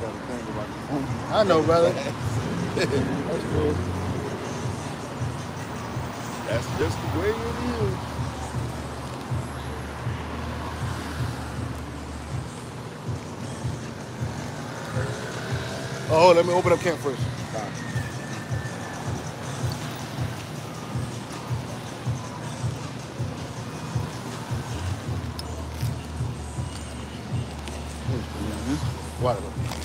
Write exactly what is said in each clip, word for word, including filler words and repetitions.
gotta think about it. I know, brother. That's cool. That's just the way it is. Oh, let me open up camp first. Water.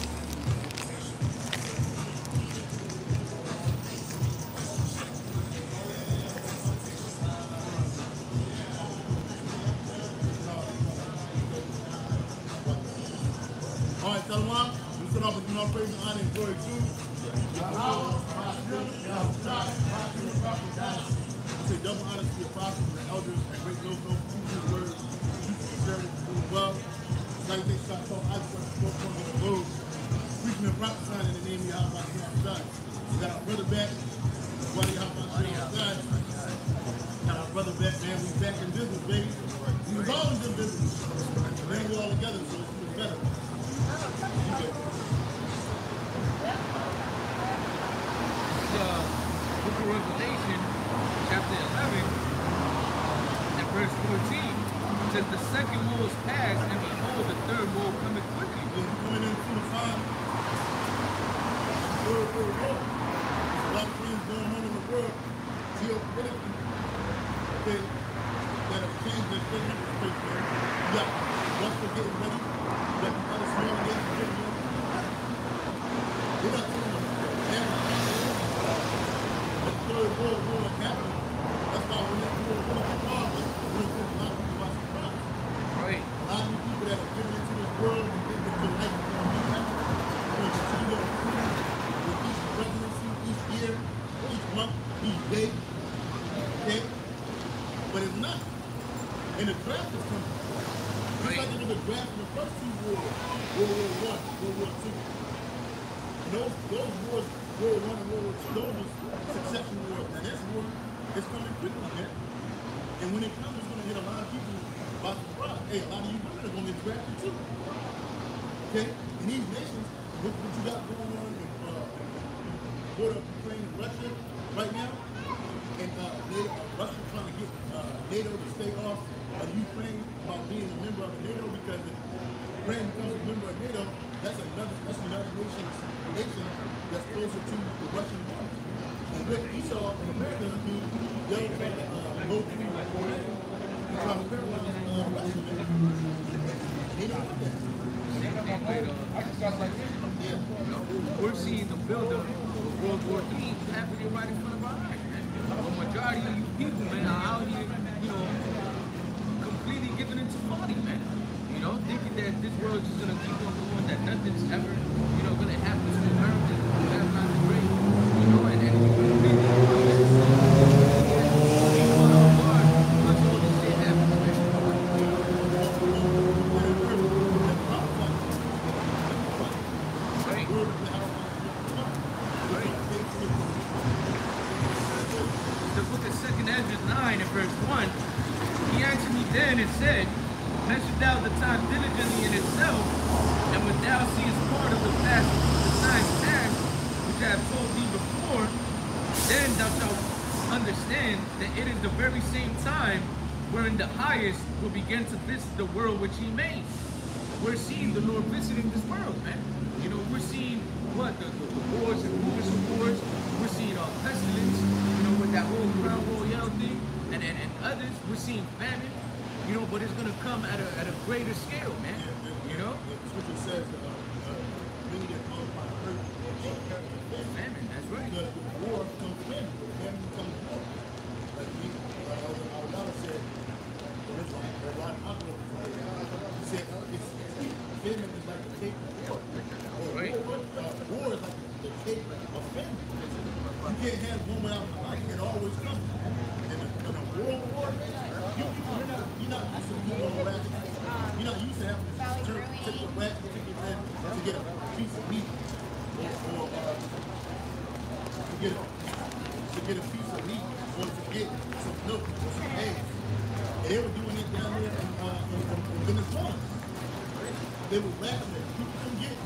All right, Shalom. We start off with you know, praise and honor and glory to you. I say double honor to the apostles and the elders and great those who teach his word, teach the servants to do well. Like they start talking, I just want to talk from the road, preaching and prophesying in the name of Yahweh God. We got our brother back. Why Yahweh God? Got our brother back, man. We back in business, baby. We was always in business. Now we all together, so it's even better. Book of Revelation, chapter eleven, and verse fourteen, says the second woe is past, and behold, the third woe cometh quickly. We're coming into the time. Third world war. There's a lot of things going on in the world, geopolitically, okay, that have changed the thing in the space, man. You got Russia getting ready. You got the other small nations getting ready. We're not doing the third world war happening. That's why when that war was involved, we don't put a lot of people by surprise. Right. A lot of you people that are given into this world and think that your life is going to be happy, you're going to continue to improve with each presidency, each year, each month, each day. Okay? But it's not. And the draft is coming. Just like there was a draft in the first two wars, World War One, World War Two. And those, those wars, World War One and World War Two, those was succession wars. Now this war is coming quickly, man. And when it comes, it's going to hit a lot of people by surprise. Hey, a lot of you women are going to get drafted too. Okay? And these nations, what, what you got going on in uh, border of Ukraine and Russia right now, and uh, NATO, uh, Russia trying to get uh, NATO to stay off of Ukraine by being a member of NATO, because if Ukraine becomes a member of NATO, that's another, that's another nation, nation that's closer to the Russian border. And what we saw in America do, they'll try to uh, go through Ukraine and try to paralyze uh, Russia. They don't want that. Yeah. We're seeing the buildup of World War Three happening right in front of our eyes, man. The majority of you people, man, are out here, you know, completely giving into party, man. You know, thinking that this world is gonna keep on going, that nothing's ever, you know, gonna happen to America. That's not the great, you know, and then you're gonna be then it said, measure thou the time diligently in itself, and when thou seest part of the past, the times past, which I have told thee before, then thou shalt understand that it is the very same time wherein the highest will begin to visit the world which he made. We're seeing the Lord visiting this world, man. You know, we're seeing what? The, the, the wars and rumors of wars. We're seeing uh, pestilence, you know, with that whole crown royale thing, and, and, and others. We're seeing famine. You know, but it's going to come at a, at a greater scale, man. Yeah, yeah, you know? Yeah, the scripture says that uh, uh, many that come by hurt or famine, that's right. Because with war comes famine. With famine comes war. Like we, like our daughter said, there's a lot of popular he said, it's, famine is like the cake of war. Or right. war, uh, war is like the cake of famine. You can't have one without the other. It always comes. And in a world war, You, you're, not, you're not used to being on a rack. You're not used to having to turn, take a rack and take it in to get a piece of meat or, or uh, to get a, to get a piece of meat or to get some milk or some eggs. And they were doing it down there in, uh, in, in Venezuela. They were laughing at it. You couldn't get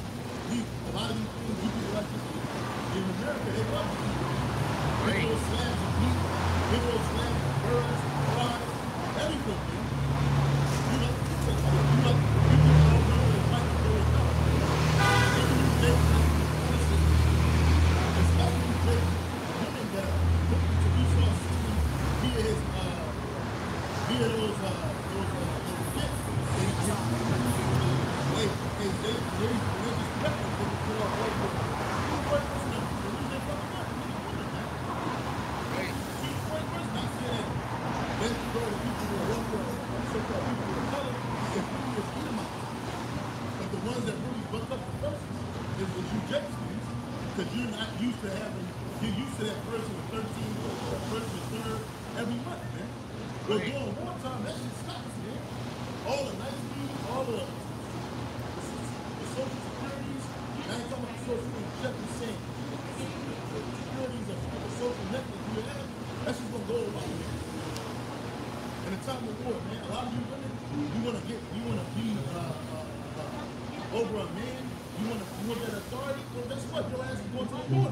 these, a lot of these things, you people like this in America, they love to eat. Big Right. old slabs of meat, big old slabs of birds, fries, everything, man. You know, so, I mean, you know, you people don't know what it's like to go and come. Even these days, honestly, especially these days, women that are looking to do so via his, uh, via those, uh, those, uh, those gifts. They, they, they, they, they, they just prep them to put on all the, who's the first person to lose their fucking mind? Nigga, women, man. Right. She's the first person I see that. Then you go to people who are welfare, so-called people of color, it's really just Edomites. But the ones that really buck up the first is the you Japanese, because you're not used to having, you're used to that person with thirteen, that person with third every month, man. But Right. during wartime, that shit stops, man. All the nice people, all the, the, the social securities, I ain't talking about the social security, just the same. The securities of the social network you have, that's just gonna go away. In the time of war, man, a lot of you women, you wanna get, you wanna be uh, uh, uh, over a man, you wanna, you want that authority, well, guess what? Your ass is going to the war.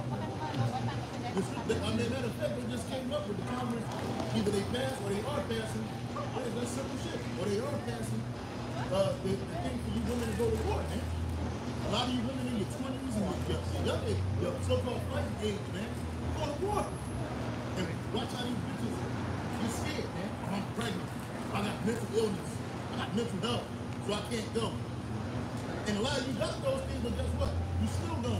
I mean, matter of fact, they just came up with the Congress, either they pass or they are passing, hey, that's simple shit, or they are passing uh, the, the thing for you women to go to war, man. A lot of you women in your twenties and your, your, your, your, your so-called fighting age, man, go to war. And watch how these bitches get scared, man. I'm pregnant. I got mental illness. I got mental health, so I can't go. And a lot of you got those things, but guess what? You still going.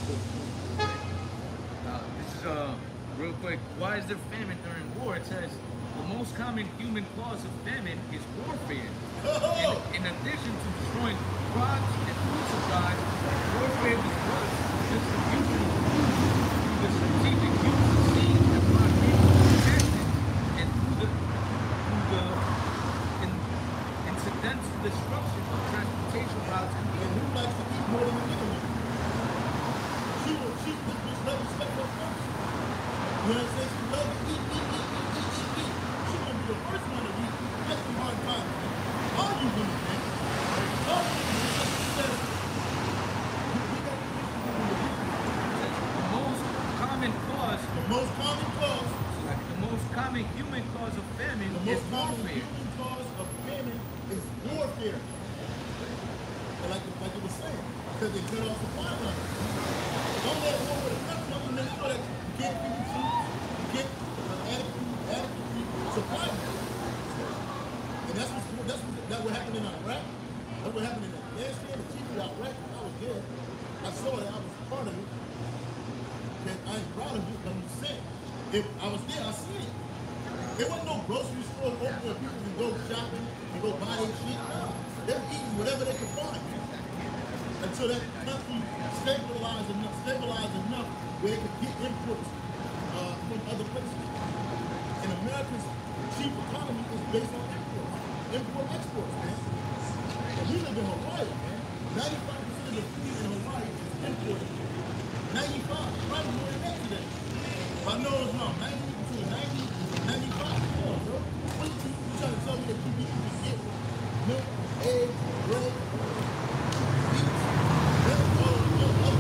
Uh, this is uh, real quick. Why is there famine during war? It says the most common human cause of famine is warfare. Oh! In, in addition to destroying crops and food supplies, warfare disrupts distribution through the strategic use of seeds and blockades of protection and through the through the in, incidental destruction of transportation routes and And who likes to eat more than the nigga woman? She will, she, this bitch love to respect her first. You know what I'm saying? She love to eat, eat, eat, eat, eat, eat, eat. She gonna be the first one to eat. That's some hard time, man. All you women, man. All you women, just says, we got to the most common cause, the most common cause, the most common human cause of famine the is most common warfare. human cause of famine is warfare. And like, like it was saying, because they cut off supply lines. Don't let war with a country, don't make sure that you can't feed the troops, you get uh, adequate, adequate supply lines. And that's what's, that's what, that what happened in Iraq. That's what happened in Afghanistan. The chief of Iraq, I was there. I saw it. I was part of it. And I ain't proud of it, but I'm just saying. If I was there, I seen it. There wasn't no grocery store open where people can go shopping and go buy their shit. No. They were eating whatever they could find. Until that country stabilized enough, stabilized enough where they could get imports uh, from other places. And America's chief economy is based on imports. Import exports, man. And we live in Hawaii, man. ninety-five percent of the food in Hawaii is imported. ninety-five, probably more than that today. If I know it's wrong, ninety, between ninety and ninety-five, come on, bro. What you, you trying to tell me that you people can get milk, eggs, bread, meat, milk, all of the other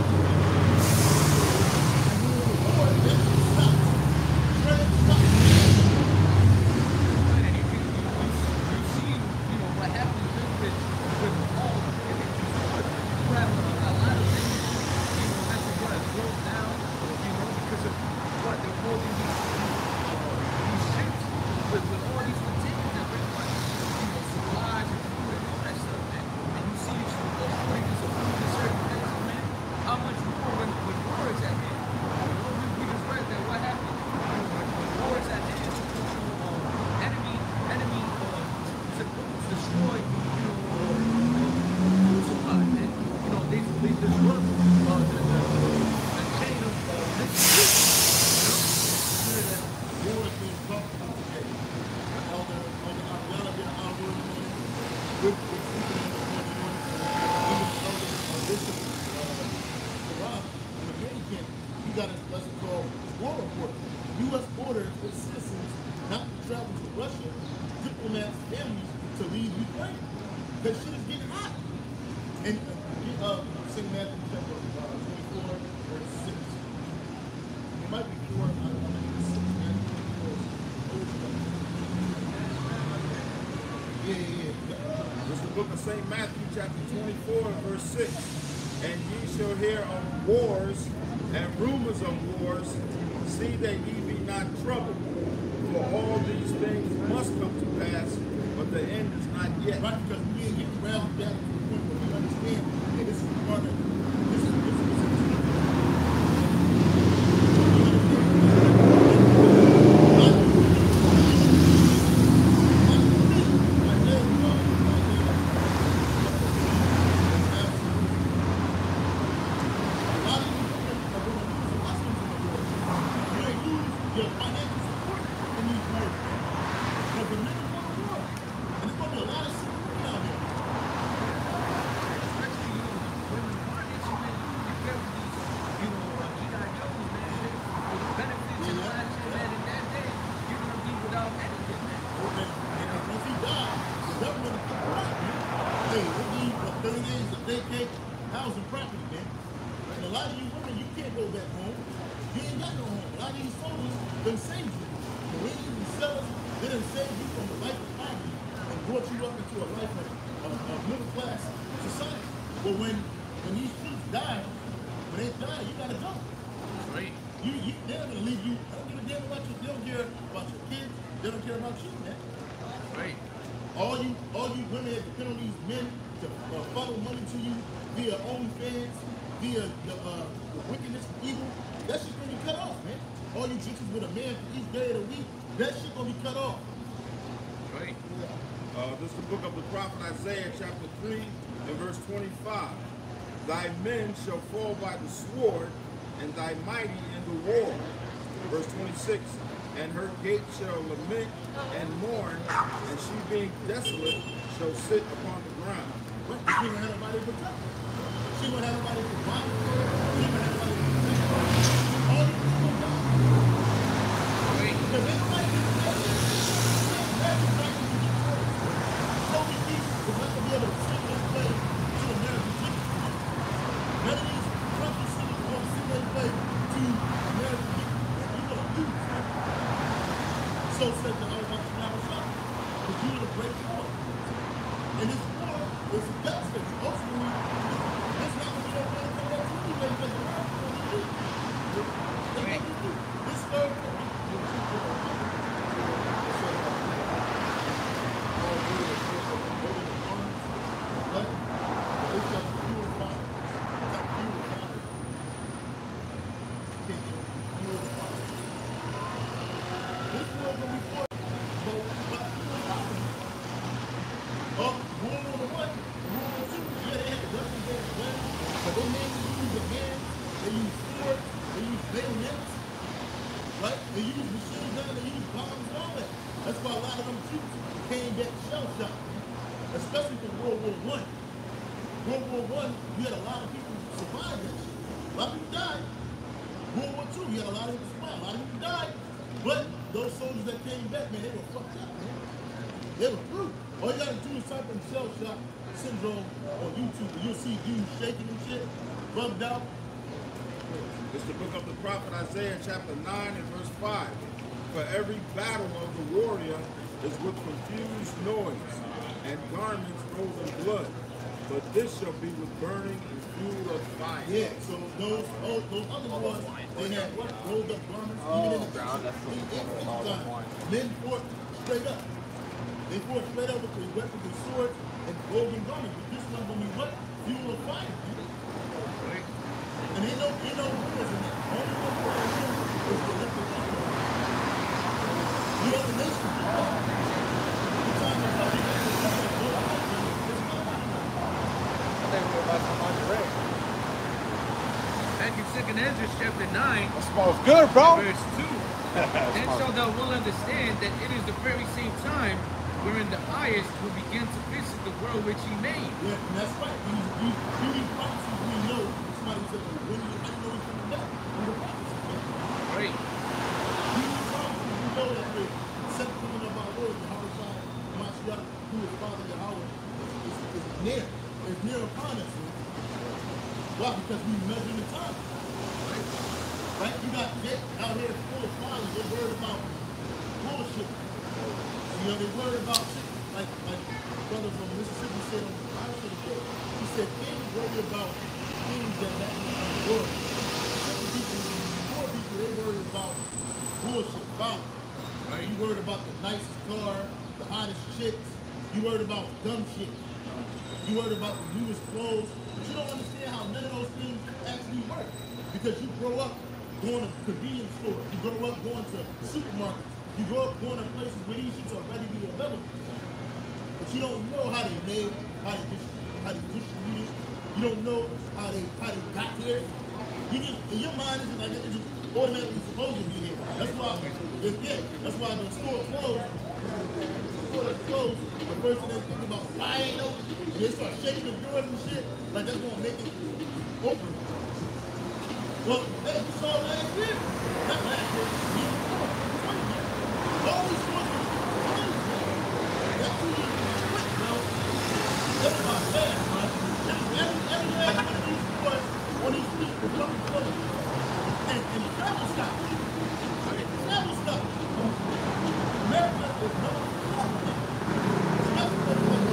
and we were war, that shit stops. Trade stops. And you, you, you, you see, you know, what happens with, with all of it. You have a lot of things, you know, that's what it goes down, you know, because of what they're holding these, these ships with, with all these containers that bring like, you know, supplies and food and all that stuff, man. And you see these uh, prices of food in certain places, man. How much more when, when war is at hand? You know, we, we just read that what happened when, when war is at hand. Uh, enemy, enemy, uh, destroy, you know, food supply, man. You know, they, they disrupt uh, the, the, the chain of uh, distribution. You know, that War is being talked about today. Elder, Elder Abdallah bin Amr, good good speaking in the morning, even Elder uh, Bishop uh, Sarah, in the main camp, he got a lesson called War Report. U S orders its citizens not to travel to Russia, diplomats, families to leave Ukraine. Because shit is getting hot. And uh, uh, Saint Matthew chapter uh, twenty-four, verse six. It might be four, I don't know, maybe six, Matthew twenty-four. Yeah, yeah, yeah. This is the book of Saint Matthew, chapter twenty-four, verse six. And ye shall hear of wars and rumors of wars. See that ye be not troubled. For all these things must come to pass, but the end is not yet. Right, because we ain't getting round down to the point where we understand that this is part of this is this is housing property, man. And a lot of you women, you can't go back home. You ain't got no home. A lot of these soldiers done saved you. The Marines and sellers, they done saved you from the life of poverty and brought you up into a life of, of, of middle class society. But when when these troops die, when they die, you gotta go. Right. You, you they're not gonna leave you. I don't give a damn about you. They don't care about your kids. They don't care about you, man. Right. All you all you women that depend on these men to uh, funnel money to you via OnlyFans, via the, uh, the wickedness, evil, that shit's gonna be cut off, man. All you bitches with a man for each day of the week, that shit gonna be cut off. Right. Uh, this is the book of the prophet Isaiah, chapter three, and verse twenty-five. Thy men shall fall by the sword, and thy mighty in the war. Verse twenty-six. And her gate shall lament and mourn, and she being desolate shall sit upon the ground. What? She ain't gonna have nobody to protect her. She ain't gonna have nobody to provide for her. She ain't gonna have nobody to protect her. All you people gonna die. Right. Because ain't nobody gonna protect her. That's exactly what you told us. So many people will not gonna be able to sing their play to American people. None of these prophecies are gonna sing their play to American people. You're gonna lose. So said the Lord of the but you are the great war. And this war is justice. Ultimately, it's not going to be no way to come back to anyway because the world is going to do. That's what you do. This third war. Especially for World War One. World War One, you had a lot of people who survived that shit. A lot of people died. World War Two, you had a lot of people survive. A lot of people died. But those soldiers that came back, man, they were fucked up, man. They were through. All you gotta do is type in shell shock syndrome on YouTube, and you'll see dudes shaking and shit, bugged out. It's the book of the prophet Isaiah, chapter nine and verse five. For every battle of the warrior is with confused noise, and garments rolled in blood. But this shall be with burning and fuel of fire. Yeah, so those oh, those other ones, they had what? Rolled up garments, Oh, even in the God, that's in, what in, in all the the time. point. Men fought straight up. They fought straight up with their weapons and swords and golden garments. But this one gonna be what? Fuel of fire, man. Right. And ain't no ain't no rumors in that. Only one for that room is the electric fire. The other nations do that. The time of public I think we're about to find the ring. Back in Second Ezra chapter nine, That smells good, bro. verse two. Then shall thou will understand that it is the very same time wherein the highest will begin to visit the world which he made. Yeah, and that's right. These, these, these prophecies we know, somebody said, well, when you, how do you know he's coming back? From the prophecies, man. Right. These prophecies we know that the second coming of our Lord, Yahweh Shai, Mashiach, who is Father Yahweh, is, is, is near. It's near upon us, man. Why? Because we measure the time. Right? You got Jake out here full of folly. They're worried about bullshit. You know, they're worried about shit. Like, like brother from Mississippi said on the Bible today. He said, kings worry about things that happen in the world. Certain people, poor people, they worry about bullshit, folly. Right? You worried about the nicest car, the hottest chicks. You worried about dumb shit. You worried about the newest clothes. But you don't understand how none of those things actually work. Because you grow up going to convenience stores. You grow up going to supermarkets. You grow up going to places where these shits are readily available. But you don't know how they made, how they, how they distributed. You don't know how they how they got there. You just, in your mind, it's like it's just automatically supposed to be here. That's why, it's, yeah, that's why the store closed. The store closed. The first thing they think about, why ain't open? They start shaking the doors and shit. Like that's gonna make it open. Well, hey, you saw last year. Not last year. The year before. All these stores were closed. That's two years quick, bro. That's about fast, man. Every, every last one of these stores on these streets was fucking closed. And, and the travel stopped. The travel stopped. America is not stopping. That's what they're doing.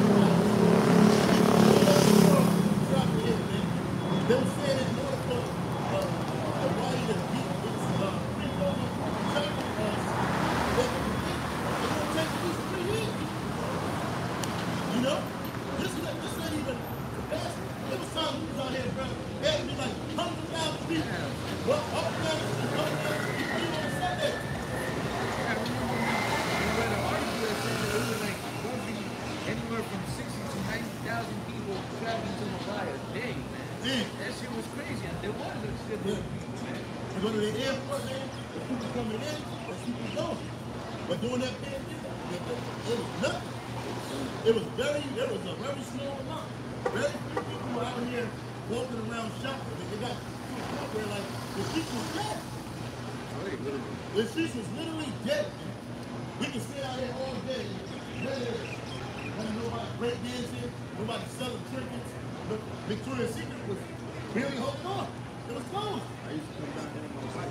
They were saying that in order for uh, Hawaii to beat its uh, pre-COVID travel laws, that it's going to take at least three years. You know? This is this ain't even the best. There was times we was out here, bro. There would be like hundreds of thousand people. Well, up and down the street, up and down the street, even on Sunday. I remember we read an article that said that it was like roughly anywhere from sixty to ninety thousand people traveling to Hawaii a day, man. Man. That shit was crazy. And there was a shit Yeah. of people, man. You go to the airport, man, there's people coming in, there's people going. But during that pandemic, it, it, it was nothing. It was very, it was a very small amount. Very few people were out here walking around shopping. They they got to a point where, like, the streets was dead. The streets was literally dead. We can sit out here all day. When nobody break dancing, nobody selling trinkets. Look, Victoria's Secret was really holding on. It was closed. I used to come down here on my bike.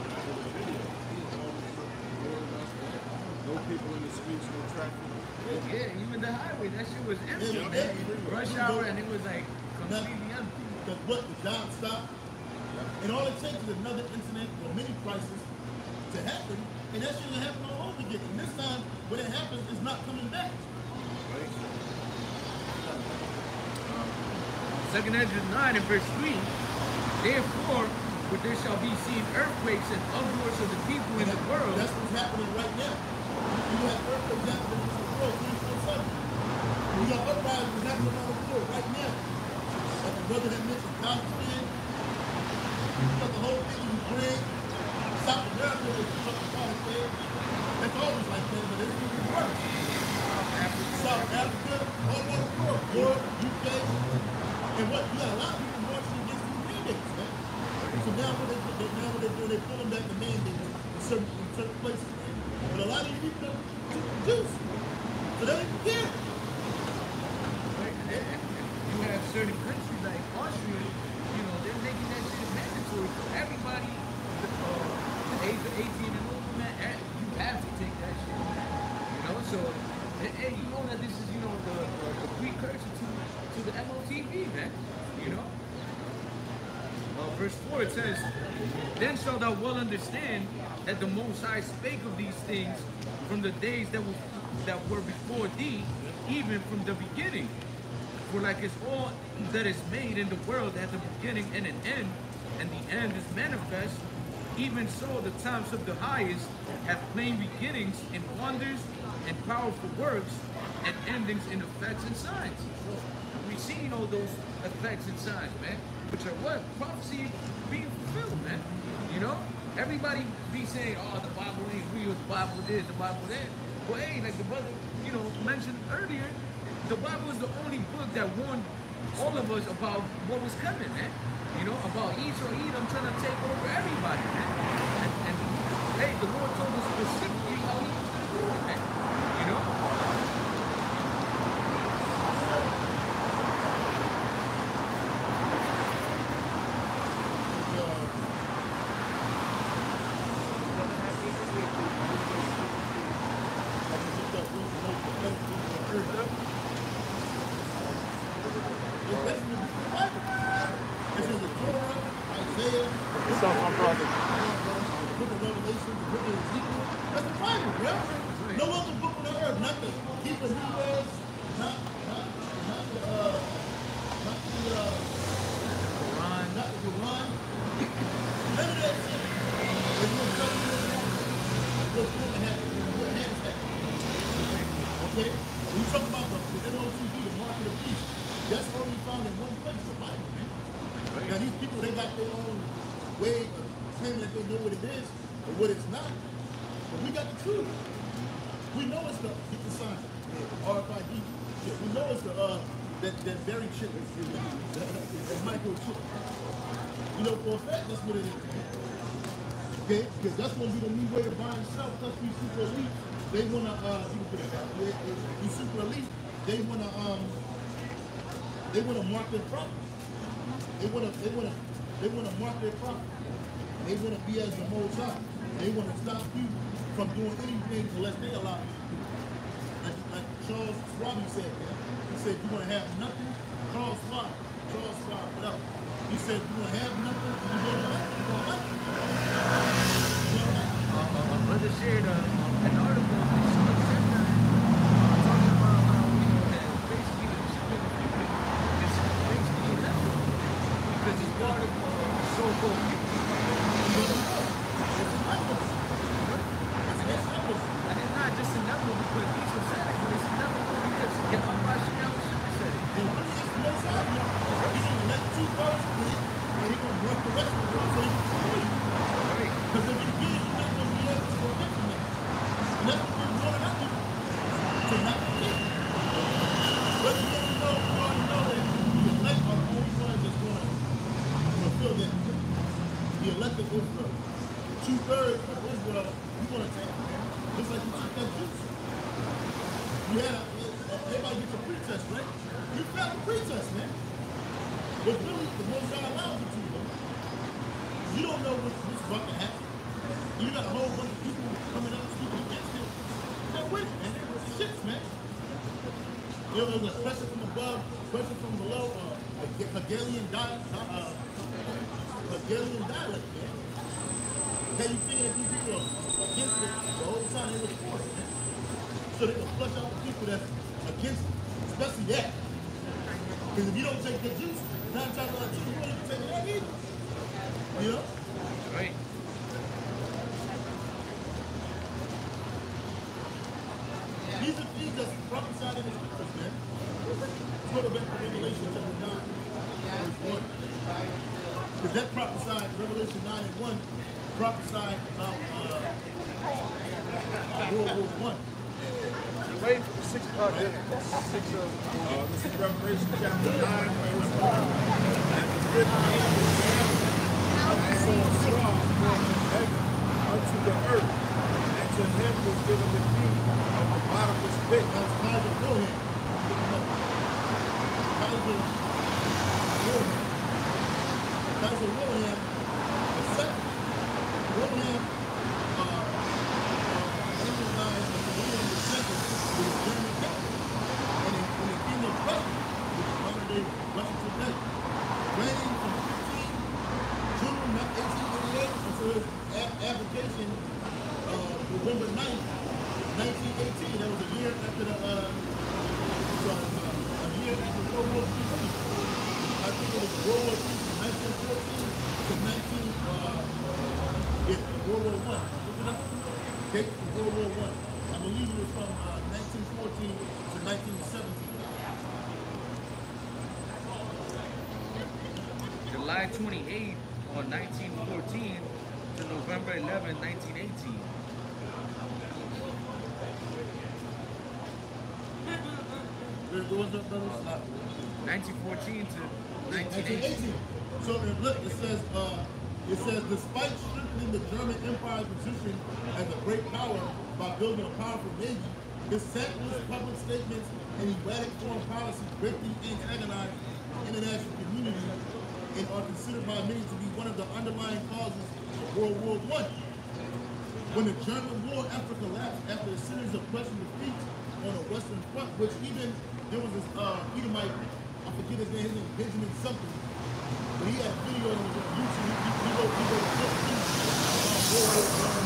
No people in the streets, no traffic. Yeah, even the highway, that shit was empty, Yeah, man. yeah. Rush hour, and it was like completely empty. Because what? The job stopped. And all it takes is another incident or mini crisis to happen, and that shit will happen all over again. And this time, when it happens, it's not coming back. Second Ezra nine and verse three, therefore, where there shall be seen earthquakes and uproars of the people in the world. That's what's happening right now. You have earthquakes happening in the world twenty-four seven. You got uprisings happening around the world right now. Like the brother that mentioned Pakistan. You got the whole thing in Ukraine. South America is fucking Pakistan. That's always like that, but it's even worse. South Africa, all over the world, Europe, U K. And what you got a lot of people marching against these mandates, man. So now what they, they now what they do, they pulling back the mandates in certain in certain places, man. But a lot of these people don't took the juice. So they don't even care. You have certain countries like Austria, you know, they're making that shit mandatory for everybody. The, uh, the age of eighteen and older, man, eh, you have to take that shit, man. You know, so, and, and you know that this is, you know, the, the, the precursor to, to the M O T V, man. You know? Uh, verse four, it says, then shalt thou well understand that the Most High spake of these things from the days that were, that were before thee, even from the beginning. For like as all that is made in the world hath a beginning and an end, and the end is manifest, even so the times of the highest have plain beginnings in wonders and powerful works, and endings in effects and signs. We've seen all those effects and signs, man, which are what? Prophecy being fulfilled, man. You know? Everybody be saying, oh, the Bible ain't real, the Bible is, the Bible that. Well, hey, like the brother, you know, mentioned earlier, the Bible is the only book that warned all of us about what was coming, man. You know, about Esau, Edom trying to take over everybody, man. And, and hey, the Lord told us specifically how he was going to do it, man. You know? only found in one place, the Bible, man. Now these people, they got their own way of claiming that they know what it is or what it's not. But we got the truth. We know it's the, get the sign, R F I D. We know it's the, uh, that, that very chip, that microchip. You know, for a fact, that's what it is. Okay? Because that's going to be the new way to buy and sell. Plus, these super elite, they want to, uh, you can put it back. These super elite, they want to, um, they want to mark their profit. They want to, they want to, they want to mark their profit. They want to be as the most high. They want to stop you from doing anything unless they allow you. Like, like Charles Schwab said, man. He said, you want to have nothing? Charles Schwab, Charles Schwab, whatever. He said, you want to have nothing? You want nothing? You want nothing? You want nothing? Uh, my brother shared uh, an article in Short Center uh, talking about how, you know, that basically the children of people is basically inevitable because it's part of uh, so-called people. And it's not just inevitable because these are sad, but it's inevitable because get my question out what should said it. And when it's the most high, he's going to let two brothers split, and he's going to work the rest of the world so he can kill you. Because if you get it, you're not going to be able to get from that. And that's what we're going to do, to not get it. But you already know, you already know that the elect are the only ones that's going to fulfill that. The elected Israel. Two-thirds of Israel, you're going to take it. Just like you took that juice. You had a, everybody gets a pretest, right? You failed the pretest, man. But really, the most God allows you to, though. You don't know what's, what's about to happen. You got a whole bunch of people coming up speaking against it. They're with it, man. They're with the shits, man. You know, there's a pressure from above, pressure from below, uh, a Hegelian dialect, uh, Hegelian dialect, man. How you figure that these people are against it the whole time they were for it, man? So they can flush out the people that's against it, especially that. Because if you don't take the juice, nine times out of ten, you won't even take that either. You know? Right. These are things that's prophesied in the scriptures, man. Let's go back to Revelation chapter nine, verse one. Because that prophesied, Revelation nine and one, prophesied about uh, World War One. Wait for six o'clock. Six of Uh, this is Revelation chapter nine, verse one. And the fifth angel I saw a star fall from heaven unto the earth, and to him was given the key of the bottomless pit. That's Kaiser Wilhelm. Kaiser Wilhelm. Kaiser Wilhelm, the second. Wilhelm, uh, uh, Englandized as William the second, was a German captain. And in, in the King of Prussia, which is modern day Russia today, reigning from fifteenth June eighteen eighty-eight until his ab- abdication uh, November ninth, nineteen eighteen. That was a year after the, uh, so, uh, a year after World War Three. I think it was World War Three from nineteen fourteen to nineteen, uh, yeah, World War One. Look it up. Date for World War One. I believe it was from uh, nineteen fourteen to nineteen seventeen. July twenty-eighth on nineteen fourteen to November eleventh, nineteen eighteen. What was that, brothers? nineteen fourteen to nineteen nineteen eighteen. eighteen. So uh, look, it says, uh, it says, despite strengthening the German Empire's position as a great power by building a powerful navy, his senseless public statements and erratic foreign policy greatly antagonize the international community and are considered by many to be one of the underlying causes of World War One. When the German war effort collapsed after a series of Prussian defeats on the Western Front, which even there was this uh, Edomite, I forget his name, his name Benjamin something, but he had a video on YouTube. He, he wrote, he wrote a book about World War One.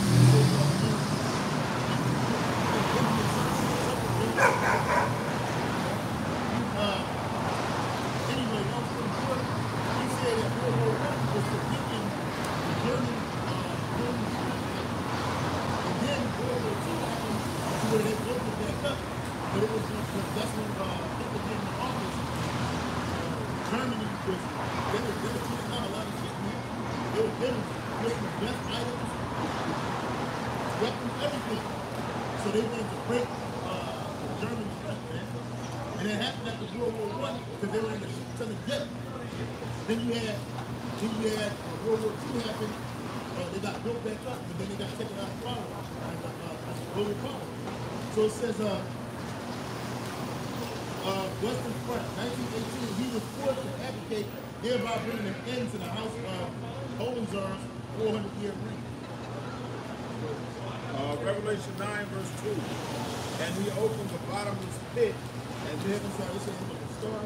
Uh, anyway, long story short, he said that World War One was to weaken the German uh, German strength. And then World War Two happened to where they built it back up. But it was just, that's when uh, Hitler came to office. Uh, Germany was, they were, they were putting out a lot of shit, man. They were, they were creating the best items, weapons, everything. So they wanted to break uh, Germany's strength, man. And it happened after World War One because they were in a shit ton of debt. Then you had, then you had uh, World War Two happen. Uh, they got built back up, but then they got taken out of power as a, uh, as a global power. So it says, uh, uh, Western Front, nineteen eighteen, he was forced to advocate, thereby bringing an end to the House of Hohenzollern's four hundred year reign. Uh, Revelation nine, verse two. And he opened the bottomless pit, and then I'm sorry, it says he was a star.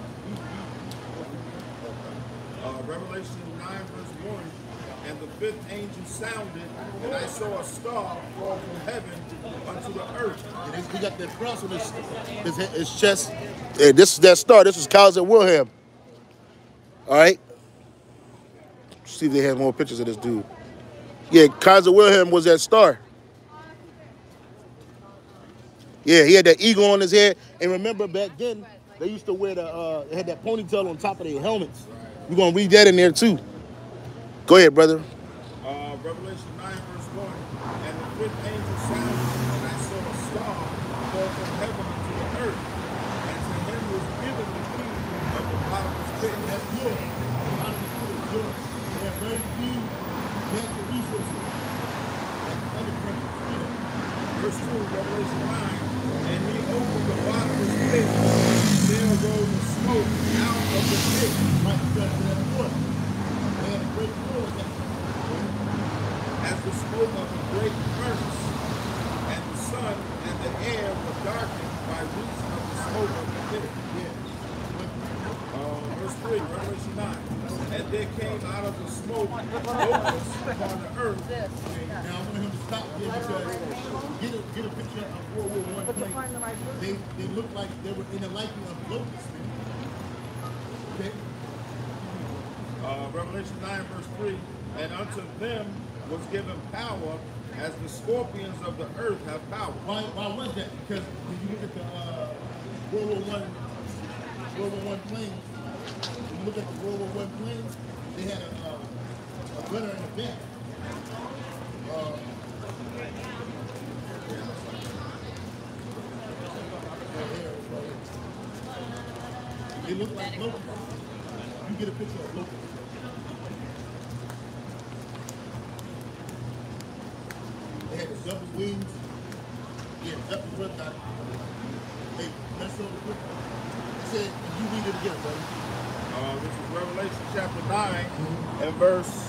uh, Revelation nine, verse one. And the fifth angel sounded, and I saw a star fall from heaven unto the earth. And he got that cross on his, his, his chest. Yeah, this is that star. This is Kaiser Wilhelm. All right. See if they have more pictures of this dude. Yeah, Kaiser Wilhelm was that star. Yeah, he had that eagle on his head. And remember back then, they used to wear the, uh, they had that ponytail on top of their helmets. We're going to read that in there too. Go ahead, brother. Uh, Revelation nine, verse one. And the fifth angel sounded, and I saw a star fall from heaven unto the earth. And to him was given the key of the bottomless pit. That's yours. The bottomless pit is yours. They have very few natural resources. That's other countries. Verse two, Revelation nine. And he opened the bottomless pit. There arose a smoke out of the pit. Right, because of that water. They had a great war with that. As the smoke of a great furnace, and the sun and the air were darkened by reason of the smoke of the pit. Uh, verse three, Revelation nine. And there came out of the smoke locusts upon the earth. Now I want him to stop here because get a, get a picture of World War One planes. They they look like they were in the liking of locusts, man. Okay? Uh, Revelation nine, verse three. And unto them was given power as the scorpions of the earth have power. Why why was that? Because when you look at the uh, World War One World War One planes, when you look at the World War One planes, they had a, uh, a gunner in the back. Uh, they look like locusts. You get a picture of locusts. They had the double wings. Yeah, double wings got it. Hey, that's so quick. Say, you read it again, brother. Uh, this is Revelation chapter nine and verse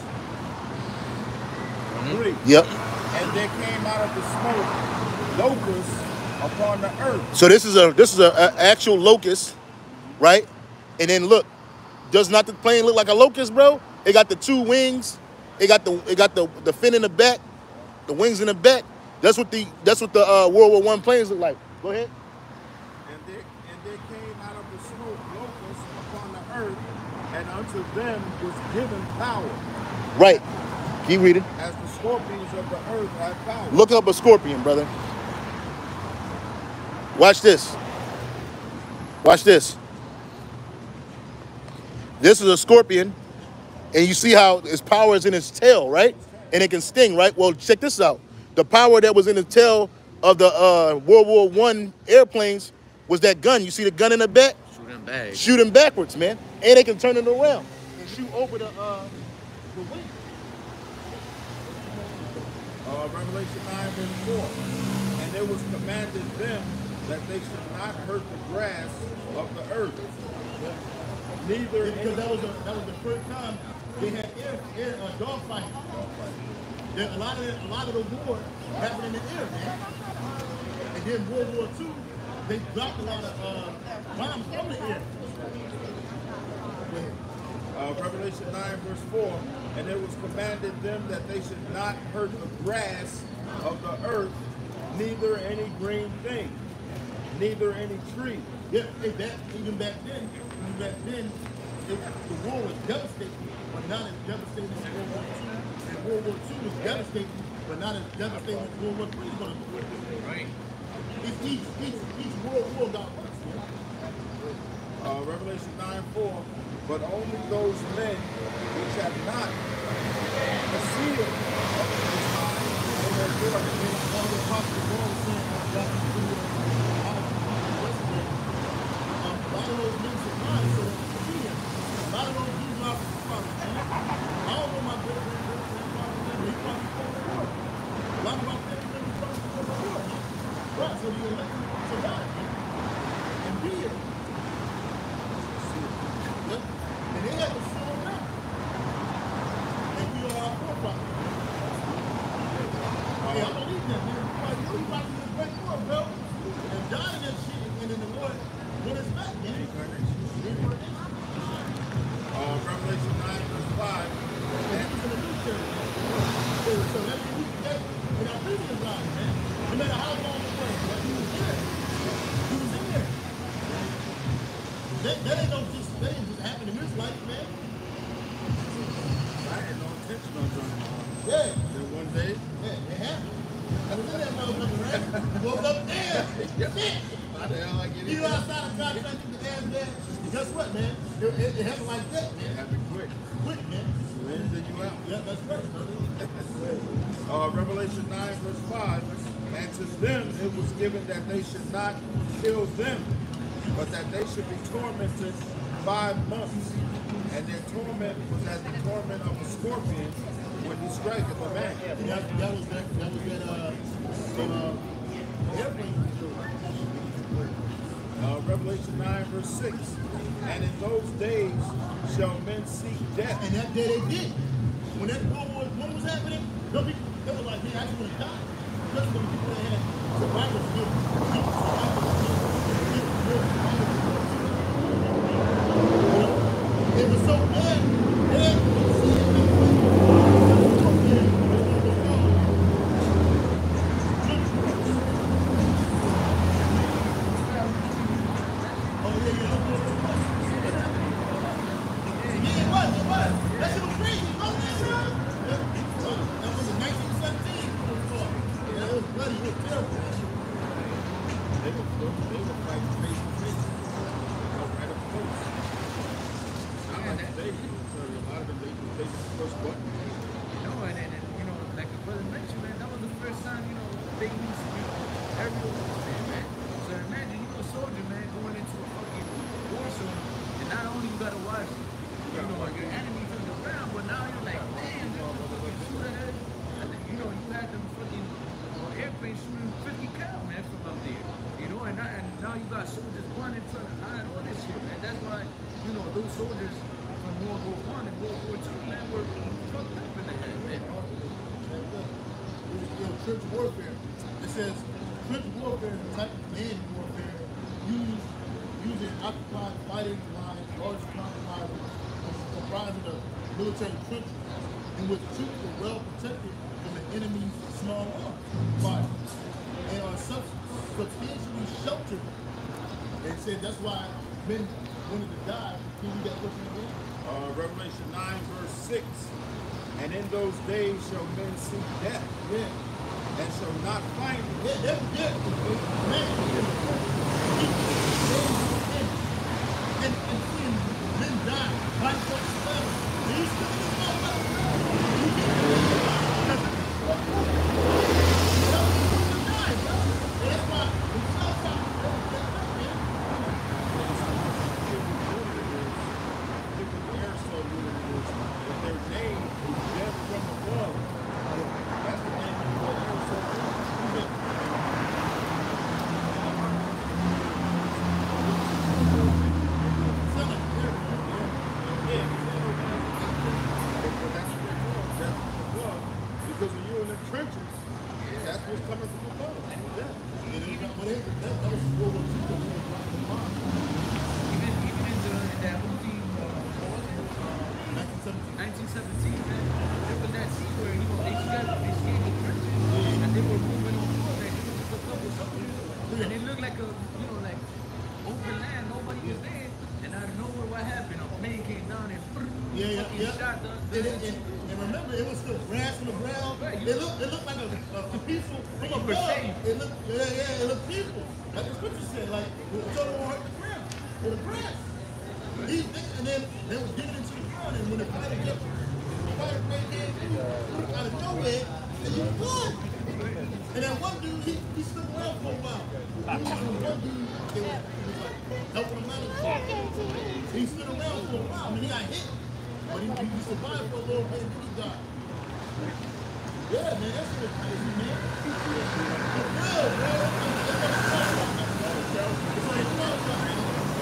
three. Yep. And there came out of the smoke locusts upon the earth. So this is a this is a, a actual locust, right? And then look, does not the plane look like a locust, bro? It got the two wings. It got the it got the the fin in the back, the wings in the back. That's what the that's what the uh, World War One planes look like. Go ahead. And there, and there came out of the smoke locusts upon the earth, and unto them was given power. Right. Keep reading. As the scorpions of the earth have power. Look up a scorpion, brother. Watch this. Watch this. This is a scorpion, and you see how its power is in its tail, right? And it can sting, right? Well, check this out. The power that was in the tail of the uh, World War One airplanes was that gun. You see the gun in the back? Shoot him back. Shoot him backwards, man. And they can turn it around and shoot over the, uh, the wing. Uh, Revelation nine, verse four. And it was commanded them that they should not hurt the grass of the earth. Neither Because any, that was a, that was the first time they had air air uh, dog fighting. There, a lot of the, a lot of the war happened in the air, man. And then World War Two, they dropped a lot of uh, bombs from the air. uh, Revelation nine, verse four. And it was commanded them that they should not hurt the grass of the earth, neither any green thing, neither any tree. Yeah, hey, that, even back then, even back then, it, the war was devastating, but not as devastating as World War Two. And World War Two was devastating, but not as devastating as World War Three is going to be. Right. Each, each, each, each world war got worse, man. Uh, Revelation nine, four. but only those men which have not the seal of the Most High in their forehead. One of the apostles Paul was saying, uh, back in the video, uh, yesterday, um, a lot of those men surprised, so to see him. A lot of those Jews are surprised, man. I don't know my great great great grandfather, he probably fought the war. A lot of my family members probably fought the war, man. Right, so the elected survived, man. And be it. Yep. And they had to slow them down. And we are our forefathers. Hey, I believe that, man. Like, you about to get a great war, bro. And dying that shit, and then the war, when it's back, man. Uh, Revelation nine, verse five. And he's in the new church. So, so that means we can in our previous lives, man. No matter how long it was, man, he was there. He was in there. That, that ain't no just, that ain't just happen in this life, man. I had no intention on joining the army. Yeah. Then one day, Yeah, it happened. I was in that motherfucker, right? Woke up there. Shit. how the hell I get in You there? outside of contract with the ass man. Guess what, man? It, it, it happened like that, It man. happened quick. Quick, man. You in, then you out. Yeah, that's right, brother. Uh, Revelation nine, verse five. And to them it was given that they should not kill them, but that they should be tormented five months. And their torment was as the torment of a scorpion when he striketh a man. That, that was that, that was that, uh, that, uh, airplane. Uh, Revelation nine, verse six. And in those days shall men seek death. And that day they did. When that war was, what was happening, no people, they were like, man, I just want to die. Because when people that had survivors did, people survivors did, it was so bad, they had to see Oh, yeah, yeah. Yeah, it was, it was. That shit was crazy. Wasn't it, bro? Yeah. That was in nineteen seventeen. Yeah, it was bloody. It was terrible. They were, they were fighting face to face. You know, right up close. Not like today. So a lot of them, they were facing the first button. You know, and, and, and you know, like the brother mentioned, man, that was the first time, you know, they used to, you know, aerial warfare, man. So imagine you a soldier, man, going into a fucking war zone, and not only you gotta watch, you know, your enemy from the ground, but now you're like, damn, this motherfucking shooter, that, and then, you know, you had them fucking uh, airplanes shooting fifty cal, man, from up there. You know, and now, and now you got soldiers running, trying to hide all this shit, man. That's why, you know, those soldiers from World War One and World War Two, man, were fucked up in the head, man. It was, you know, trench warfare. It says trench warfare is a type of land warfare used using occupied fighting lines, large compromises, comprising of military trenches, in which troops are well protected from the enemy's small arms fire and are sub- substantially sheltered. They said that's why men wanted to die. Can you get question again? Uh, Revelation nine, verse six. And in those days shall men seek death, Yeah. and shall not find it. Yeah, that was it. Man, and, and seeing men die, like what the spell. And you still think about that? You get die, bro. And that's why it's so tough. Different air so units, but their name is death from above. That's the name of the air so unit. Because when you're in the trenches, that's what's coming from above. Yeah. And it got whatever. That, that was World War Two. That was like the bomb. Even, even in, the, in that movie, uh, what was it? Uh, nineteen seventeen. nineteen seventeen, man. There was that scene where, you know, they escaped, they escaped the trenches, and they were moving on foot, man. It was just a couple soldiers, and it looked like a, you know, like open land, nobody was there, and out of nowhere, what happened? A plane came down and Yeah, yeah, fucking yeah. shot the, the And, and, and remember, it was still grass on the ground. Right, you- It looked, it looked like a, a, a peaceful from You were above. safe. It looked, yeah, yeah, it looked peaceful. Like the scripture said, like the children were hurt the ground, or the grass. He, and then they was giving it to the front, and when the fighter kept, the fighter right there, out of nowhere, and he won. And that one dude, he, he stuck around for a while. He was one dude, they was, he was like helping him out. He stood around for a while. I mean, he got hit, but he, he survived for a little bit, and then he died. Yeah, man, that's so crazy, man. For real, bro. It's like, it's like, man.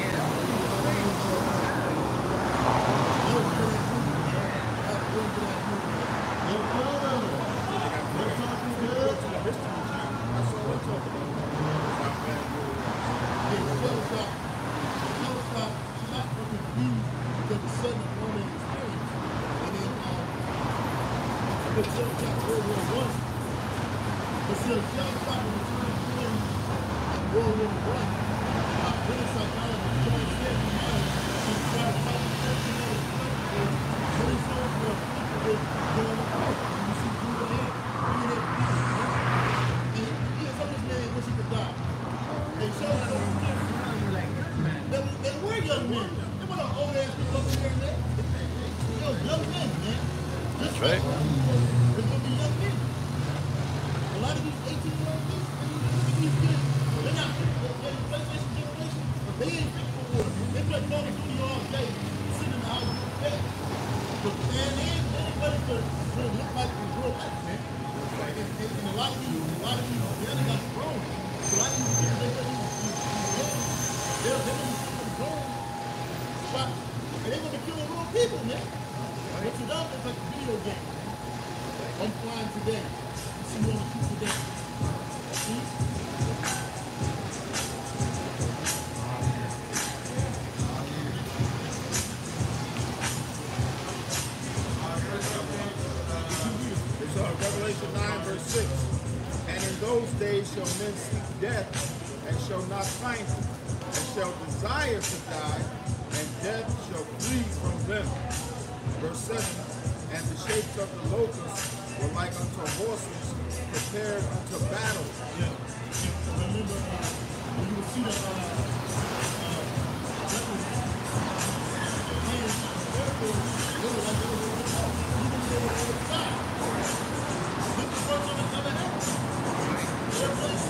That's right. There's gonna be young men. A lot of these eighteen-year-old kids, I mean, look at these kids. They're not fit for the PlayStation generation. They ain't fit for war. They play Call of Duty all day, sitting in the house with their bed. But man, they ain't ready for what it look like in real life, man. And, and, and a lot of these, a lot of these, they only got grown. So a lot of these kids, they play these, these, these games. They're, they're gonna be some grown spots. And they're gonna be killing real people, man. What you know, it's like a video game. I'm flying today. You see me on the street today. See? It's uh, Revelation nine, verse six. And in those days shall men seek death, and shall not find it, and shall desire to die, and death shall flee from them. Verse seven, and the shapes of the locusts were like unto horses prepared unto battle. Yeah. yeah. Remember, uh, when you would see the, uh, uh, weapons, the planes, they were like they were on the top. Even if they were on the side. Look at what's on the other hand. They're places.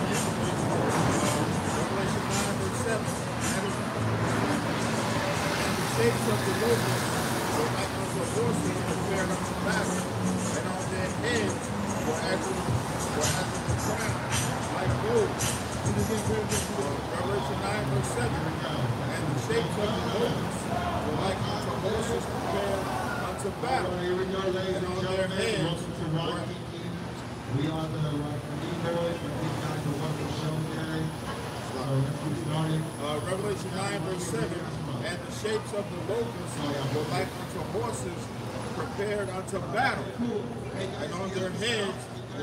Revelation nine, verse seven, and the, and the shapes of the locusts were like unto horses prepared unto battle, and on their heads were as in, were as in the crown, like gold. Revelation nine, verse seven, and the shapes of the locusts were like unto horses prepared unto battle, and on their heads were. We are the Negroes, we did not the one that showed there. So let's get started. Uh, Revelation nine, verse seven, and the shapes of the locusts were like unto horses prepared unto battle, and on their heads.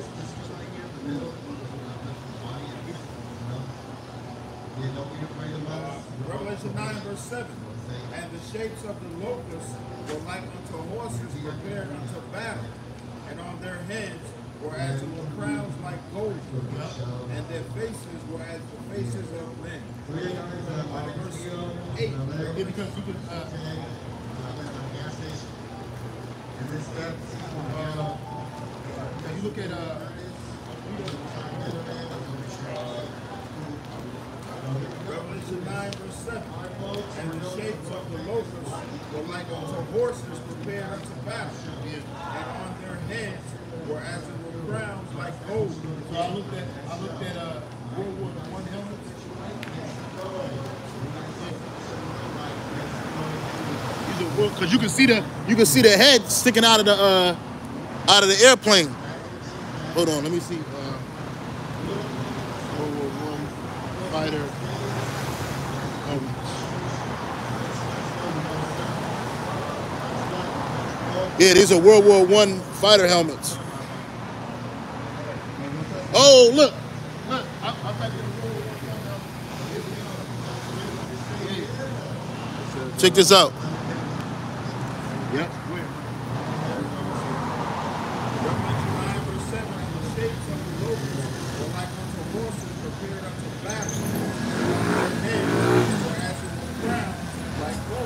Uh, Revelation nine, verse seven, and the shapes of the locusts were like unto horses prepared unto battle, and on their heads were as were crowns like gold, and their faces were as the faces of men. Uh, verse eight. Yeah, because you could, uh, uh, if you look at, uh, Revelation nine, verse seven, and the shapes of the locusts were like unto horses prepared unto battle, and on their heads were as it were crowns like gold. so I looked at, I looked at, uh, World War One helmet. Because you can see the you can see the head sticking out of the uh, out of the airplane. Hold on, let me see. Uh, World War One fighter helmets. Yeah, these are World War One fighter helmets. Oh, look, look! I, I Check this out. Yep. Revelation nine, verse seven, and the shapes of the locusts were like unto horses prepared unto battle, and on their heads were as it were crowns like gold.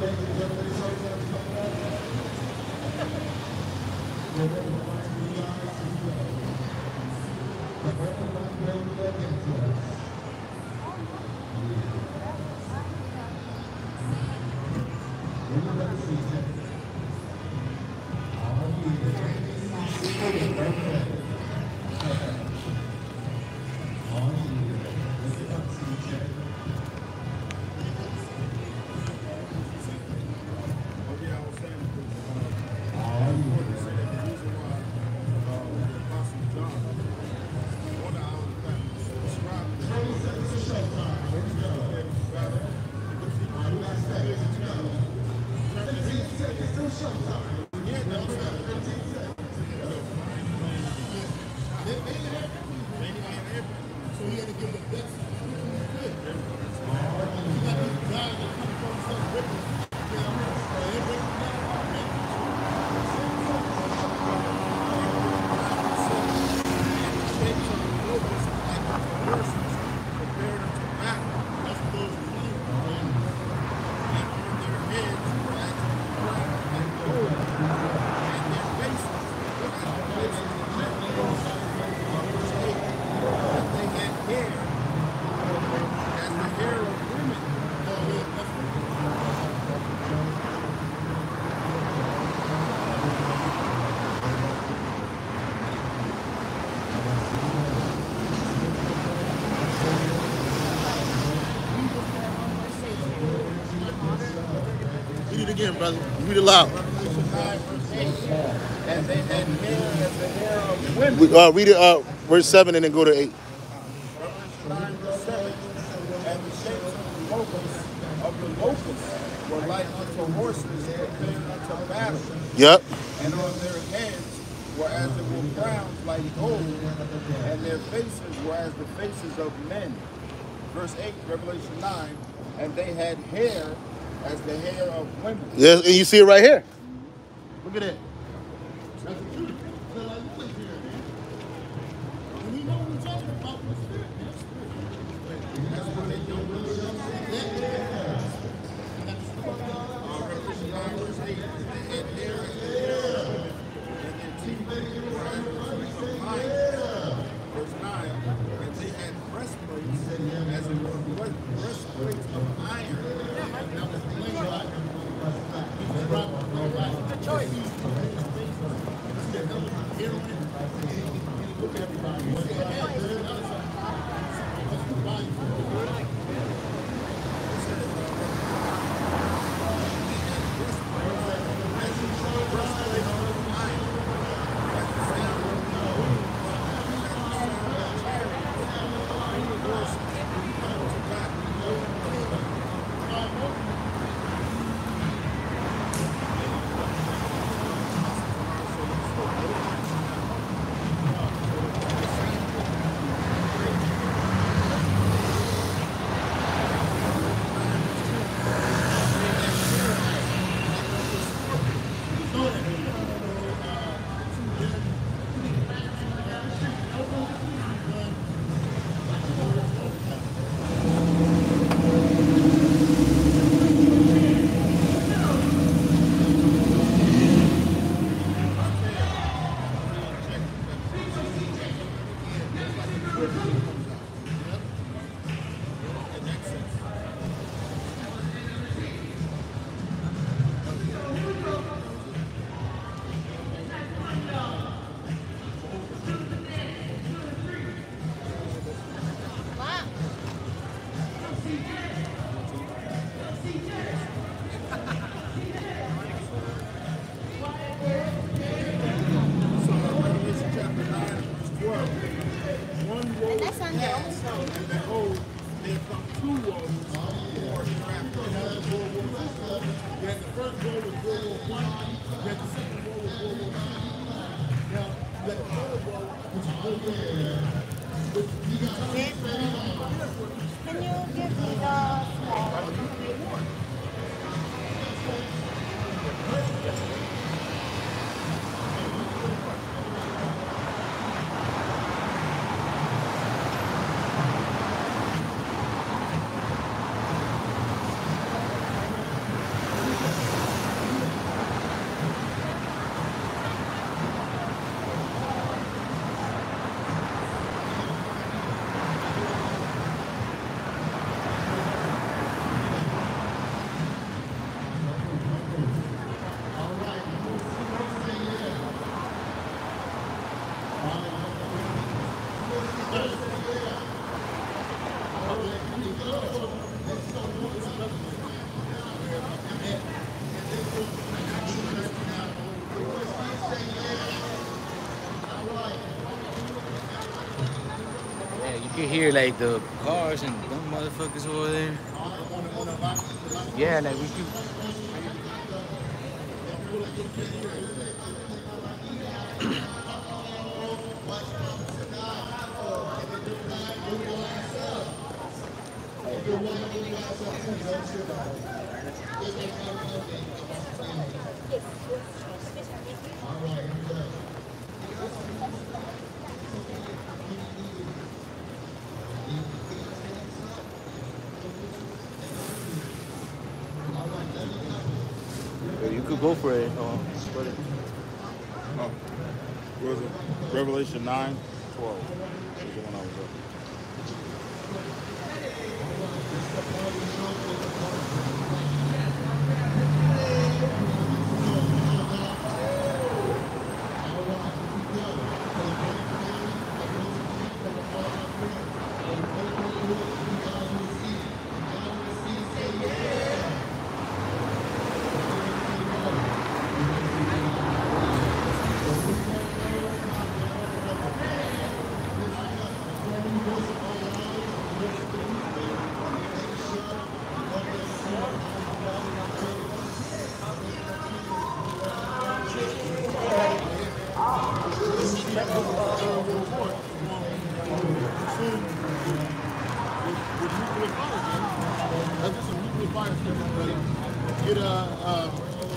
Okay, I was saying because uh, I want to say that the reason why uh, the Apostle John, one of our described the So he had to give the best. You got these guys that come from some rippers. You know, so they break it down. That's what those Read it again, brother. Read it loud. And they had hair as the hair of women. We- Uh, read it, uh, verse seven, and then go to eight. Revelation nine, verse seven. And the shapes of the locusts of the locusts were like unto horses prepared unto battle. Yep. And on their heads were as it were crowns like gold, and their faces were as the faces of men. Verse eight, Revelation nine. And they had hair as the hair of women. Yes, and you see it right here. Look at that. That's the truth. So like, look here, man. And we know what we're talking about. The spirit, man. Spirit. That's what they do. Uh, Revelation nine, verse eight. They had hair as the hair of women, and their teeth were as the teeth of lions. Verse nine. And they had breastplates as it were breastplates of iron. Can you give me the small? can hear like the cars and them motherfuckers over there. Yeah, like we could. You could go for it. Oh, but it- Oh, what was it? Revelation nine, twelve. Was the one I was up. Get a, uh,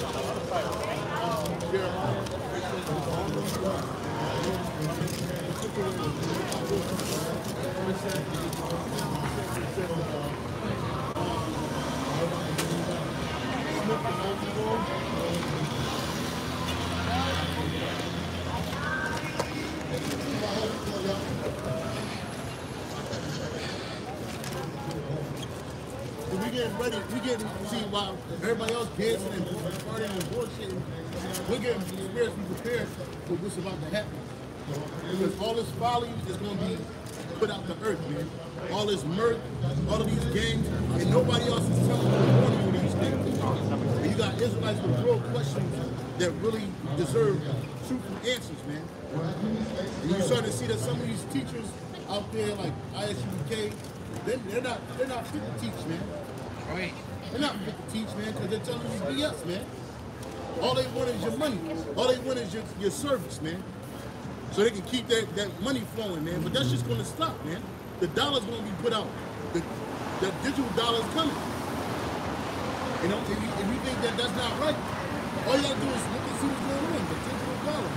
we getting ready, we getting, see, while everybody else dancing and partying and bullshitting, we're getting spiritually prepared for what's about to happen. Because all this folly is going to be put out the earth, man. All this mirth, all of these games, and nobody else is telling you warning you these things. And you got Israelites with real questions that really deserve truthful answers, man. And you're starting to see that some of these teachers out there, like I S U K, they're, they're not they're not fit to teach, man. Right. They're not fit to teach, man, because they're telling you B S, man. All they want is your money. All they want is your, your service, man. So they can keep that, that money flowing, man. But that's just going to stop, man. The dollar's going to be put out. The, the digital dollar's coming. You know, if you, if you think that that's not right, all you got to do is look and see what's going on. The digital dollar.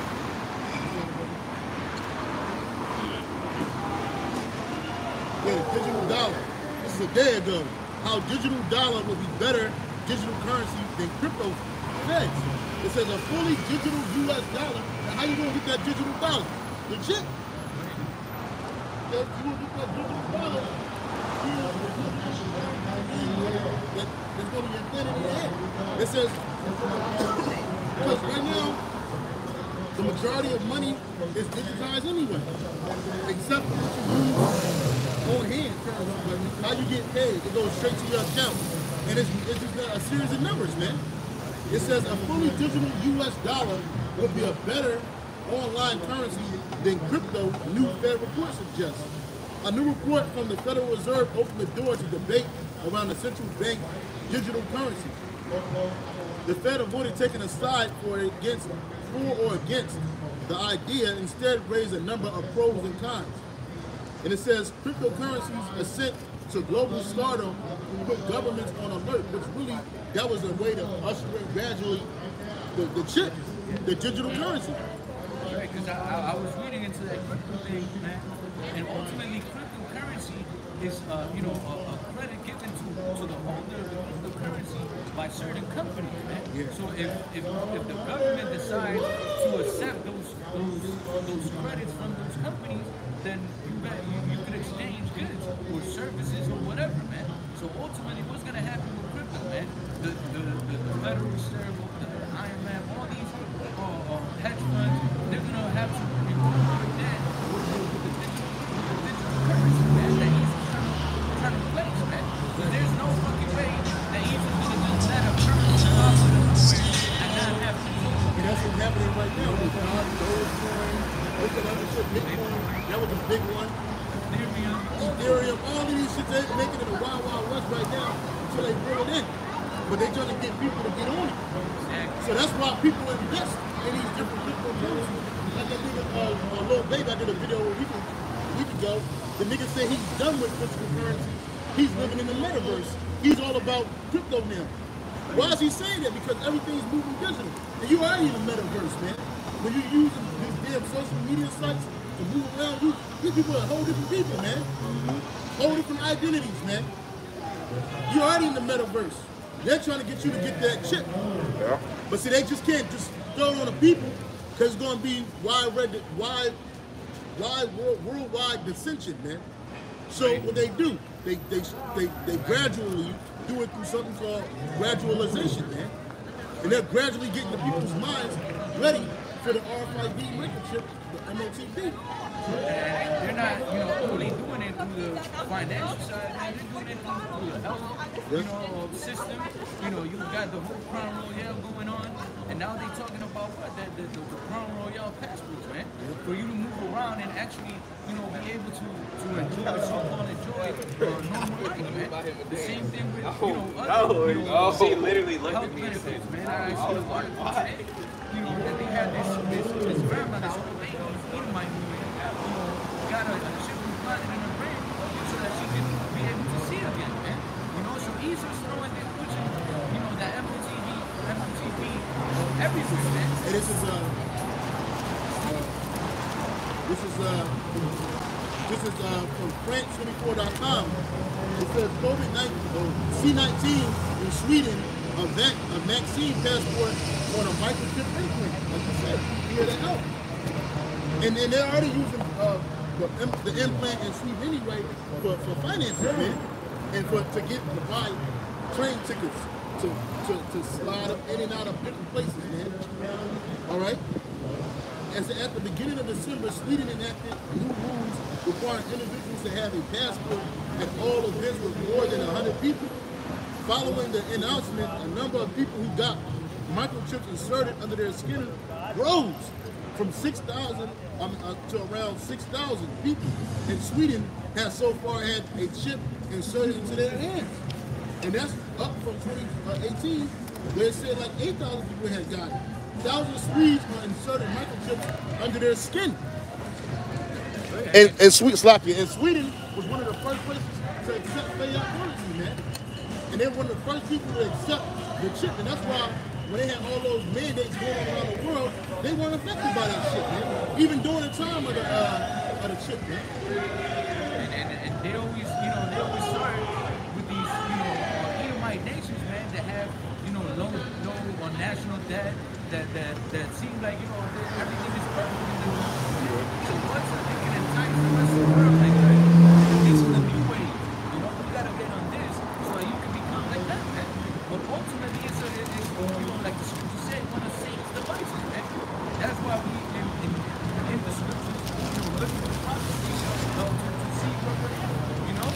Yeah, the digital dollar. This is a day ago. How digital dollar will be better digital currency than crypto feds. It says a fully digital U S dollar. Now how you gonna get that digital dollar? Legit. If you gonna get that digital dollar, you know, that, that's gonna be a thing in the head. It says, because right now, the majority of money is digitized anyway. Except for what you use on hand. How you get paid, it goes straight to your account. And it's, it's just a series of numbers, man. It says a fully digital U S dollar would be a better online currency than crypto, new Fed report suggests. A new report from the Federal Reserve opened the door to debate around the central bank digital currency. The Fed avoided taking a side for against, for or against the idea, instead raised a number of pros and cons. And it says cryptocurrencies ascent to global stardom put governments on alert, which really, that was a way to usher in gradually the, the chip, the digital currency. Right, because I, I, I was reading into that crypto thing, man, and ultimately cryptocurrency is, uh, you know, a, a credit given to, to the holder of the cryptocurrency by certain companies, man. Yeah. So if, if if the government decides to accept those those those credits from those companies, then you got, you, you can exchange goods or services or whatever, man. So ultimately, what's gonna happen with crypto, man? The the, the, the Federal Reserve, the, the I M F, all these uh, uh, hedge funds, they're gonna have to incorporate that with the, with the digital, with the digital currency, man. That he's trying, trying to place, man. But there's no fucking way that he's gonna just let a currency off of the somewhere and not have to. And that's what's happening right now with God, Dogecoin, what's that other shit, Bitcoin? That was a big one. They're Ethereum, all of these shit, they making it a wild, wild west right now until they pull it in. But they trying to get people to get on it. So that's why people invest in these different cryptocurrencies. Like that nigga, uh, uh, Lil Baby, I did a video a week, a week ago. The nigga said he's done with physical currency. He's living in the metaverse. He's all about crypto now. Why is he saying that? Because everything's moving digital. And you are in the metaverse, man. When you use these damn social media sites to move around, you, these people are whole different people, man. Whole different identities, man. You're already in the metaverse. They're trying to get you to get that chip. Yeah. But see, they just can't just throw it on the people because it's going to be wide, wide, wide, world, worldwide dissension, man. So what they do, they, they, they, they gradually do it through something called gradualization, man. And they're gradually getting the people's minds ready for the R F I D microchip, the M O T P. They're not, you know, only doing it through the financial side, man. They're doing it through the health, you know, system. You know, you got the whole Crown Royale going on, and now they're talking about what? The, the, the, the Crown Royale passports, man. For you to move around and actually, you know, be able to, to enjoy, so-called enjoy uh, normal life, man. The same thing with, you know, other, you know, She literally looked health at me and said, benefits, man. I saw an article today, you know, that they had this, this, this grandma, this old lady, in my movie, you know, got a, a chip implanted in her brain so that she can be able to see again, man. You know, so he's just throwing that pushing, you know, that M O T V, M O T V, everywhere, man. And this is, uh, uh this is, uh, this is uh, from France twenty-four dot com. It says COVID nineteen, C nineteen in Sweden, a, vac, a vaccine passport on a microchip implant, like you said, here to help. And then they're already using uh, the, the implant in Sweden anyway for, for financing, man. And for to get to buy train tickets to, to, to slide up in and out of different places, man. All right? As at the beginning of December, Sweden enacted new rules requiring individuals to have a passport at all events with more than one hundred people. Following the announcement, a number of people who got microchips inserted under their skin rose from six thousand um, uh, to around six thousand people in Sweden have so far had a chip inserted into their hands. And that's up from twenty eighteen, where it said like eight thousand people had got it. Thousands of Swedes are inserting microchips under their skin. And, and sweet sloppy. And Sweden was one of the first places to accept layout quarantine, man. And they were one of the first people to accept the chip. And that's why when they had all those mandates going on around the world, they weren't affected by that shit, man. Even during the time of the, uh, of the chip, man. And, and, and they always, you know, they always start with these, you know, uh, Edomite nations, man, that have, you know, low, low on national debt, that, that, that seem like, you know, everything is perfect. So what's up? They can entice the rest of the world like that. This is the new way. You know, we gotta get on this so that you can become like that, man. But ultimately, it's, a, it's you know, like the scripture said, one of Satan's devices, man. That's why we, in, in, in the scriptures, you know, look at the prophecy uh, to, to see what we're in, you know?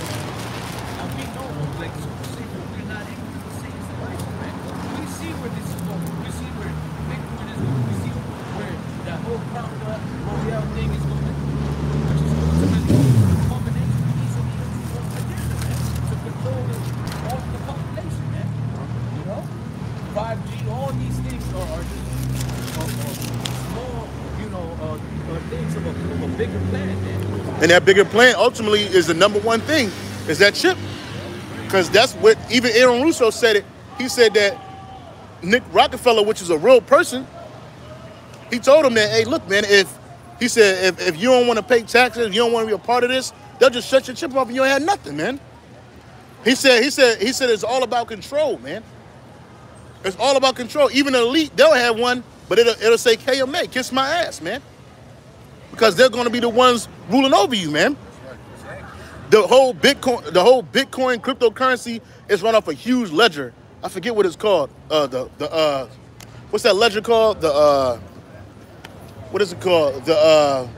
And we know, like the scripture says, we're not ignorant of Satan's devices, man. We see where this is going. We see where Bitcoin is going. We see where that whole Crown Royale thing is going. Which is ultimately the combination of these agenda, man, to control all the population, man. You know? five G, all these things are, are just uh, uh, small, you know, uh, uh, things of a, of a bigger plan, man. And that bigger plan ultimately is the number one thing, is that chip. Because that's what, even Aaron Russo said it. He said that Nick Rockefeller, which is a real person, he told him that, hey, look, man, if, he said, if, if you don't want to pay taxes, you don't want to be a part of this, they'll just shut your chip off and you don't have nothing, man. He said, he said, he said it's all about control, man. It's all about control. Even the elite, they'll have one, but it'll, it'll say K M A, kiss my ass, man. Because they're going to be the ones ruling over you, man. The whole Bitcoin, the whole Bitcoin cryptocurrency is run off a huge ledger. I forget what it's called. Uh, the the uh, what's that ledger called? The uh, what is it called? The uh,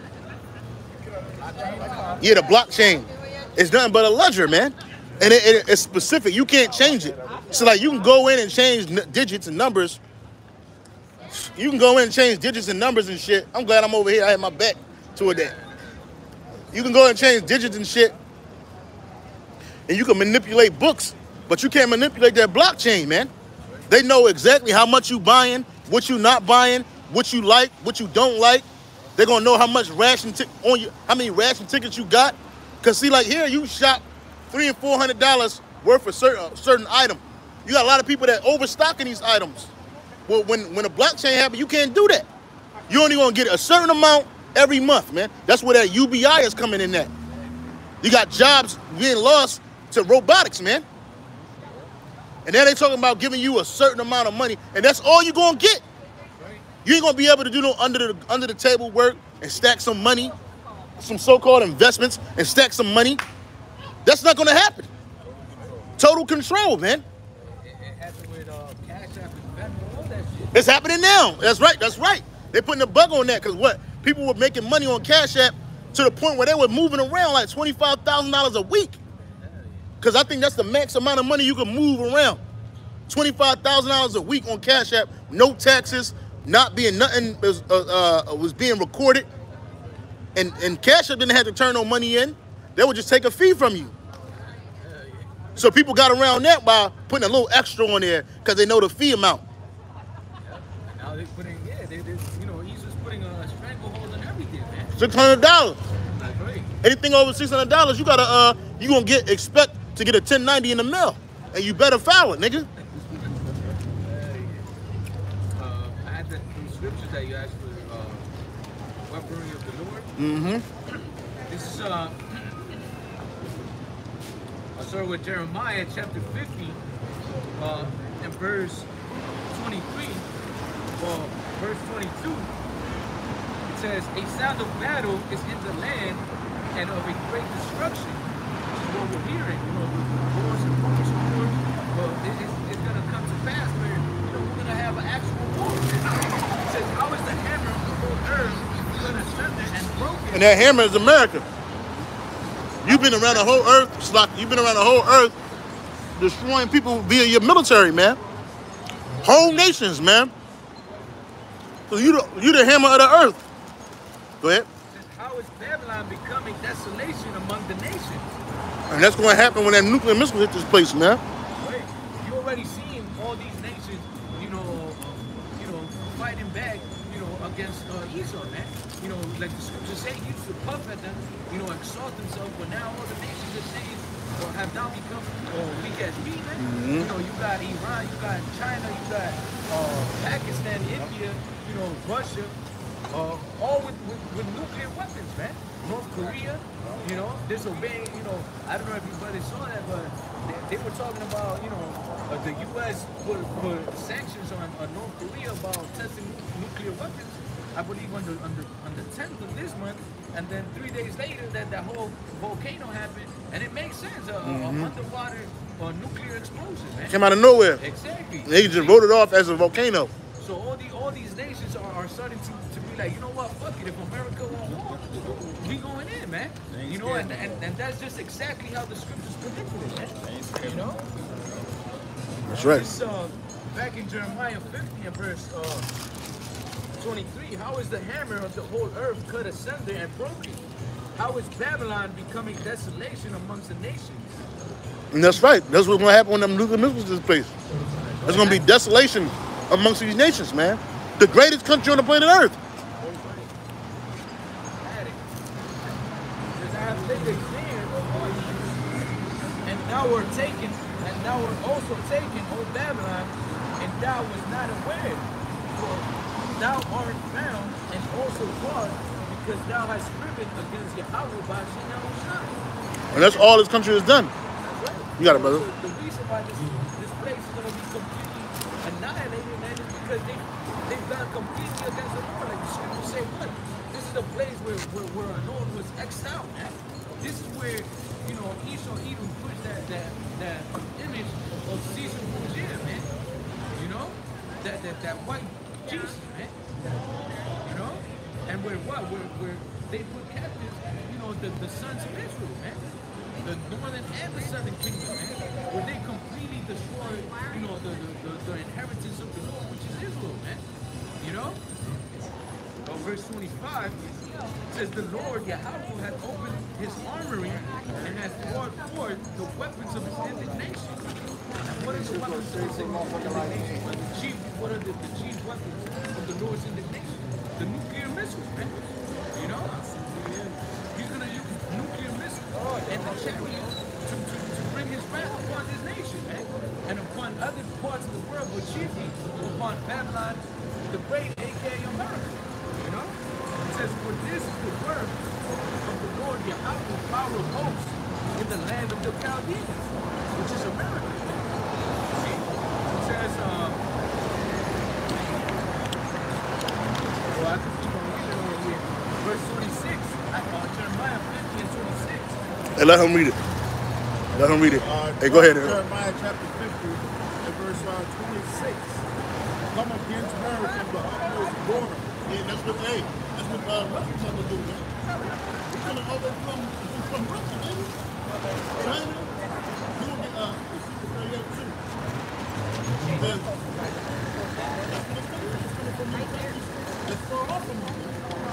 yeah, the blockchain. It's nothing but a ledger, man, and it, it, it's specific. You can't change it. So like you can go in and change n digits and numbers. You can go in and change digits and numbers and shit. I'm glad I'm over here. I had my back toward that. You can go and change digits and shit and you can manipulate books, but you can't manipulate that blockchain, man. They know exactly how much you buying, what you not buying, what you like, what you don't like. They're gonna know how much ration tick on you, how many ration tickets you got. Cause see, like here, you shop three and four hundred dollars worth of certain certain item. You got a lot of people that overstocking these items. Well, when when a blockchain happens, you can't do that. You only gonna get a certain amount every month, man. That's where that U B I is coming in at. You got jobs being lost to robotics, man. And then they talking about giving you a certain amount of money, and that's all you're gonna get. You ain't gonna be able to do no under the under the table work and stack some money, some so-called investments and stack some money. That's not gonna happen. Total control, man. It, it happened with uh, Cash App and Venmo, all that shit. It's happening now. That's right. That's right. They're putting a bug on that because what? People were making money on Cash App to the point where they were moving around like twenty-five thousand dollars a week. Because I think that's the max amount of money you can move around. twenty-five thousand dollars a week on Cash App, no taxes, not being nothing was, uh, uh, was being recorded. And, and Cash App didn't have to turn no money in. They would just take a fee from you. So people got around that by putting a little extra on there because they know the fee amount. Yeah. Now they're putting, yeah, they, they, you know, he's just putting a stranglehold on everything, man. six hundred dollars. That's right. Anything over six hundred dollars, you gotta, uh, you gonna get, expect to get a ten ninety in the mail. And you better file it, nigga. Uh, I had that from scriptures that you asked for, uh, weaponry of the Lord. Mm-hmm. This is, uh, I'll start with Jeremiah chapter fifty, uh, and verse twenty-three, well, verse twenty-two. It says, a sound of battle is in the land and of a great destruction. This is what we're hearing, you know, the wars and rumors of war. Well, it, it's, it's going to come to pass where, you know, we're going to have an actual war. It says, how is the hammer of the whole earth going to thunder and broken? And that hammer is America. You've been around the whole earth, Slock. You've been around the whole earth destroying people via your military, man. Whole nations, man. So you the, you the hammer of the earth. Go ahead. How is Babylon becoming desolation among the nations? And that's going to happen when that nuclear missile hit this place, man. Wait, you already seen all these nations, you know, you know, fighting back, you know, against uh, Esau, man. You know, like the scriptures say, he used to puff at them, you know, exalt himself, but now all the nations are saying, or have now become oh, weak as me, man. Mm-hmm. You know, you got Iran, you got China, you got uh, Pakistan, India, you know, Russia. Uh, all with, with, with nuclear weapons, man. North Korea, you know, disobeying, you know, I don't know if you brothers saw that, but they, they were talking about, you know, uh, the U S put, put sanctions on uh, North Korea about testing nuclear weapons, I believe on the, on the, on the tenth of this month, and then three days later that, that whole volcano happened, and it makes sense, a, mm-hmm. a underwater uh, nuclear explosion, man. Came out of nowhere. Exactly. They just wrote it off as a volcano. So all the all these nations are, are starting to, to be like, you know what, fuck it, if America won't war, we going in, man. You know, and, and, and that's just exactly how the scriptures predicted it, man. You know? That's right. It's, uh, back in Jeremiah fifty and verse uh, twenty-three, how is the hammer of the whole earth cut asunder and broken? How is Babylon becoming desolation amongst the nations? And that's right. That's what's going to happen when them nuclear missiles this place. There's going to be desolation amongst these nations, man. The greatest country on the planet Earth. And thou were taken, and thou were also taken, O Babylon, and thou was not aware. For thou art found, and also was, because thou hast striven against Yahweh by Shina. And that's all this country has done. Right. You got it, brother. So the reason why this, this place is going to be completely annihilated, man, is because they, they've gone completely against the Lord. Like the scriptures say, what? This is the place where, where, where our Lord was X'd out, man. This is where, you know, Esau even pushed that, that, that image of Caesar Borgia, man. You know? That, that, that white Jesus, man. You know? And where what? Where, where they put captive, you know, the, the sons of Israel, man. The northern and the southern kingdom, man. Where they completely destroyed, you know, the, the, the, the inheritance of the Lord, which is Israel, man. You know? Oh, verse twenty-five, It says the Lord Yahweh hath opened his armory and has poured forth the weapons of his indignation. And what are the weapons of his indignation? But the chief, what are the, the chief weapons of the Lord's indignation? The nuclear missiles, man. You know? He's going to use nuclear missiles and the chariots to, to, to bring his wrath upon his nation, man. And upon other parts of the world, but chiefly upon Babylon the Great, aka America. You know? It says, for this is the word of the Lord Yahweh, power of hosts, in the land of the Chaldeans, which is America. See? It says, uh, well, I can keep on reading over here. Verse twenty-six, uh, Jeremiah fifty and twenty-six. Hey, let him read it. Let him read it. Uh, Hey, go ahead. Jeremiah chapter fifty and verse uh, twenty-six. Come against her from the utmost border. Yeah, that's what, hey, that's what uh, Russians have to do, man. We're coming over from, from Russia, baby. China, you will get, uh, the Super thirty-eight too. Because that's what it's coming. It's coming from these countries that's far off from us.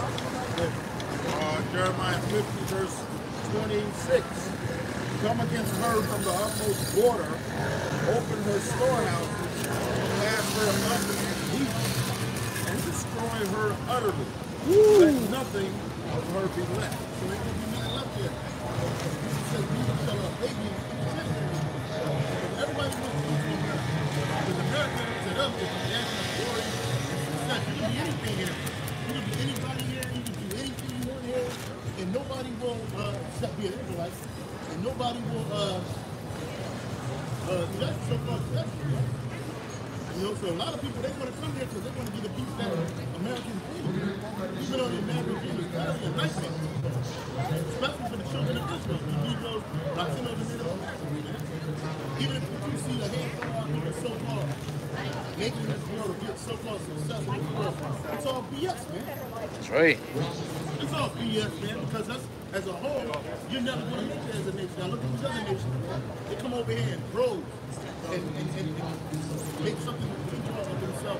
Uh, Jeremiah fifty verse twenty-six. Come against her from the utmost border, open her storehouses, cast her up deep, and destroy her utterly. Woo. Let nothing of her be left. So they will be nothing left there. Jesus says, we shall uh, hate you. Everybody wants to go to America. Because America set up is the national glory and success. You can be anything here. You can be anybody here. You can do anything you want here. And nobody will, uh, except be an Israelite. And nobody will, uh, uh, that's so-called successful. You know, so a lot of people, they want to come here because they want to be the people that American people. Even though the American people is kind of a nightmare. Especially for the children of Israel, the Negroes, Latinos, and Native Americans, man. Even if you see a handful of people so-called making this world get so-called successful in the world, it's all B S, man. That's right. It's all B S, man, because us, as a whole, you're never going to make it as a nation. Now look at these other nations. They come over here and grow and, and, and, and make something of themselves.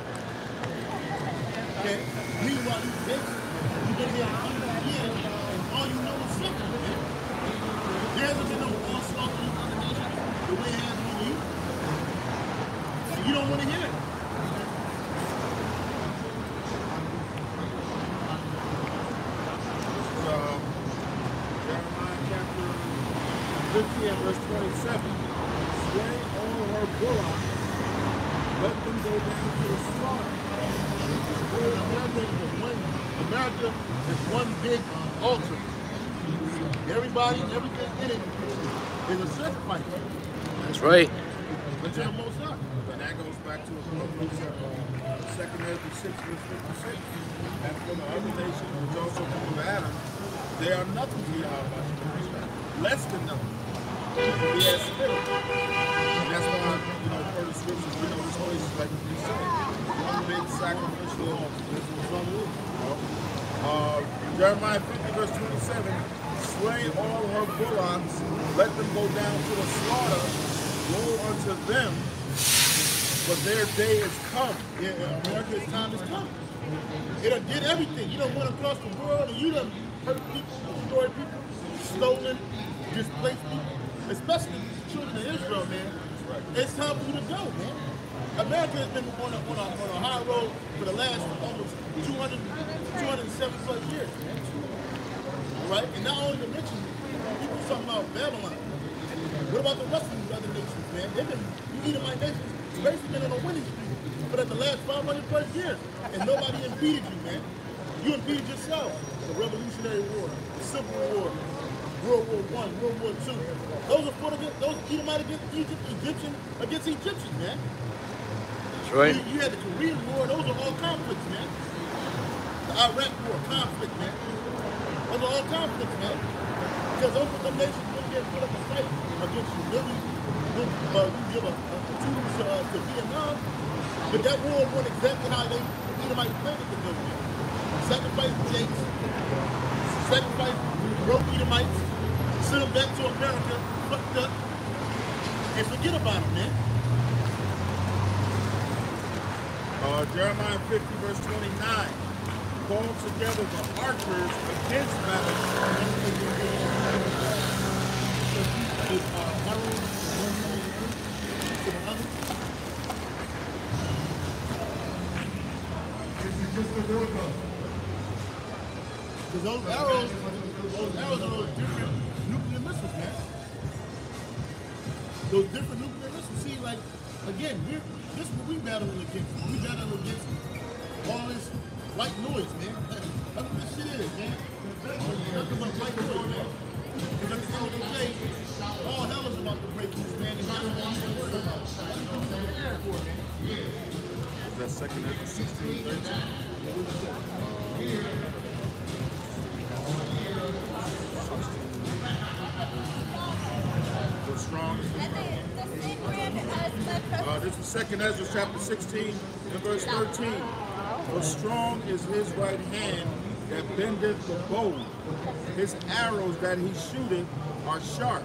Okay? Meanwhile, these nations, you've been here a hundred years, and all you know is something, man. There hasn't been no onslaught on these other nations the way it has on you. And you don't want to hear it. Uh, Jeremiah chapter fifty and verse twenty-seven. Slay all her bullocks, let them go down to the slaughter. America is one, America is one big altar. Everybody, everything in it is a sacrifice. That's right. But to the Most High. And that goes back to uh, Second Timothy six, verse fifty-six. And from the other nations, which also come of Adam, they are nothing to Yahweh, less than nothing. He has spirit. And that's why, you know, per the scriptures, we know this place is like we say, one big sacrificial altar. Uh, Jeremiah fifty, verse twenty-seven. Slay all her bullocks, let them go down to the slaughter. Woe unto them, for their day is come. Yeah, America's time has come. It done did everything. You done went across the world and you done hurt people, destroyed people, stolen, displaced people, especially the children of Israel, man. It's time for you to go, man. America has been on a, on a, on a high road for the last almost two hundred, two hundred seventy plus years, man. All right? And not only to mention, people are talking about Babylon. What about the rest of these other nations, man? They've been, you Edomite nations, basically been on a winning streak for the last five hundred plus years. And nobody impeded you, man. You impeded yourself. The Revolutionary War, the Civil War, World War One, World War Two. Those are fought against, those Edomite against Egypt, Egyptian against Egyptians, man. That's right. You, you had the Korean War, those are all conflicts, man. The Iraq War, conflict, man. Those are all conflicts, man. Because those are the nations that get put up a fight against you. Really, uh, you give a, a tools uh, to Vietnam, but that war went exactly how they Edomite planned it to go. Sacrifice Jakes, sacrifice broke Edomites, send them back to America, fucked up, and forget about them, man. Uh, Jeremiah fifty, verse twenty-nine. called together the archers against battle. Because those arrows, those arrows are those different nuclear missiles, man. Those different nuclear missiles. See, like, again, we're, this is what we battling against. We battling against all this white noise, man. That's what this shit is, man. Nothing but white noise, man. Because at the end of the day, all hell is about to break loose, man. And that's what I'm worried about. That's what I'm prepared for, man. Is that second Ezra sixteen, thirteen? The strong. Uh, this is second Ezra chapter sixteen and verse thirteen. For strong is his right hand that bendeth the bow. His arrows that he shooteth are sharp.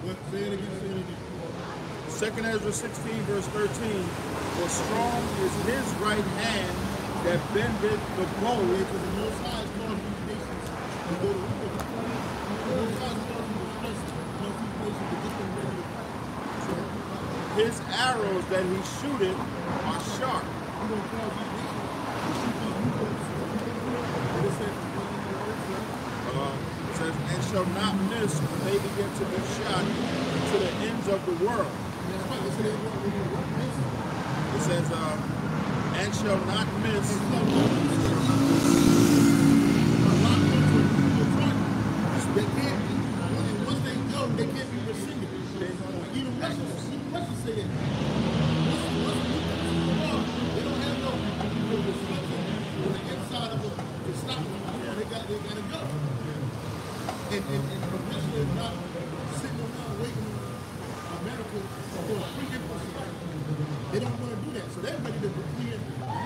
Second Ezra sixteen verse thirteen. For strong is his right hand that bendeth the bow. Because the Most High is calling these nations to go to war. The Most High is calling these nations to get them ready. His arrows that he shooteth are sharp. We're going to cause these nations to shoot these U-boats. And it says, Uh, it says, and shall not miss when they begin to be shot to the ends of the world. that's right. They said they want to work this. It says, uh, and shall not miss. They can't be, and once they go, they can't be rescinded. Even Russians, even Russians say that. Once, once you go to the war, they don't have no restriction on the inside of them to stop them. They got, they got to go. And, and, and the Russians is not sitting around waiting on America for a free infrastructure. They don't want to do that, so they're ready to preempt.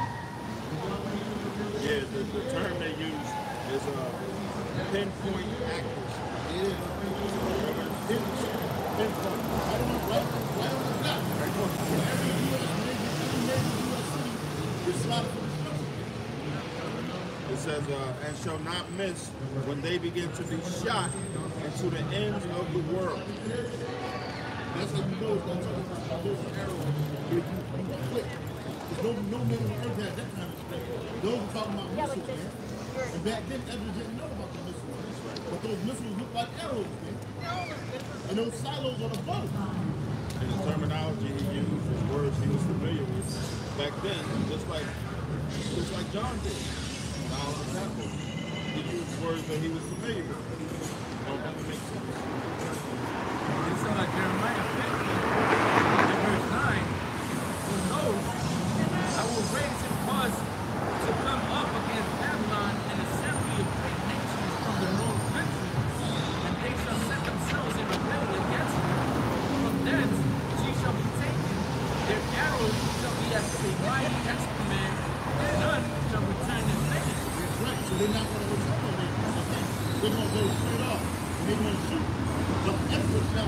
Yeah, the, the term they use is uh, pinpoint accuracy. It is. Pinpoint. I don't know, right? Right on the dot. Right on. Every U S major, every major U S city is slotted for destruction. It says, uh, and shall not miss when they begin to be shot into the ends of the world. That's how you know it's going to turn into those arrows. If you, you go quick. There's no, no man on earth has that kind of strength. Those are talking about missiles, man. And back then, Ezra didn't know about the missiles. But those missiles look like arrows, man. And those silos on the boat. And the terminology he used, his words he was familiar with back then, just like just like John did. Now, the example, he used words that he was familiar with. Don't that make sense? It's uh, Jeremiah fifty, and verse nine. Who knows? I will raise him cause to come up against Babylon an assembly of great nations from the north countries, and they shall set themselves in rebellion against her. From thence she shall be taken. Their arrows shall be as a mighty excrement, and none shall return in vain. That's right. So they're not going to return on their okay. They're going to go straight off. And they're going to shoot. But Ezra shall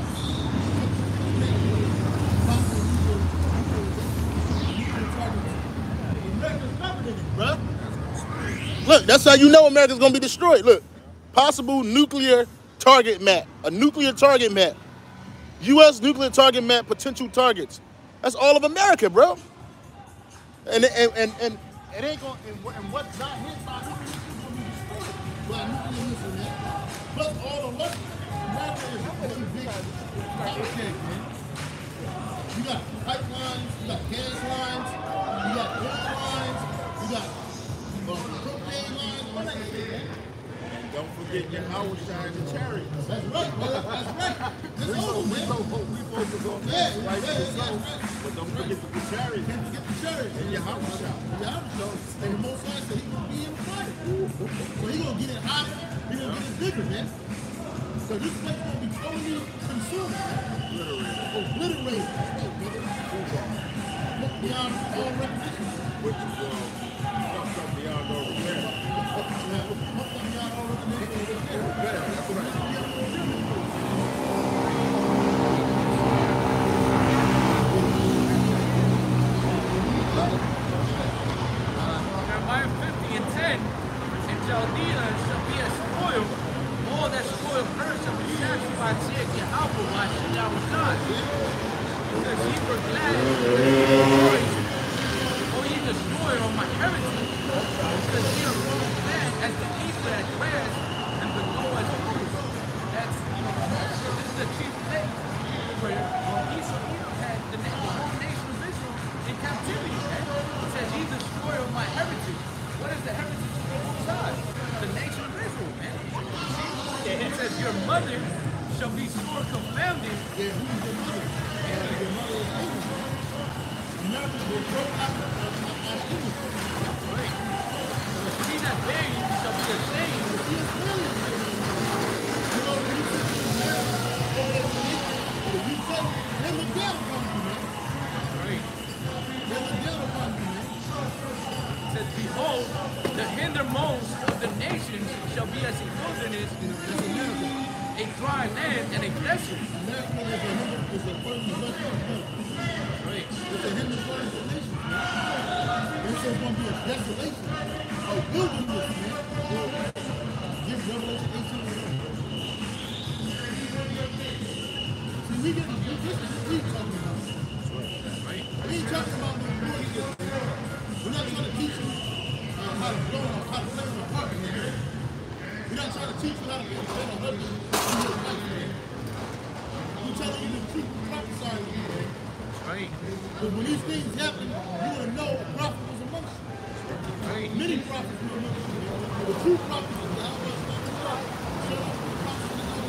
America's governing it, bruh. Look, that's how you know America's gonna be destroyed. Look, possible nuclear target map, a nuclear target map, U S nuclear target map, potential targets. That's all of America, bro. And and and, and It ain't going to, and, what- and what's not hit by nuclear missiles going to be destroyed by nuclear missiles, man. Plus all the rest, America is one big cocktail, man. You got pipelines, you got gas lines, you got oil lines, you got uh, propane lines, all that shit, man. And don't forget your hour shine and chariot. That's right, brother. That's right. That's We over, man. we focus on Yeah, that, yeah, right? yeah, So, that's right. but don't forget the chariot Can't forget the church. and your house shine. Yeah, and the Most High said he gonna be in the fire. So he gonna get it hotter, he gonna get it bigger, man. So this place gonna be totally consumed. Obliterated. Obliterated. Look beyond all recognition. Which is uh, fucked up beyond all repair. Look beyond all recognition. That's right. Jeremiah fifty and ten. And Chaldeans shall be as spoil. All that spoiled earth shall be sacrificed to Yahweh, Yahweh. Because ye were glad to rejoice. Oh, ye destroyer of my heritage. Because ye are grown fat as the eagle at grass, and the doe as fruit. That's, you know, this is the chief place where Esau had the, the whole nation of Israel in captivity. Man. It says, ye destroyer of my heritage. What is the heritage of the Most High? The nation of Israel, man. It says, your mother shall be sore confounded. Yeah, who's your mother? Yeah, your mother is English. America will grow up as English. Right. He that bear you shall be ashamed. He is brilliant. You know, when you say America, if you say, there's a devil upon you, man. Right. There's a devil upon you, man. It says, behold, the hindermost of the nations shall be as a wilderness, That's America. a dry land, and a desert. America is a hinder, is a first possession of God. Right. It's a hinder first of nations, man. And so it's going to be a desolation, a wilderness, man. Give Revelation eighteen. See, we get, this is what we talking about. Right. We ain't talking about no bullshit. We're not trying to teach you uh, how to blow on, how to play on a harp, man. We're not trying to teach you how to play on a harp in your life, man. We're telling you the truth, prophesying you, man. Right. But when these things happen, you want to know a prophet was amongst you. Right. Many prophets were amongst you, man. The true prophets of Yahweh is not the prophet. So that's the prophets of Yahweh.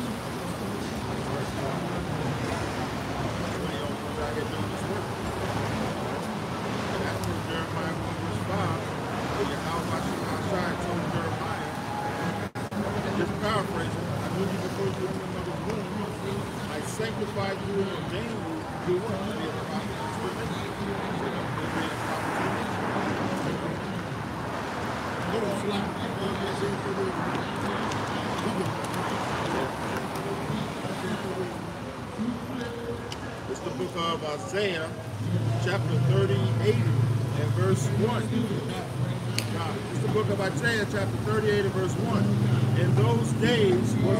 Jeremiah one verse five, where Yahweh Shai told Jeremiah, just paraphrasing, I knew you before you were in the mother's womb. I sanctified you and ordained you to what? To be a prophet to the nation. To be a prophet to the nation. Hold on, Slap. It's the book of Isaiah, chapter thirty-eight and verse one. Now, it's the book of Isaiah, chapter thirty-eight and verse one. In those days was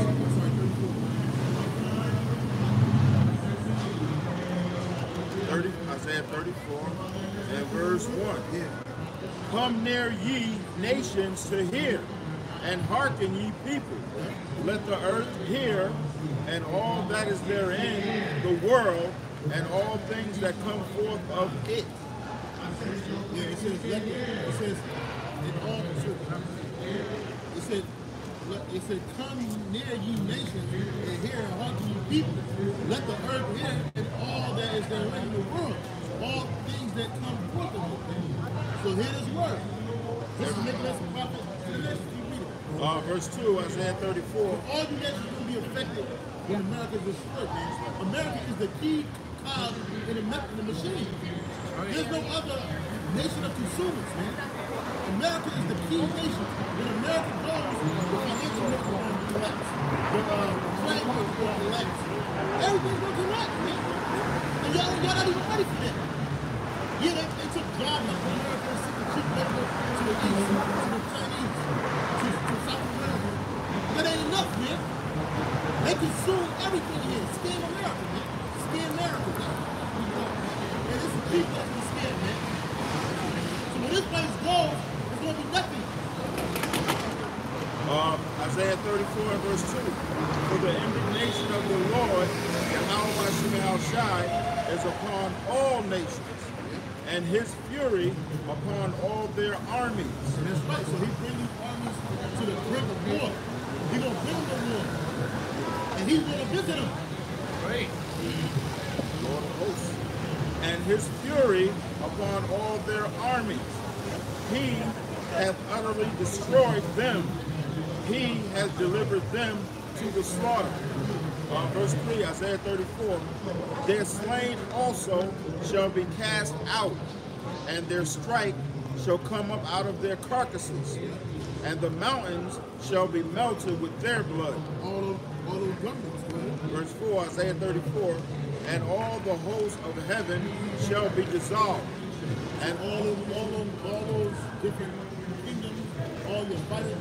thirty, Isaiah thirty-four and verse one. Come near ye nations to hear, and hearken ye people. Let the earth hear, and all that is therein, the world, and all things that come forth of it. Yeah, it says, let the, it says, it all, it said, it said, let, it said, come near ye nations, and hear and hearken ye people. Let the earth hear, and all that is therein in the world, all things that come forth of it. So hear this word. This is making us a prophet to the nations. You read it. Uh, verse two, Isaiah thirty-four. All you nations are going to be affected when America is destroyed, man. America is the key cog in the, in the machine. There's no other nation of consumers, man. America is the key nation. When America goes, the financial market will collapse. The uh, trade market will collapse. Everything's going to collapse, man. And y'all, y'all not even ready for that. Yeah, they, they took jobs like America and sent the cheap labor to the east, to the Chinese, to, to South America. That ain't enough, man. They consume everything here. Scam America, man. Scam America, man. And this is people that's been scammed, man. So when this place goes, there's going to be nothing. Uh, Isaiah thirty-four and verse two. For the indignation of the Lord, Yahweh Shai, is upon all nations, and his fury upon all their armies. And that's right. So he brings these armies to the brink of war. He's going to bring them to war. And he's going to visit them. Right. Lord of hosts. And his fury upon all their armies. He hath utterly destroyed them. He has delivered them to the slaughter. Uh, verse three, Isaiah thirty-four. Their slain also shall be cast out, and their strike shall come up out of their carcasses, and the mountains shall be melted with their blood. All those, all those governments, man. Verse four, Isaiah thirty-four. And all the hosts of heaven shall be dissolved, and all those, all those, all those different kingdoms, all your fighters, all your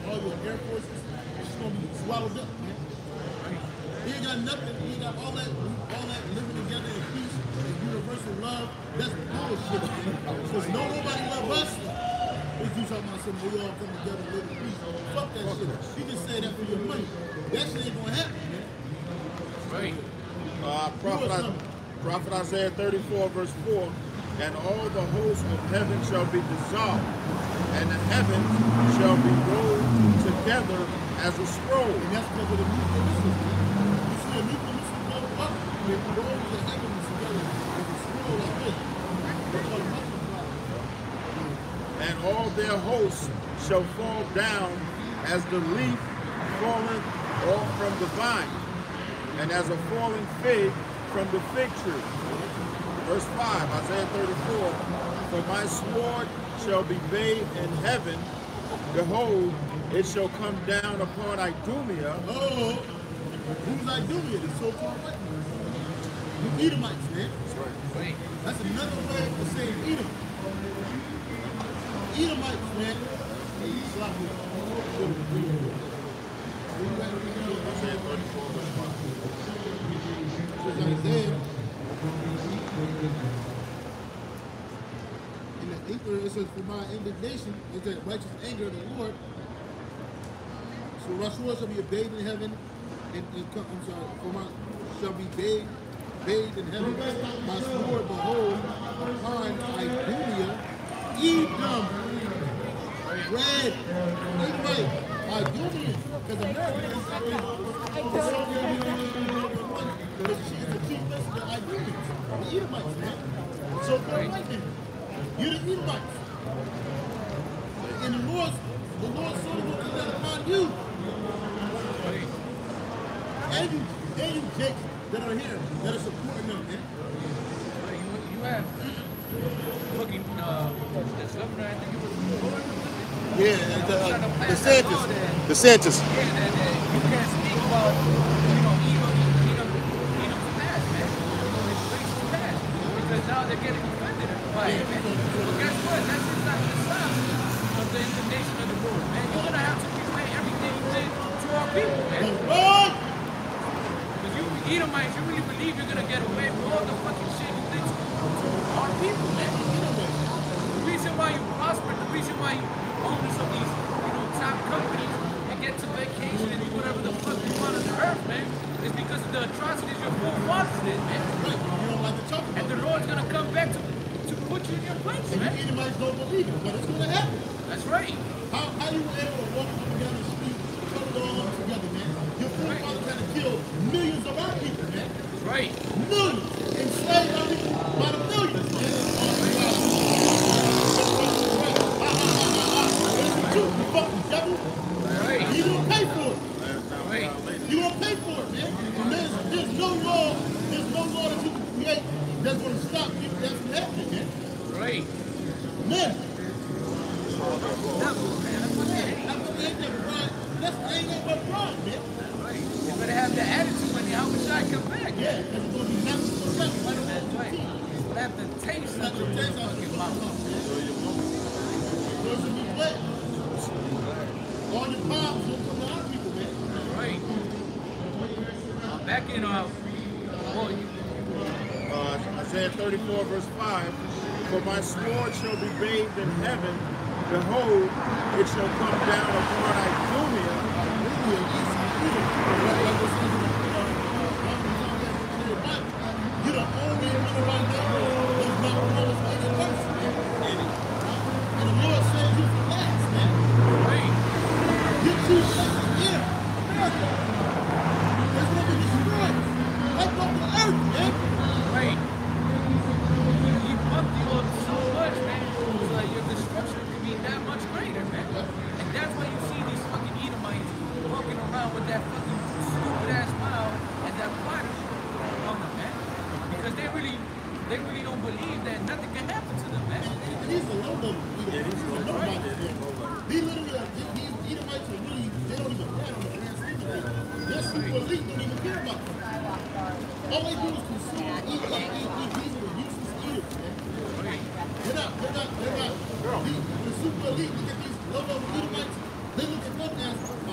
Air Forces, it's just gonna be swallowed up, man. He ain't got nothing. He ain't got all that, all that living together in peace and universal love. That's bullshit. Because no nobody love us. If you talking about something, we all come together and live in peace. Fuck that shit. You just say that for your money. That shit ain't gonna happen, man. Right. Uh, Prophet, I, Prophet Isaiah thirty-four, verse four, and all the hosts of heaven shall be dissolved, and the heavens shall be rolled together as a scroll. And that's because of the nuclear missiles, man. You see a nuclear missile blow up, it rolls the heavens together as a scroll like this. That's called multiply. And all their hosts shall fall down as the leaf fallen off from the vine, and as a falling fig from the fig tree. Verse five, Isaiah thirty-four, for my sword shall be bathed in heaven, behold, it shall come down upon Idumea. Oh, who's Idumea? The so-called white man. The Edomites, man. Right. That's another way of saying Edom. Edomites, man. Slap me. Isaiah thirty-four, verse five. Isaiah. In the Hebrew, it says, for my indignation is that righteous anger of the Lord. So Rashua shall be bathed in heaven, and, and come, I'm sorry, for my shall be bathed, bathed in heaven. My sword, behold, upon Idumea, Edom, red, Edomite, Idumea, because America because she is the chief messenger of Idumeans, the Edomites, man. So called white men. You're the Edomites. And the Lord, the Lord saw what he done upon you. And you, and you Jakes that are here, that are supporting them, man. You, you have fucking, uh, this governor, I think it was, Yeah, the, uh, the Santas. The Santas. yeah, that, that you can't speak about, you know, Edom, Edom, Edom's past, man. You know, his racist past. Because now they're getting offended by it, man. But guess what? That's just not the sign of the indignation of the Lord, man. You're going to have to repay everything you did to our people, man. Lord! Because you Edomites, you really believe you're going to get away with all the fucking shit you did to our people, man. The reason why you prosper, the reason why you owners of these, you know, top companies and get to vacation and do whatever the fuck you want on the earth, man, is because of the atrocities your forefathers did, man. You don't like to talk about And the Lord's gonna come back to, to put you in your place, it. man. And the Edomites don't believe it, but it's going to happen. That's right. How, how you were able to walk up and down the street, put it all up together, man? Your forefathers had to kill millions of our people, man. That's right. Millions. Enslaved our people by the millions, man. You fucking devil. Right. You don't pay for it. Right. You don't pay for it, man. And there's, there's no law, there's no law that you can create that's going to stop people that's from happening, man. Right. None. Devil, man. That's what they hate. That's what they ain't never run. That's what ain't never run, man. Right. You better have the attitude when the Hamashai come back. Yeah, because it's going to be nothing for nothing. Right on That's the right. team. You have to taste Let of the the taste out of fucking your mouth. mouth, man. Those will be wet. All the bombs will come to our people, man. Right. Uh, back in, uh, well, you, Uh, Isaiah thirty-four, verse five, for my sword shall be bathed in heaven, behold, it shall come down upon Idumea. You're the only one right now that's not promised any mercy, man. And the Lord said you for last, man. right. You choose places here, America. That's going to be destroyed. Wipe off the earth, man. Right. You bumped the old so much, man. It's like your destruction can be that much greater, man. And that's why you see these fucking Edomites walking around with that fucking stupid ass smile and that pride on them, man. Because they really, they really don't believe that nothing can happen to them, man. And these are low level. Yeah, these are low level. These literally are, these Edomites are really, they don't even care on the grand scheme of things. Their super elite don't even care about them. All they do is consume, eat, eat, eat, eat. These are the useless eaters, man. They're not, they're not, they're not. The, the super elite, look at these low level Edomites, they look at them as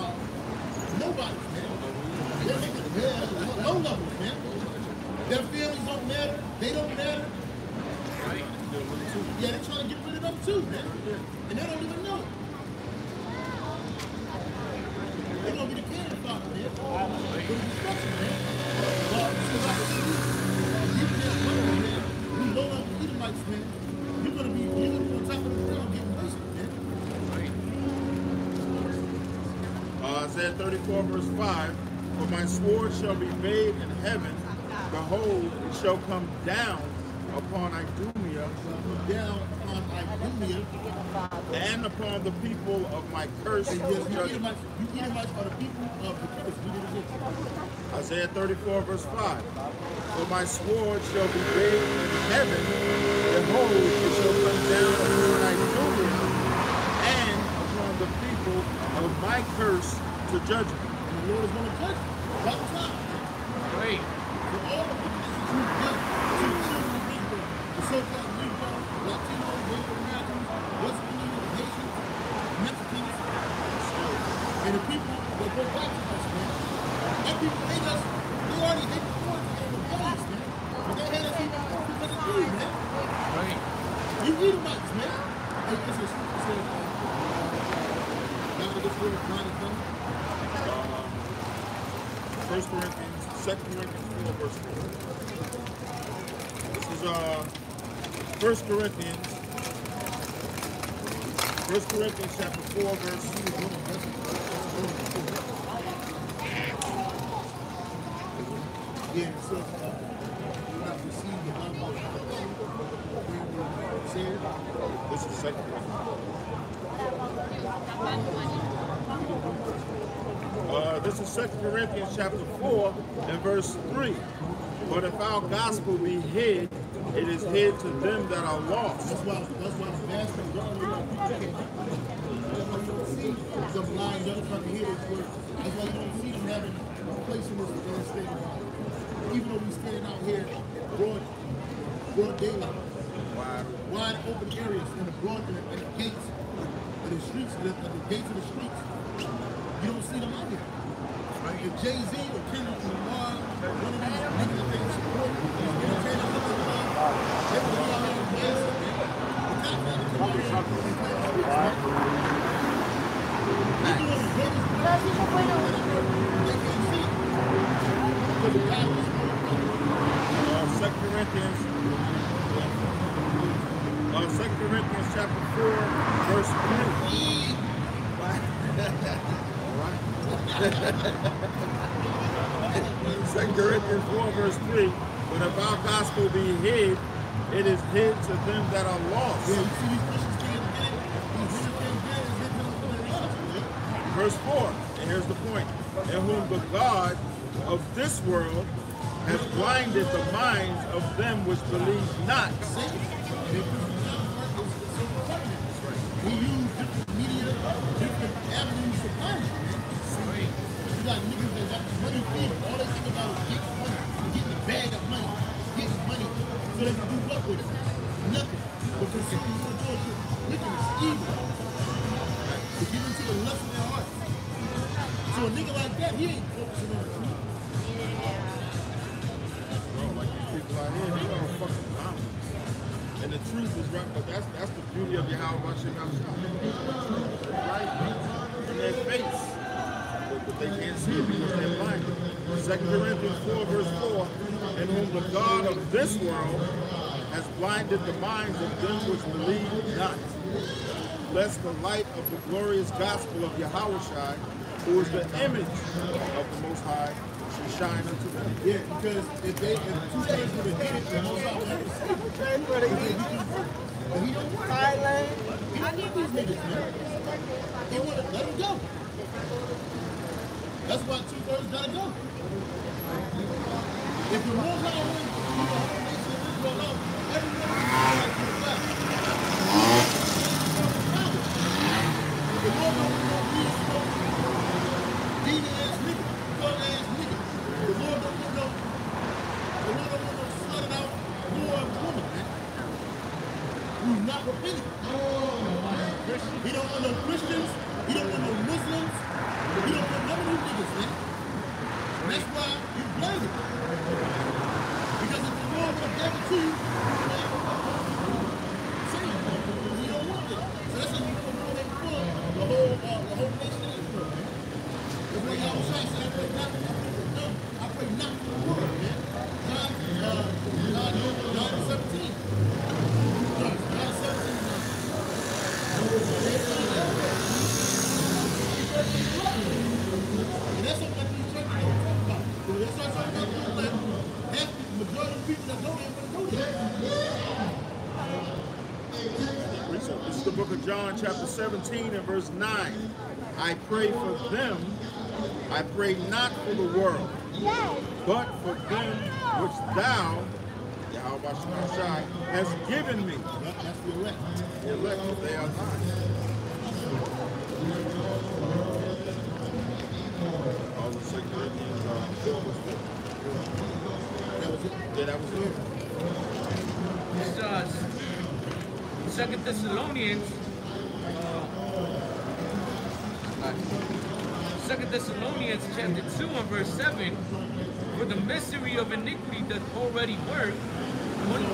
And they don't even know it. They're going to be the cannon fodder, man. For the destruction, man. But, since I see you, you can't run, man. You load up the Edomites, man. You're going to be, you're going to be on top of the ground getting wasted, man. Uh, Isaiah thirty-four, verse five. For my sword shall be made in heaven. Behold, it shall come down upon Idumea, Down upon Idumea, and upon the people of my curse. and for yes, you judgment. Edomites, you Edomites are the people of the curse. We did it again. Isaiah thirty-four, verse five. For my sword shall be made in heaven. Behold, it shall come down upon Idumea, and upon the people of my curse to judgment. And the Lord is going to judge you. Right time. Wait. For all the people that you've done to the children of Israel, the so-called Negro, Latino, Native Americans, West Indians, Haitians, Mexicans, and the people that go back to us, man. That people hate us. They already hate the Lord and the boys, man. But they hate us even more because of you, man. Right. You Edomites, man. Hey, this is, this is, uh, now that this word, God is done. First Corinthians, Second Corinthians four, verse four. This is uh First Corinthians, First Corinthians chapter four, verse Yeah, so, uh, you not receive the love of said. This is Second Corinthians. Uh, this is Second Corinthians chapter four and verse three. But if our gospel be hid, it is hid to them that are lost. That's why, that's why the vast majority of people can't. That's why you don't see the blind young trying to hear this word. That's why you don't see them having a place in this United States. Even though we standing out here broad, broad daylight, Wide. wide open areas in the broad and the, and the gates, and the streets, the, the gates of the streets, you don't see them out here. If Jay-Z or Kendrick Lamar, one of these niggas that they support, these entertainers that they love, they would be out here in dancing, man. The cops had to come out here and play the streets, man. Even though the greatest players in the world, they can't see it. Because the God was Uh, Second Corinthians, uh, Second Corinthians chapter four, verse three. Second Corinthians four, verse three. But if our gospel be hid, it is hid to them that are lost. Yeah, you see these Christians can't get it. These Christians can't get it. It's into the lost, man. Verse four, and here's the point. In whom the God of this world has blinded the minds of them which believe not. Satan. And if this is not work, it's the silver covenant. We use different media, different avenues to punish, man. You got niggas that got the money fever. All they think about is getting money, getting a bag of money, getting money, so they can do what with it? Nothing. But consuming the bullshit, wickedness, evil. To get into the lust of their heart. So a nigga like that, he ain't focusing on the truth. Bro, like these people out here, they are fucking dominant. And the truth is right, but that's that's the beauty of your how much you got shot. Right in their face. But, but they can't see it because they're blinded. Second Corinthians four, verse four, in whom the God of this world has blinded the minds of them which believe not, lest the light of the glorious gospel of Yahushua, who is the image of the Most High, should shine unto them. Yeah, because if they, if two thirds would have did it, the most I would have received. But he don't want it. He don't want these niggas, man. He want to let them go. That's why two thirds gotta go. If the more power wins, you know, the nation of Israel love, everyone is going to the left. The more power wins, demon ass nigga, thug ass nigga. The Lord don't want no, the Lord don't want no slutted out Lord woman, man. Who's not repentant. He don't want no Christians. He don't want no Muslims. He don't want none of these niggas, man. And that's why you blame it. Because if the Lord would have given it to you, man, say it. He don't want it. So And that's what these churches don't talk about. When they start talking about the elect, half the majority of people that go there want to go there. So this is the book of John, chapter seventeen and verse nine. I pray for them. I pray not for the world, but for them which thou, Yahweh Shai, has given me. That's the elect. The elect, they are thine. All the Second Corinthians, uh, That was it. yeah, that was it. It's uh, Second Thessalonians. Uh, Second Thessalonians chapter two and verse seven. For the mystery of iniquity doth already work. One,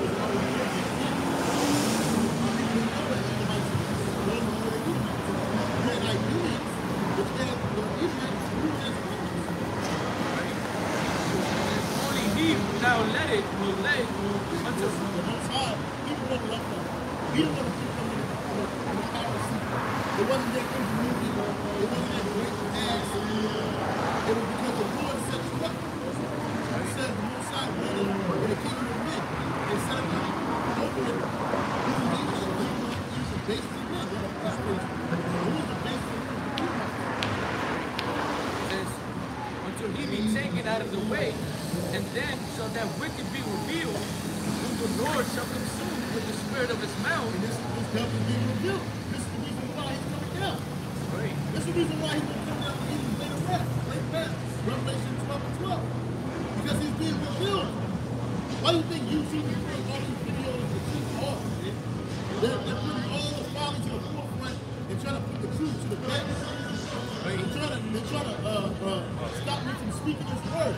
only he who now let it will let it unto The Most High, he the one who left them. He the one who put them in the, in the, in the power seat. It wasn't their ingenuity. It wasn't their great ass. It was because the Lord set you up. He said the Most High wanted in the kingdom of men. They set him up. Open it. He was leadership. He was the basis of men. That's what he was the basis of men. says, until he be taken out of the way, and then shall that wicked be revealed, whom the Lord shall consume with the spirit of his mouth. And this, this government being revealed. This is the reason why he's coming down. Right. This is the reason why he's going to come down and even later back, right back. Revelation twelve and twelve. Because he's being revealed. Why do you think YouTube is putting all these videos of the truth off? Man? They're, they're putting all the folly to the forefront and trying to put the truth to the back. They're trying to, they're trying to uh, uh, stop me from speaking this word.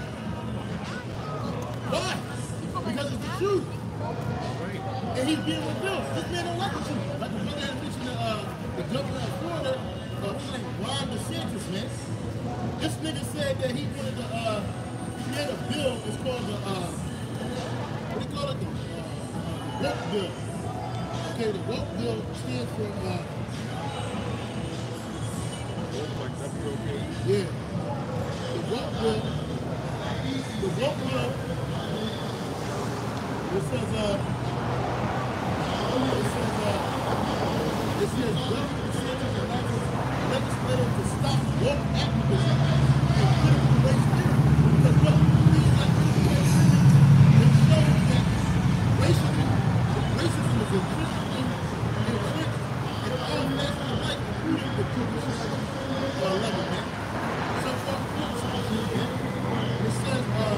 Why? Because it's the truth. And he's being revealed. This man don't like the truth. Like the brother that mentioned the, uh, the governor of Florida, uh, what's his name? Ron DeSantis, man. This nigga said that he wanted to, uh, he had a bill, it's called the, uh, what do you call it? The, uh, uh, woke bill. Okay, the woke bill stands for, uh, yeah. The woke bill, the woke bill, it says, uh, it says, uh, it says, Governor DeSantis announces legislative to stop woke activism and critical race theory. Because look, things like critical race theory, it shows that racism, racism is entrenched in, entrenched in all facets of life, including the Jewish uh, level, man. So far, and it says, uh,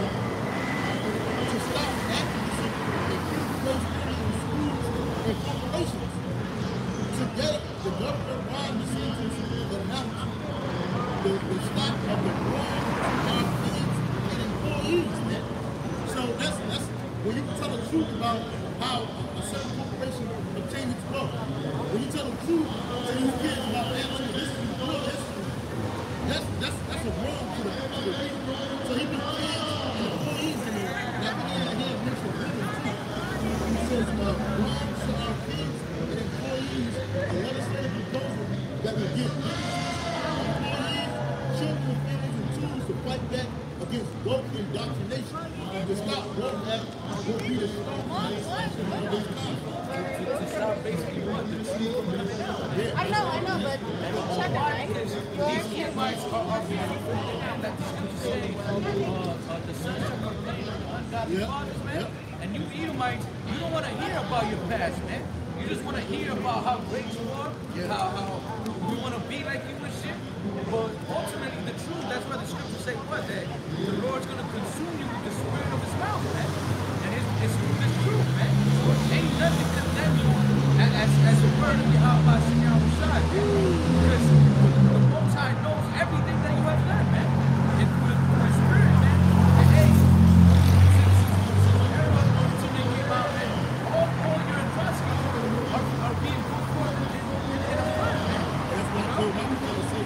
to stop activism and critical race theory in schools and corporations. Today, the governor Ron DeSantis announced the, the stop of the wrong of kids and employees, man. So that's that's when you can tell the truth about how a certain corporation obtained its wealth. When you tell the truth to these kids about actually this is real history, that's that's that's a wrong to the to the people. So he put kids and employees in there. And I think he had he had mentioned women too. He says uh, Ron shall our kids and employees a legislative proposal that will give employees, children, and families and tools to fight back against woke indoctrination. To stop woke act will be the strongest action of this conflict. To stop basically what? The truth from coming out. I know, I know, but check it, right? These Edomites are, are being fulfilled, and that the scriptures say, uh, uh, the sons shall complain of the ungodly Yep, fathers, man. yep. And you Edomites, you don't want to hear about your past, man. You just want to hear about how great you are, how, how you want to be like you and shit. But ultimately, the truth, that's why the scriptures say what? That the Lord's going to consume you with the spirit of his mouth, man. And his, his truth is truth, man. So ain't nothing condemn you as, as, as the word of Yahweh Shai, because the Most High knows everything that you have done, man. And through the, through the spirit, man. And hey, since, since the era of until they came out, man, all, all your atrocities are, are being put forth in, in, in a front, man. That's what I told my people to say.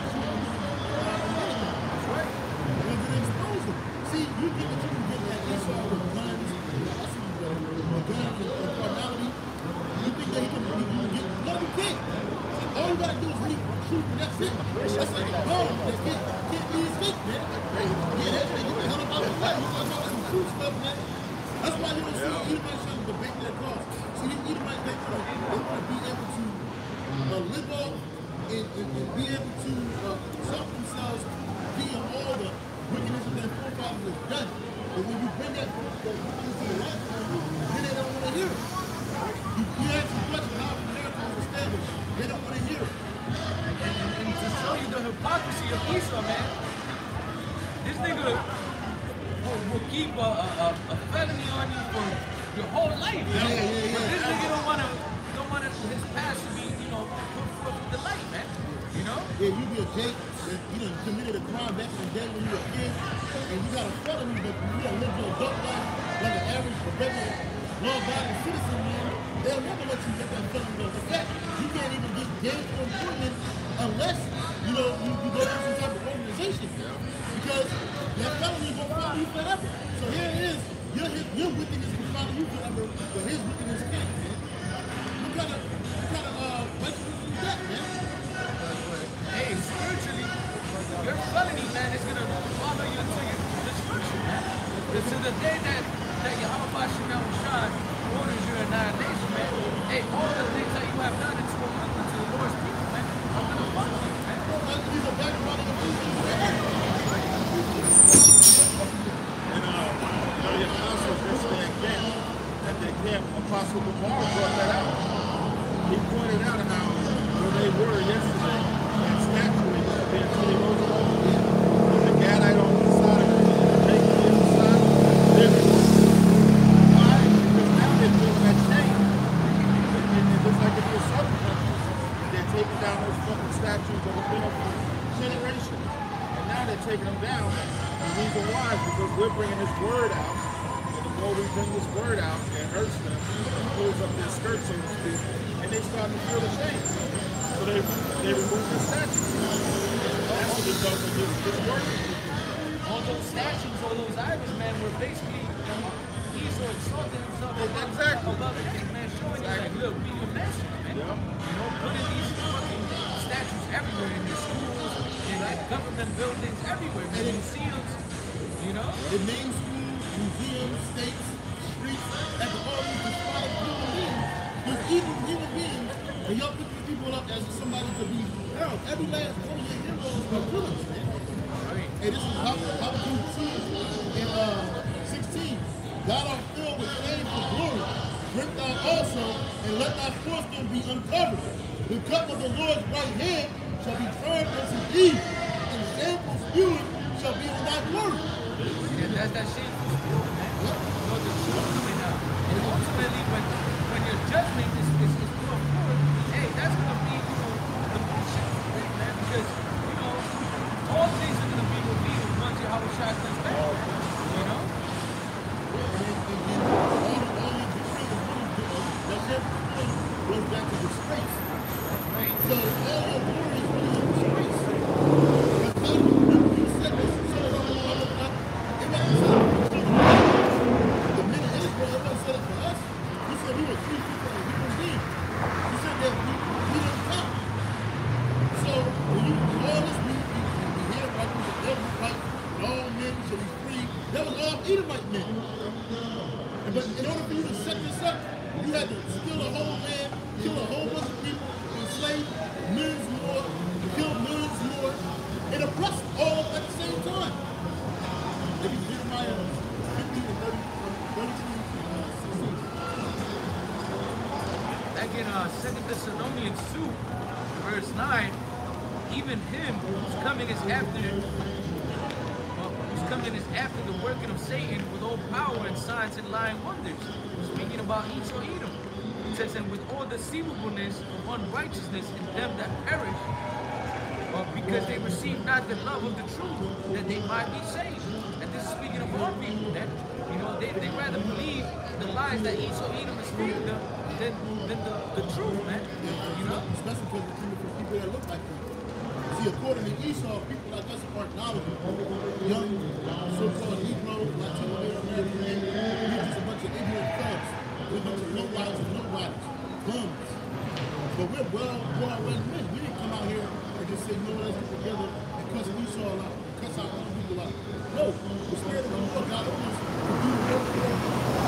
That's right. Because it exposed them. See, you get what you can get at Esau with guns, I see you better, with guns and, and carnality. You think that he can, you can get, no, you can't. All you gotta do is read truth, and that's it. That's like a bomb that can't, can't be escaped, man. Yeah, that's right. Get the hell up out of the way. You talking about some true stuff, man. That's why you don't see the Edomites trying to debate their cause. See, the Edomites, they want to, they want to be able to uh, live off and, and, and be able to uh, self themselves via all the wickedness that their forefathers have done. But when you bring that wickedness to the light, then they don't want to hear it. You, you ask the question, how the America was established, they don't want to hear it. And, and, and to show you the hypocrisy of Esau, man, this nigga will, will keep a, a, a felony on you for your whole life. You know? Yeah, yeah, yeah. But this nigga don't want to, don't want his past to be, you know, put forth with the light, man. You know? Yeah, you be a Jake that you know committed a crime back in the day when you were a kid, and you got a felony, but you don't live your adult life like an average, a regular, law-abiding citizen, man. They'll never let you get that felony off. In fact, you can't even get gainful employment unless you know you, you go through some type of organization, because that felony is gonna follow you forever. So here it is, your your wickedness will follow you forever, but his wickedness can't, man. What kind of what kind of uh righteousness is that, man? Hey, spiritually, your felony, man, is gonna follow you until your destruction, man. Until the day that that Yahweh Shemel Shad orders your annihilation, man. Hey, all the things that you have done into a to the Lord's people, man, I'm gonna follow you, man. He's a background of the And uh, you know, the apostles just saying again at their camp, Apostle Lamar brought that out. He pointed out how where they were yesterday and statuary there until they rose up again. The Gadite on one side and the Jacob on the other side, they're why? Because now they're doing that change. And it looks like if you're southern countries, they're taking down those fucking statues that have been up for generations. And now they're taking them down. The reason why is because we're bringing this word out. And the more we bring this word out, it hurts them, it pulls up their skirt, so to speak, and they start to feel ashamed. So they they remove the statues. That's the result of this, this work. All those statues, all those idols, man, were basically Esau exalting himself Exactly. above the king, man, showing you like, look, we your master, man. Yeah. You know, putting these fucking statues everywhere in your schools, in like government buildings, everywhere, man, museums, you know? The main schools, museums, states, streets, after all these despotic human beings, there's even human beings, and y'all put these people up as somebody to be held. Every last one of your heroes are villains, man. And this is how how two in uh sixteen. Thou art filled with fame and glory. Drink thou also, and let thy foreskin be uncovered. The cup of the Lord's right hand shall be turned unto thee, and shameful spewing shall be on thy glory. Yeah, that's that shameful spewing, man. You know, the truth coming out. And ultimately, when when your judgment is, is, is put forth, hey, that's going to be, you know, the most shameful thing, man. Because, you know, all things are going to be revealed once Yahweh Shai comes back, man. You know? Goes back to disgrace. So all your glory is really a disgrace. Because you said this, so it wasn't set the men of Israel, it wasn't set up for us. You said we were three people in human beings. You said that we, we didn't count. So when you all this we we, we hear like we were every right, and all men shall be free. That was all Edomite men. And but in order for you to set this up, you had to steal a whole man, kill a whole bunch of people, enslave millions more, kill millions more, and oppress all at the same time. If you Jeremiah fifty and thirty, thirty-three, uh, sixteen. Back in uh, Second Thessalonians two, verse nine, even him who's coming is after, well, who's coming is after the working of Satan with all power and signs and lying wonders. Speaking about Esau Edom, it says, and with all deceivableness of unrighteousness in them that perish, uh, because they receive not the love of the truth, that they might be saved. And this is speaking of all people, that, you know, they, they rather believe the lies that Esau Edom is feeding them than, than the, the truth, man. You know? Especially because it's coming from people that look like them. See, according to Esau, people like us aren't knowledgeable. Young, so-called Negroes, Latino, American men, we're just a bunch of ignorant thugs. We're a bunch of lowriders and lowriders, bums. But we're well, well-read men. We didn't no one else get together and cuss Esau out, cuss out other people out. No, the Spirit of the Lord God of us to do the work for us.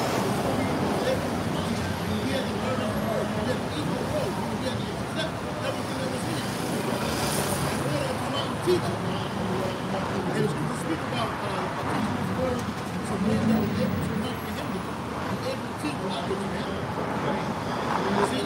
We had to learn His word. We had to eat the word. We had to accept everything that was here. In order to come out and teach it. And it's good to speak about uh, teaching His word to men that were able to learn from Him, and able to teach without getting mad. You see?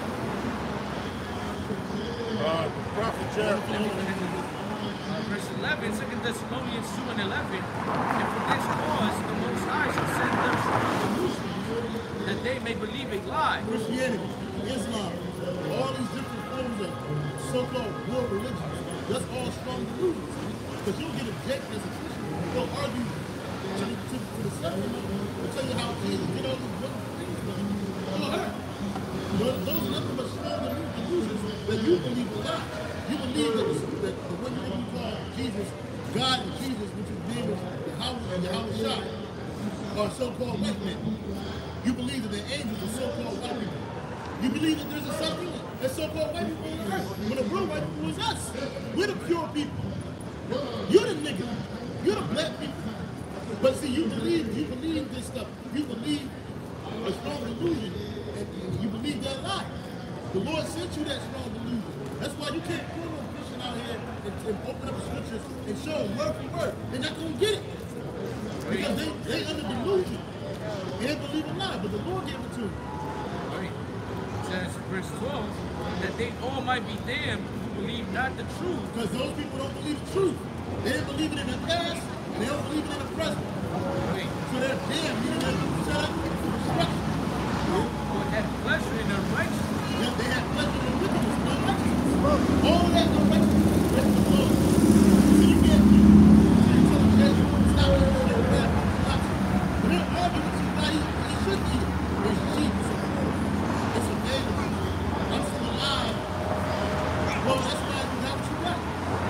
Uh, Prophet Jeremiah. Uh, verse eleven, Second Thessalonians two and eleven. And for this cause the Most High shall send them strong delusions, that they may believe a lie. Christianity, Islam, all these different forms of so-called world religions, that's all strong delusions. Because you'll get a jet as a Christian. They'll argue to the, to, to the secular. They'll tell you how Jesus did all these different things. It'll hurt. Those, those are nothing but strong delusions that you believe a lie. You believe that, that the way you call Jesus, God and Jesus, which is named as Yahweh and Yahweh Shai, are so-called white men. You believe that the angels are so-called white people. You believe that there's a such thing as so-called white people on the earth. When the real white people was us. We're the pure people. You're the nigga. You're the black people. But see, you believe, you believe this stuff. You believe a strong delusion, and you believe that lie. The Lord sent you that strong delusion. That's why you can't pull no Christian out here and, and open up the scriptures and show them word for word. They're not going to get it. Because they, they under delusion. They didn't believe a lie, but the Lord gave it to them. Right. It says, verse twelve, that they all might be damned who believe not the truth. Because those people don't believe the truth. They didn't believe it in the past, and they don't believe it in the present. Right. So they're damned, meaning they're set up for destruction. For it had pleasure in their righteousness. They, they had pleasure in wickedness, no righteousness. All that no righteousness is the Lord. So you can't do it. So you tell them, "Jay, stop it, don't do that, stop it." But they're arguing with you why he, he should eat it. It's cheap, it's a it's available. I'm still alive. Well, that's why you got what you got.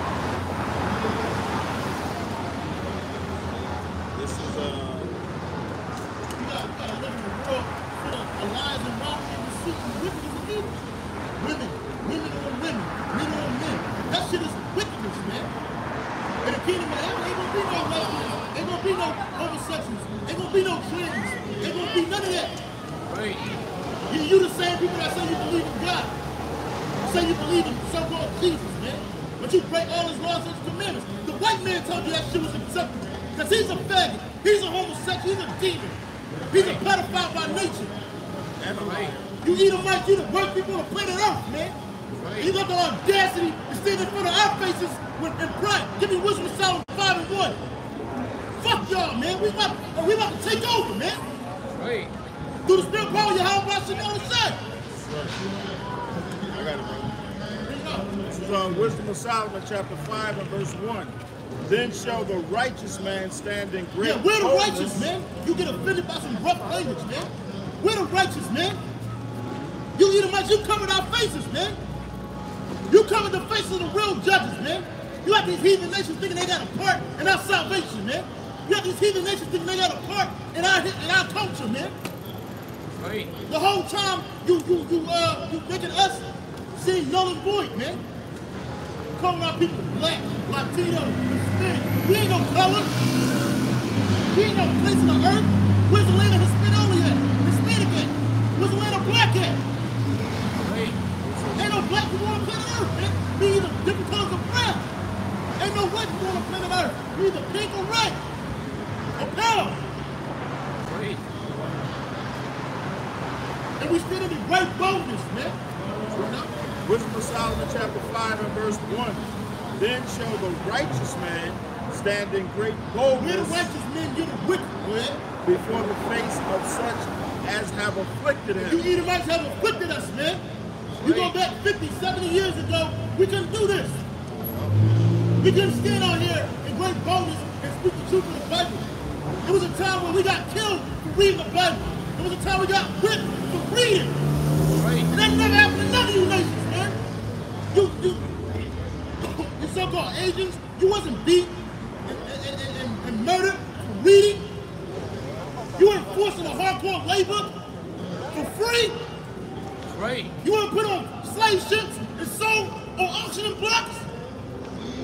This is uh. You got, you got to live in a world full of lies and robbery and deceit and wickedness and evil. Women, women on women, men on men. That shit is wickedness, man. In the kingdom of heaven, ain't gonna be no lesbians, ain't gonna be no homosexuals, ain't gonna be no trans, ain't gonna be none of that. Right. You, you the same people that say you believe in God, say you believe in so-called Jesus, man. But you break all his laws and his commandments. The white man told you that shit was acceptable. Because he's a faggot, he's a homosexual, he's a demon. He's a pedophile by nature. That's right. You eat a mic, you the worst people on the planet Earth, man. Right. You got the audacity to stand in front of our faces with, in pride. Give me wisdom solid five and one. Fuck y'all, man. We about, we about to take over, man. Right. Through the spirit power, your how about should on the side. I got it, bro. This is on Wisdom of Solomon, chapter five and verse one. Then shall the righteous man stand in great Yeah, we're the boldness. righteous, man. You get offended by some rough language, man. We're the righteous, man. You eat a mic, you covered our faces, man. You covered the faces of the real judges, man. You got these heathen nations thinking they got a part in our salvation, man. You got these heathen nations thinking they got a part in our in our culture, man. Right. The whole time you you you uh you making us seem null and void, man. Calling our people black, Latino, Hispanic. We ain't no color. We ain't no place in the earth. Where's the land of Hispanic at? Hispanic at? Where's the land of black at? Right. Ain't no black people on planet Earth, man. We either different colors of brown. Ain't no white people on planet Earth. We either pink or red. Or pale. Right. And we stand in the great boldness, man. Wisdom of Solomon, chapter five and verse one. Then shall the righteous man stand in great We're the boldness righteous men, you're the wicked, man. before the face of such as have afflicted You him. Edomites have afflicted us, man. You go back fifty, seventy years ago, we couldn't do this. We couldn't stand out here in great boldness and speak the truth of the Bible. There was a time when we got killed for reading the Bible. There was a time we got whipped for reading. Right. And that never happened to none of you nations, man. You, you, you so-called Asians, you wasn't beat and, and, and, and, and murdered for reading. You weren't forced into hardcore labor for free. Right. You want to put on slave ships and sold on auction blocks?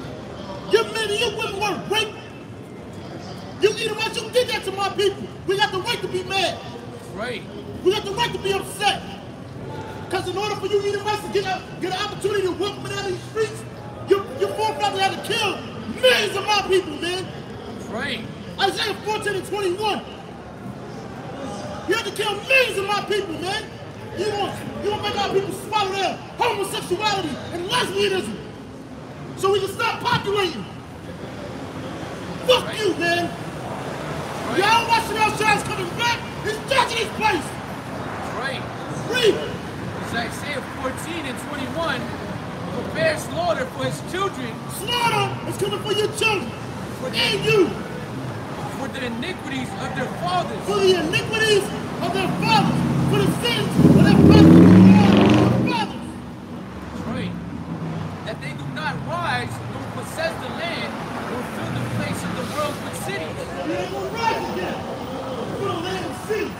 your women were raped. You Edomites, you did that to my people. We got the right to be mad. Right. We got the right to be upset. Because in order for you Edomites to get, a, get an opportunity to walk out of these streets, your, your forefathers had to kill millions of my people, man. Right. Isaiah fourteen and twenty-one. You have to kill millions of my people, man. You want, you want to make our people swallow their homosexuality and lesbianism so we can stop populating. Fuck right. you, man. Right. Y'all watching our shots coming back. He's judging his place. Right. Read. It's Isaiah fourteen and twenty-one. Prepare slaughter for his children. Slaughter is coming for your children. For and you. For the iniquities of their fathers. For the iniquities of their fathers. For the sins of their fathers. fathers. Right. That they do not rise nor possess the land nor fill the place of the world with cities. They ain't gonna rise again. For the land of cities.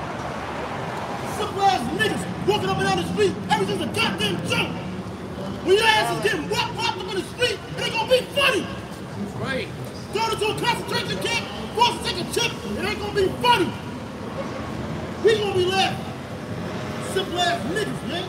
Simple ass niggas walking up and down the street. Everything's a goddamn joke. When your ass is getting whopped, whopped up in the street, it ain't gonna be funny. Right. Thrown into a concentration camp, forced to take a chip, it ain't gonna be funny. We gonna be laughing. Simple ass niggas, man.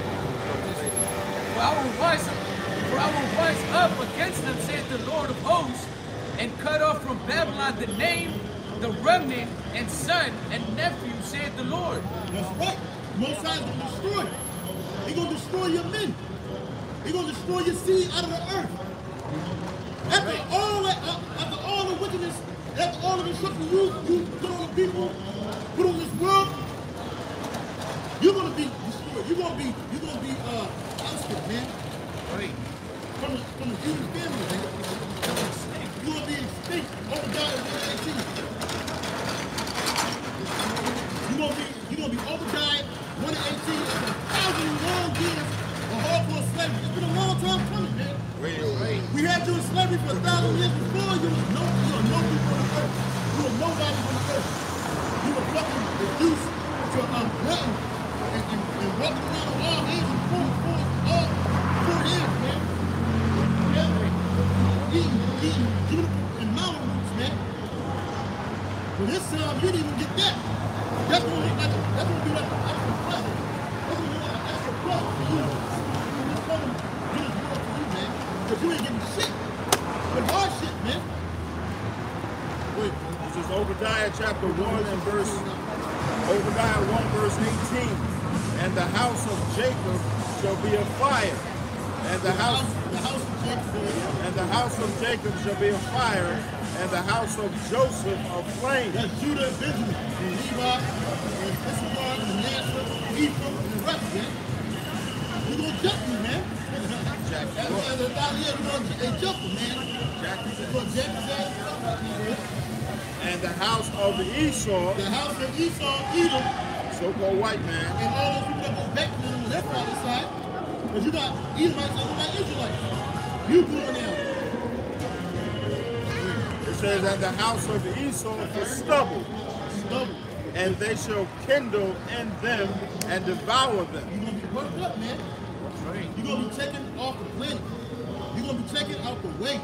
For I will rise up, for I will rise up against them, saith the Lord of hosts, and cut off from Babylon the name, the remnant, and son, and nephew, saith the Lord. That's right. Most High is gonna destroy. He gonna destroy your men. He gonna destroy your seed out of the earth. After right. all that, uh, after all the wickedness, after all the destruction you you put on the people, put on this world, you're gonna be destroyed. You're gonna be you're gonna be uh ousted, man. Right. From the from the human family, man. You're gonna be extinct. Over God in one eighteen. You're gonna be you're gonna be overdied one eighteen after a thousand long years of hardcore slavery. It's been a long time coming, man. Right. We had you in slavery for a thousand years before. You was no, you were no people on the earth. You were nobody on the earth. You were fucking reduced to um, nothing and, and, and walking around on all hands and four, four, all four hands, man. Yeah. Eating, eating, giving up in mountain roots, man. But this time you didn't even get that. That's gonna look like a, that's gonna be like an extra present. That's gonna be like an extra present for you. It's gonna do this world for you, man. Because you ain't getting shit. But hard shit, man. Wait, this is Obadiah chapter one and verse, Obadiah one verse eighteen. And the house of Jacob shall be a fire. And the house, The house of Jacob, and the house of Jacob shall be a fire. And the house of Joseph a flame. that's Judah and Benjamin, and Levi, and Issachar, and Manasseh, Ephraim, and the rest, man. You gonna jump me, man. Jack, That's why the down here, you gonna they jumping, man. Jack, You gonna jack his ass up, man. and the house of Esau, The house of Esau, Edom, so-called white man, and all those people that go back to them on their father's side. Because you got Edomites and like Israelites. You going down. it says, and the house of Esau for stubble, Stubble. and they shall kindle in them and devour them. You're gonna be worked up, man. Right. You're gonna be taken off the planet. You're gonna be taken out the way.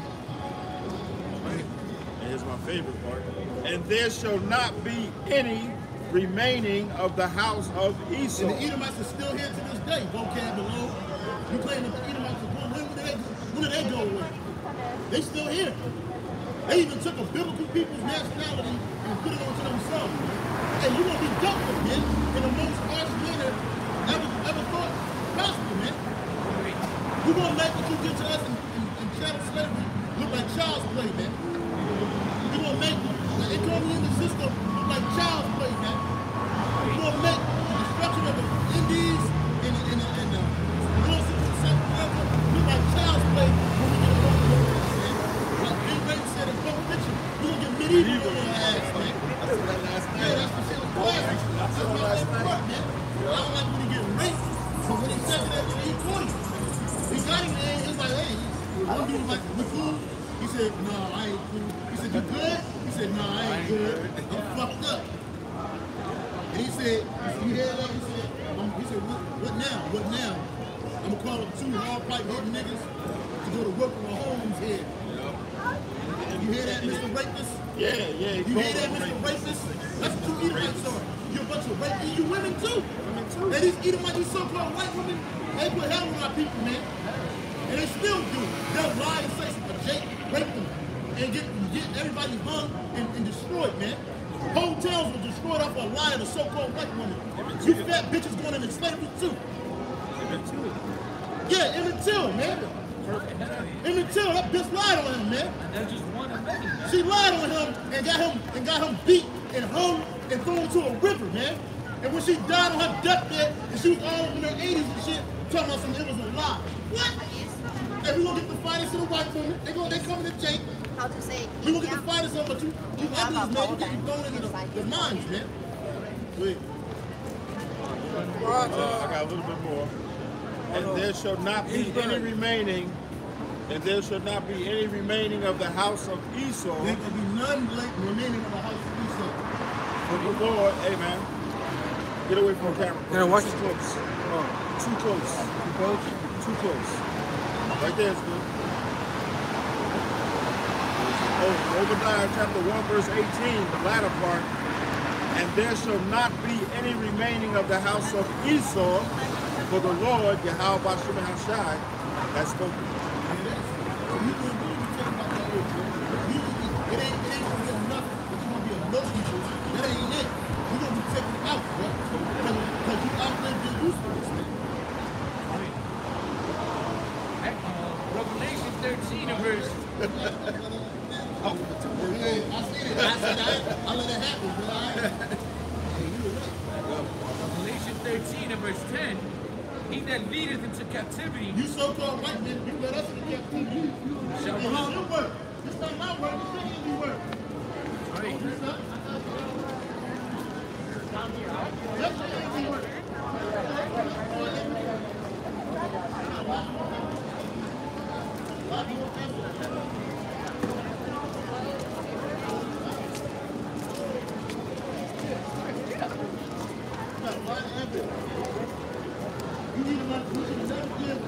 And here's my favorite part. And there shall not be any remaining of the house of Esau. And the Edomites are still here to this day. Vocab below. You claim that the Edomites are going, when did they, when did they go away? They still here. They even took a biblical people's nationality and put it onto themselves. Hey, you're gonna be dealt with, man, in the most harsh manner ever, ever thought possible, man. You're gonna make what you did to us in, in, in chattel slavery look like child's play, man. You're gonna make the economy system look like child's play, man. You're gonna make the destruction of the Indies and the, and the, and the North and South America look like child's play when we get along with the world, man. Like Big Ray said in Pulp Fiction, you're gonna get medieval on your ass, man. Yeah, that's the shit was classic. That's my favorite part, man. I don't like when he get raped, but when he said that when he twenty, he got him there, he was like, hey, one dude was like, we cool? He said, no, I ain't cool. He said, you good? He said, no, I ain't good. I'm fucked up. And he said, you hear that? He said, um, he said, what, what now? What now? I'm gonna call up two hard pipe hitting niggas to go to work on my homes here. You hear that, Mister Rapist? Yeah, yeah. You hear that, Mister Rapist? That's what you Edomites are. You're a bunch of rapists. You women too. Women too. And these Edomites, these so-called white women, they put hell on our people, man. And they still do. They'll lie and say a Jake raped them and get, get everybody hung and, and destroyed, man. Whole towns were destroyed off a lie of the so-called white woman. You fat bitches going into slavery too. Yeah, Emmett Till, man. Emmett Till, that bitch lied on him, man. That's just one of many, man. She lied on him and got him and got him beat and hung and thrown into a river, man. And when she died on her deathbed and she was all in her eighties and shit, talking about something, it was a lie. What? And we gonna get the finest of the white women. They gonna they coming to Jake. How to say? We gonna get the finest of them, but you you uglies, man. You getting thrown into the, the minds, man. Wait. Uh, I got a little bit more. And there shall not be any remaining, and there shall not be any remaining of the house of Esau. There can be none remaining of the house of Esau. For the Lord, hey man, get away from the camera. Yeah, watch too it. close. Uh, too close. Too close. Too close. Right there is good. Oh, Obadiah chapter one, verse eighteen, the latter part. And there shall not be any remaining of the house of Esau, for the Lord, Yahweh Bashim Hashai, has spoken. You can do you talk about that old shit. You, it ain't it ain't gonna be enough, but you gonna be a little people. That ain't it. You gonna be taken out, bro. Because you outlived your usefulness, man. Revelation thirteen and verse. Oh, hey, I see it. I said I, I let it happen, bro. I, hey, you were right. Revelation thirteen and verse ten. He that leadeth into captivity You so-called white men, you let us in captivity. shall It's rule. your word. It's not my word. It's your English word. Right. It's not. That's your English word. You need to learn to listen to them again.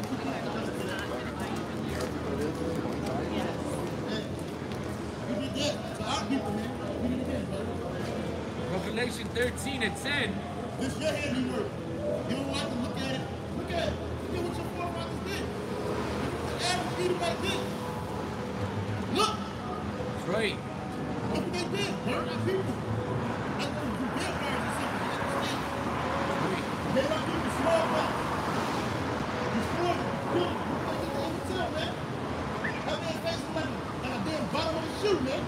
You did that to our people, man. You did that, brother. Revelation thirteen and ten. This is your handiwork. You don't like to look at it. Look at it. Look at what your forefathers did. The average Edomite did. Look. That's right. Look what they did. Burn our people. Like those vampires or something. You understand? They don't give you smallpox. You spoil them. Kill them. Look like you can tell, man. That man's face is like, like a damn bottom of a shoe, man.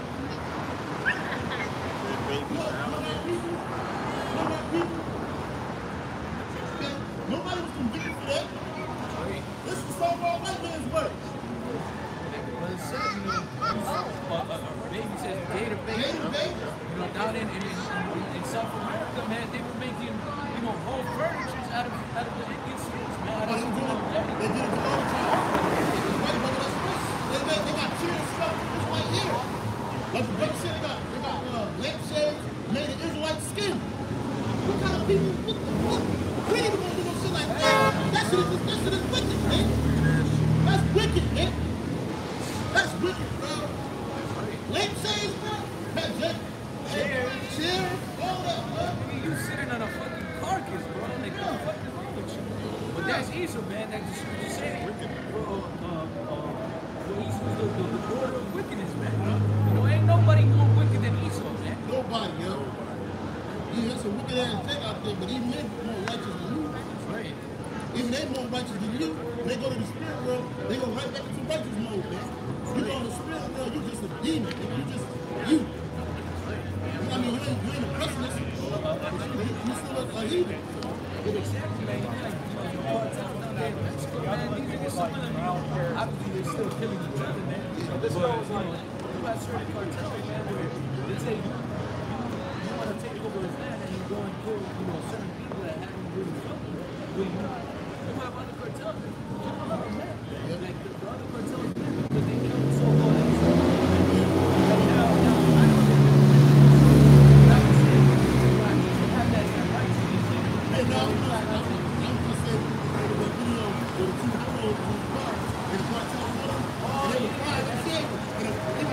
Look, look at people. Look at people. Okay? Nobody was convicted for that. This is so-called white man's work. But it says, you know, uh, uh, baby says gator baby. Gator baby. You know, down in, in, in, in South America, man, they were making, you know, whole furnitures out of out of the Indian skins, man. Out But of, they did it, uh, they did it all the time. White brother, that's this. They, they, they got cheering stuff just right here. Like the brother said, they got, they got uh, lampshades made of Israelite skin. What kind of people, what the fuck? We ain't even gonna do no shit like that. That shit is, that shit is wicked, man. That's wicked, man. That's wicked, bro. Lampshades, bro. That jet, chair, chair, all that, bro. I mean, you sitting on a fucking carcass, bro. Like, what the fuck is wrong with you? But that's Esau, man. That's just what you're saying. Uh, uh, uh, well, Esau's the, the, the border of wickedness, man. You know, ain't nobody more wicked than Esau, man. Nobody, yo. You have some wicked ass thing out there, but even they more righteous than you. That's right. Even they more righteous than you. They go to the spirit world, they go right back into righteous mode, man. You go to the spirit world, you just a demon. You just you. I mean, you ain't, you ain't a pessimist. You, you still a, a heathen. But exactly, man. You know, like, you know, all the time down there in Mexico, man. These niggas, some of them, you know, obviously they're still killing each other, man. But, you know, you got certain cartels, man, where they say, you want to take over his land and you go and kill, you know, certain people that haven't really fucked with you. You have other cartels that kill other men. Like, the, the other cartels, because they kill the so-called innocent. Like, now, now, I don't think that was saying, right, you have that right to these things. Hey, now, I'm gonna say, there was a video where the two girls was in the car, and the cartel was with them, and they were crying and saying, and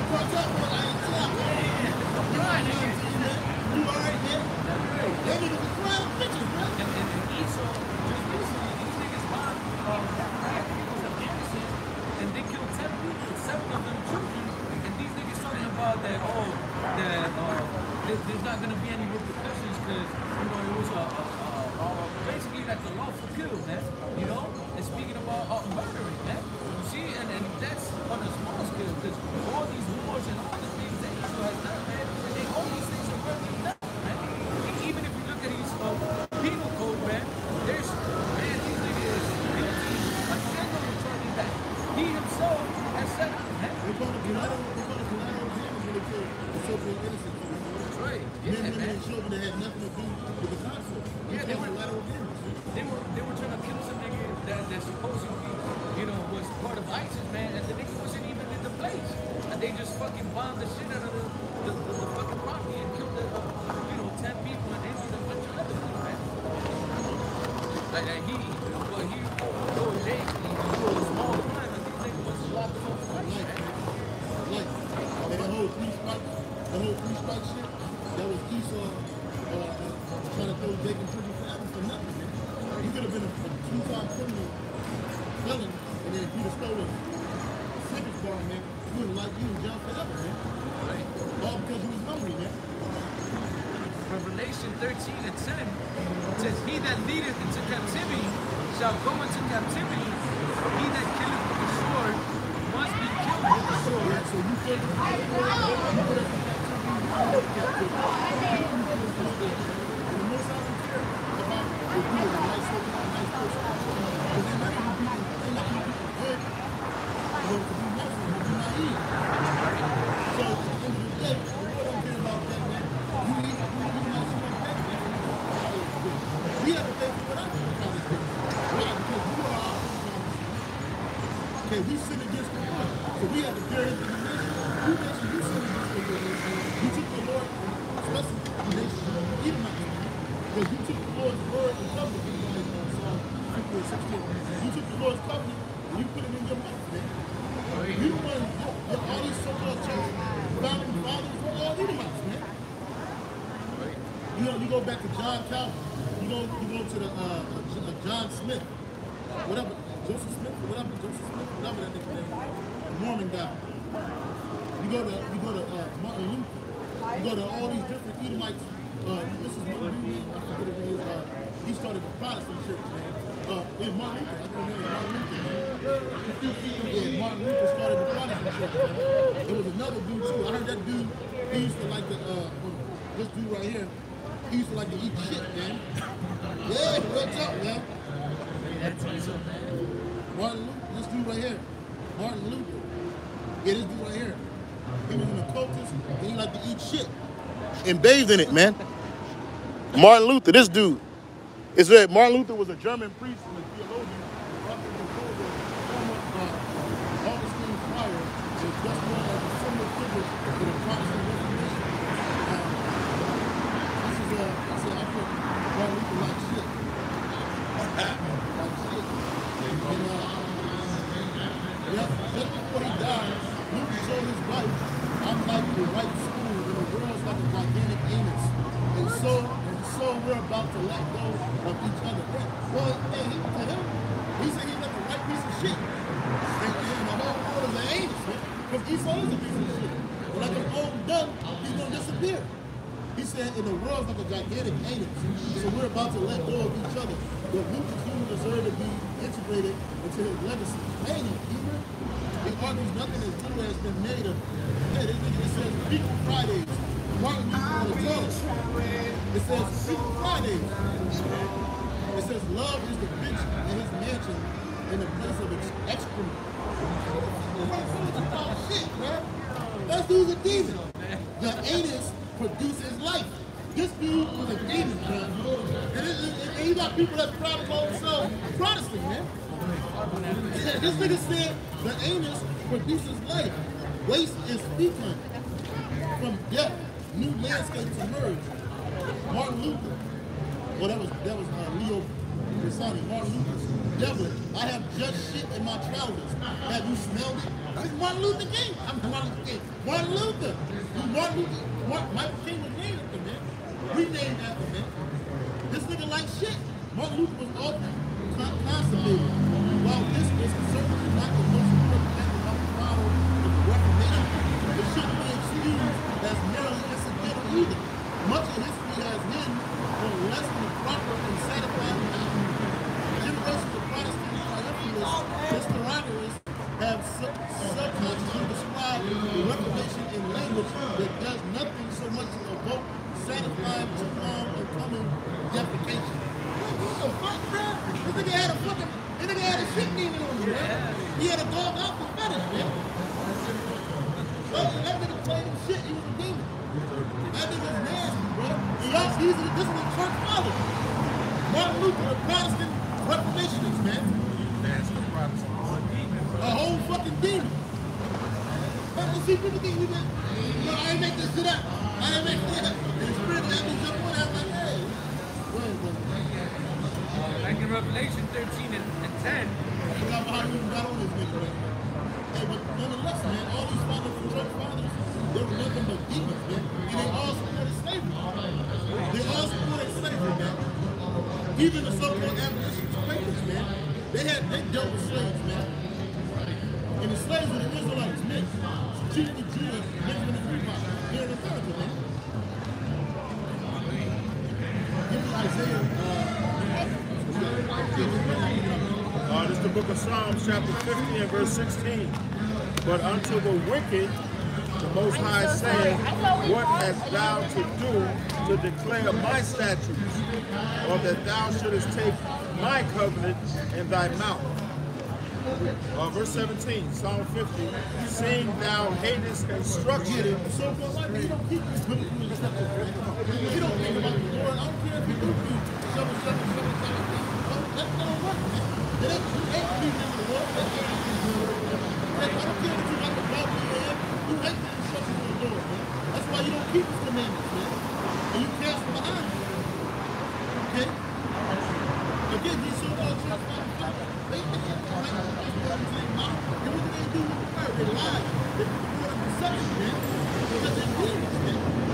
thought that, oh, that uh, there, there's not going to be any repercussions because, you know, it was a, a, a, a basically like a lawful kill, man. You know? And speaking about uh, murdering, man. You see, and, and that's on a small scale because all these wars and all the things that Israel has done, man, they, all these things are working now, man. And even if you look at these uh, penal code, man, there's, man, these niggas guilty a single returning back. He himself has said, man. They call it collateral, they call it collateral damage when they kill the so-called innocent people. That's right. Men, Yeah, women, man. and children that had nothing to do with the conflict. They Yeah, they call it were- collateral damage. They were they were trying to kill some nigga that, that supposedly, you know, was part of ISIS, man, and the nigga wasn't even in the place. And they just fucking bombed the shit out of the, the, the, the fucking property and killed, the, uh, you know, ten people and injured a bunch of other people, man. Like, like he, well, he, though they, he was a small crime, and these niggas was locked up for life, man. Like, and the whole three strike, the whole three strike shit, that was Esau uh, uh, trying to throw Jake in prison forever for nothing, man. He could have been a, a two-time criminal felon, and then if he'd have stolen a snippets bar, man, he wouldn't like you in jail forever, man. Right. All because he was hungry, man. Revelation thirteen and ten says, he that leadeth into captivity shall go into captivity. He that killeth with the sword must be killed with the sword. Yeah, so you think you put us in captivity, you put us in captivity. The most I don't care about is being a nice person, a nice person. Because they're not even people, they're not even people good, you know, to be Muslim, to be naive. So at the end of the day, we don't care about that, man. You need, you need to not see that, man. We have to pay for what I do about this thing. Why? Because you are our own. Okay, we sin against the Lord, so we have to bear his indignation. You mentioned you sin against the Lord. You took the Lord, especially the nation, even not because you took the Lord's word and covenant, like uh, Psalm fifty and sixteen. You took the Lord's covenant and you put it in your mouth, man. You the one, you- all these so-called church founding fathers were all Edomites, man. You know, you go back to John Calvin. You go, you go to the uh, uh, John Smith, whatever, Joseph Smith, whatever, Joseph Smith, whatever that nigga name, the Mormon guy. You go to, you go to uh, Martin Luther. You go to all these different Edomites. Uh, this is one dude, I forget what it is. Uh, he started the Protestant church, man. Uh, yeah, Martin Luther. I think his name is Martin Luther, man. Yeah, Martin Luther started the Protestant church, man. There was another dude too. I heard that dude. He used to like to. Uh, this dude right here. He used to like to eat shit, man. Yeah, what's up, man? That's so bad. Martin Luther, this dude right here. Martin Luther. Yeah, this dude right here. He was an occultist and he liked to eat shit. And bathed in it, man. Martin Luther, this dude. It's that Martin Luther was a German priest and a theologian. After the fall of former, uh, Augustine's fire, was just one of the similar figures to the Protestant Reformation. Uh, this is, uh, I said, I put Martin Luther like shit. Like shit. And, uh, yeah, just before he died, Luther told his wife, I'm like the white school and the world's like a gigantic anus. And so, and so we're about to let go of each other. Well, hey, he, to him, he said he's like a white piece of shit. And, and the whole world is an anus, man. Because Esau is a piece of shit. But like an old done, he's going to disappear. He said, in the world's like a gigantic anus. So we're about to let go of each other. But Luther's human deserve to be integrated into his legacy. Man, you keeper. He argues nothing as little has been made of. Hey, this nigga, it says Freaky Fridays. Martin Luther on the tongue. It says Freaky Fridays. It says love is the bitch in his mansion in the place of ex- excrement. Oh, shit, man. That dude's a demon. The anus produces life. This dude was a demon, man. And, it, it, and you got people that proud of themselves Protestant, man. This nigga said the anus produces life. Waste is fecal. From death, new landscapes emerge. Martin Luther. Well, that was that was uh, Leo Brissani. Martin Luther's devil. I have just shit in my trousers. Have you smelled it? It's Martin Luther King. I'm Martin Luther King. Martin Luther. Martin Luther. Martin, Michael King was named after, man. We named after, man. This nigga like shit. Martin Luther was all con- consummated. While this is certainly not the most important thing about the model of the Reformation, it shouldn't be excused about the revelation in language that does nothing so much to evoke, satisfy, perform, or come in defecation. What the fuck, bro? This nigga had a fucking, this nigga had a shit demon on him, man. He had a dog out for fetish, man. Well, that nigga played him shit, he was a demon. That nigga's nasty, bro. And y'all, these are, this is the church fathers. Martin Luther, the Protestant Reformationists, man. Nasty Protestant. A whole fucking demon. But you see, people think we been, you know, I ain't make this shit up. I ain't make this up. And the spirit let me jump on out like, hey. Go ahead, brother. Like in Revelation thirteen and, and ten. I got how we got on this nigga right now. Hey, but nonetheless, man, all these fathers and church fathers, they were nothing but demons, man. And they all supported slavery. They all supported slavery, man. Even the so-called abolitionists, Quakers, man, they had they dealt with slaves, man. And the slaves were the Israelites, men. Chiefly Judah, Benjamin and Levi, here in America, man. Give me Isaiah, uh, Uh, this is the book of Psalms, chapter fifty and verse sixteen. But unto the wicked, the Most High saith, what hast thou to do to declare my statutes, or that thou shouldest take my covenant in thy mouth? Uh, verse seventeen, Psalm fifty, seeing thou hatest instruction. so for like, you don't keep these biblical instructions, man. You don't think about the Lord. I don't care if you do keep seven, seven, seven, seven. That's not work, man. It ain't, you ain't keeping in the Lord. That's not what you do. I don't care what you got the Bible in your hand. You hate the instructions of the Lord, man. That's why you don't keep his commandments, man. And you cast them behind you. Okay? Again, these so-called church fathers, they think it's all right. And what do they do with the word? They lie. They put the word of deception, man. Because they're demons, man.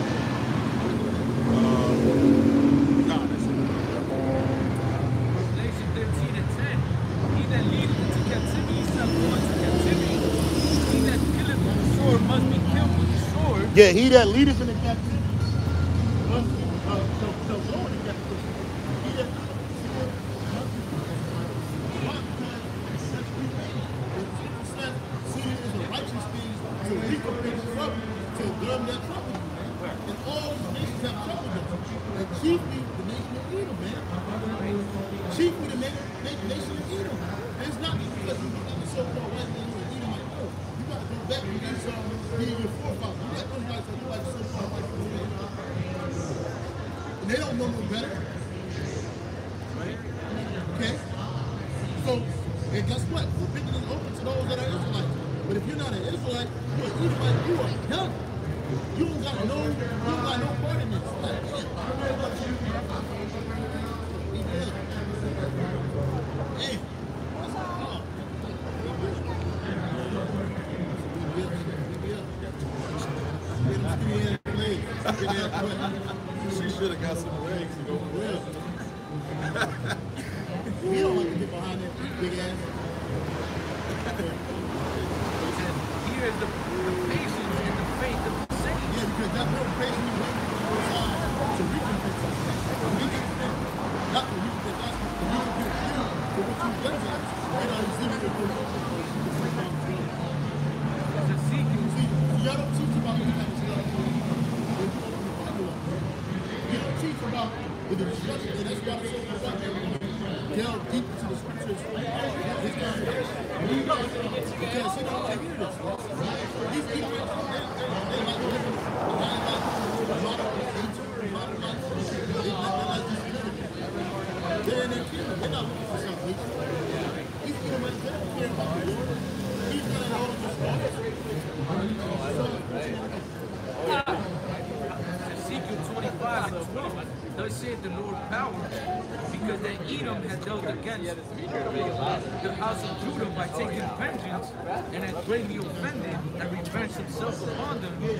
Revelation thirteen and ten. He that leadeth into captivity shall go into captivity. He that killeth with the sword must be killed with the sword. Yeah, he that leadeth in the captivity must be, uh, so, so go in the captivity. He that leadeth in the sword must be killed. Why? Because such people, it says, sin is a righteous thing to recompense trouble, to them that trouble you, man. And all the nations have troubled us. And chiefly the nation of Edom, man. Chiefly the na- na- nation of Edom. And it's not because you look at the so-called white man who are Edomite. No, you got to go back to these, um, being your forefathers. You got those guys that look like the so-called white man. And they don't know no better. Okay? So, and guess what? Forbidden is open to those that are Israelites. But if you're not an Israelite, you're an Edomite, you are done. You don't got no, you don't got no part in this. Like, hey, what's up? She should have got some legs to go for real. We don't like to get behind that big ass. Here is the, the patience and the faith of the saints. Yeah, because that's what patient you wait for to recompense us. Recompense. Not to recompense us, to recompense you for what you've done to us. And I exhibit the good. It's Ezekiel. See, y'all don't teach about this kind of stuff. You don't teach about the destruction, and that's why it's so important. Delve deep into the scriptures. This conversation. Because he don't want to hear this. These people, they, they, they like living behind like a lot of a lot of like they like these communities. They're in their kingdom. They're not looking for salvation. These people, they don't care about the Lord. He's going to hold this off. Ezekiel twenty-five and twenty. Thus saith the Lord power, because that Edom had dealt against the house of Judah by taking vengeance, and had greatly offended, and revenged himself upon them. The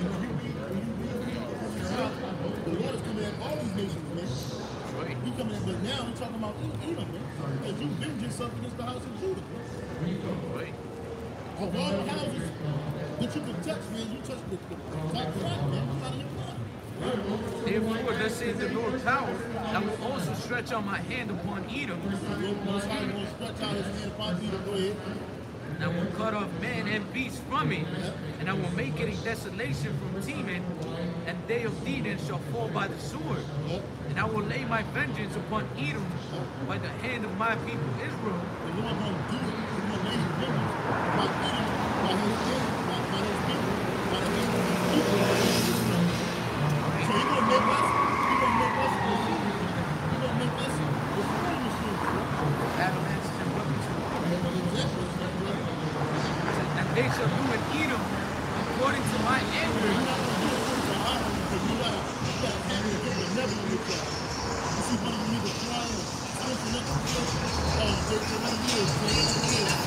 Lord is coming at all these nations, man. Right. He coming at, but now we're talking about Edom, man. Because you venged yourself against the house of Judah. Right. Of all the houses that you can touch, man, you touch the, the top flat, man. You out of your blood. Therefore, thus saith the Lord power, I will also stretch out my hand upon Edom, The Lord Most High will stretch out his hand upon Edom. Go ahead. And I will cut off man and beast from it, and I will make it a desolation from Teman, and they of Dedan shall fall by the sword. And I will lay my vengeance upon Edom by the hand of my people Israel. The Lord gonna do it. He's gonna lay his vengeance by Edom, by his hand, by, by his people, by the hand of his people. So he's gonna make us, he's gonna make us machines. He's gonna make us destroying machines. Battle axes and weapons of war. Exactly. And they shall do in Edom according to my anger. You're not gonna do it according to our honor, because you gotta, you gotta have it against the never in your class. You see, one of you need to try and switch the next place. Uh, they, they want to do it. They want to do it.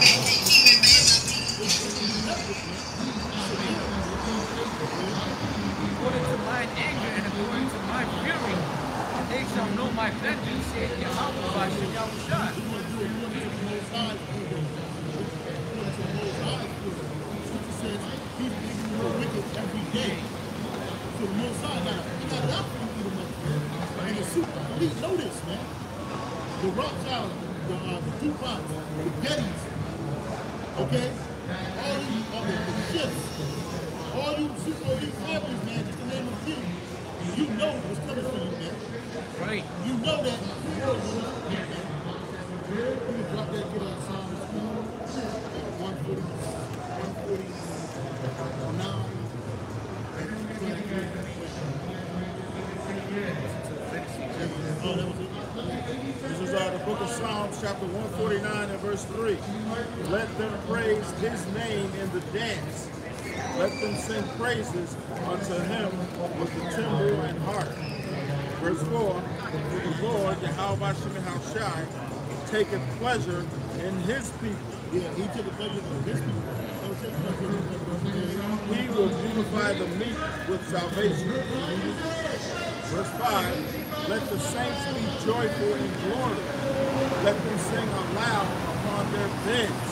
According to mine anger and according to my fury, and they shall know my vengeance, saith Yahweh by Yahushua. You want to do it according to the Most High. According to the Most High. Scripture says he's making you more wicked every day. So the Most High got it. He got it out for you to make it. And the super elite know this, man. The Rothschild, the, uh, the Tupac, the Gettys, okay? All these, all the, the shifts, all you super elite families, man, just to name a few, you know what's coming for you, man. Right. You know that the world knows what's coming, man. You can drop that kid on Psalms one forty, one forty-nine, oh, that was it. This is uh, the book of Psalms, chapter one forty-nine and verse three. Let them praise his name in the dance. Let them sing praises unto him with the timbrel and harp. Verse four. For the Lord, Yahweh Shemeshai, taketh pleasure in his people. Yeah, he took a pleasure of his people. He will beautify the meek with salvation. Verse five, let the saints be joyful in glory. Let them sing aloud upon their beds.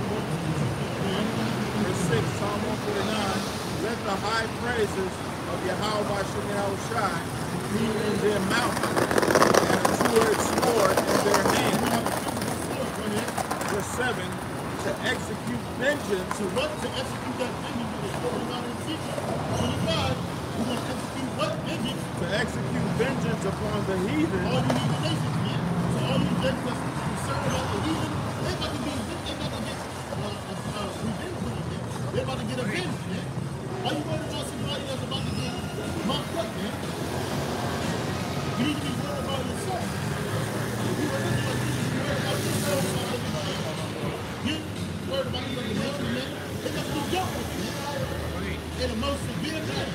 Verse six, Psalm one forty-nine, let the high praises of Yahweh Shemeshai be in their mouth and a two-edged sword in their hand. Verse seven, to execute vengeance. So what to execute that vengeance is going on in Ezekiel twenty-five. We're going to execute what vengeance? To execute vengeance upon the heathen. All you need nations, man. So all you nations that's concerned about the heathen, they're about to be, they're about to get uh, uh, uh, revenge on them, man. They're about to get avenged, man. Why you worried about somebody that's about to get mocked up, man? You need to be worried about yourself. If you worried about yourself, you worried about the other nation, man. They got to be dealt with, man. In the most severe manner.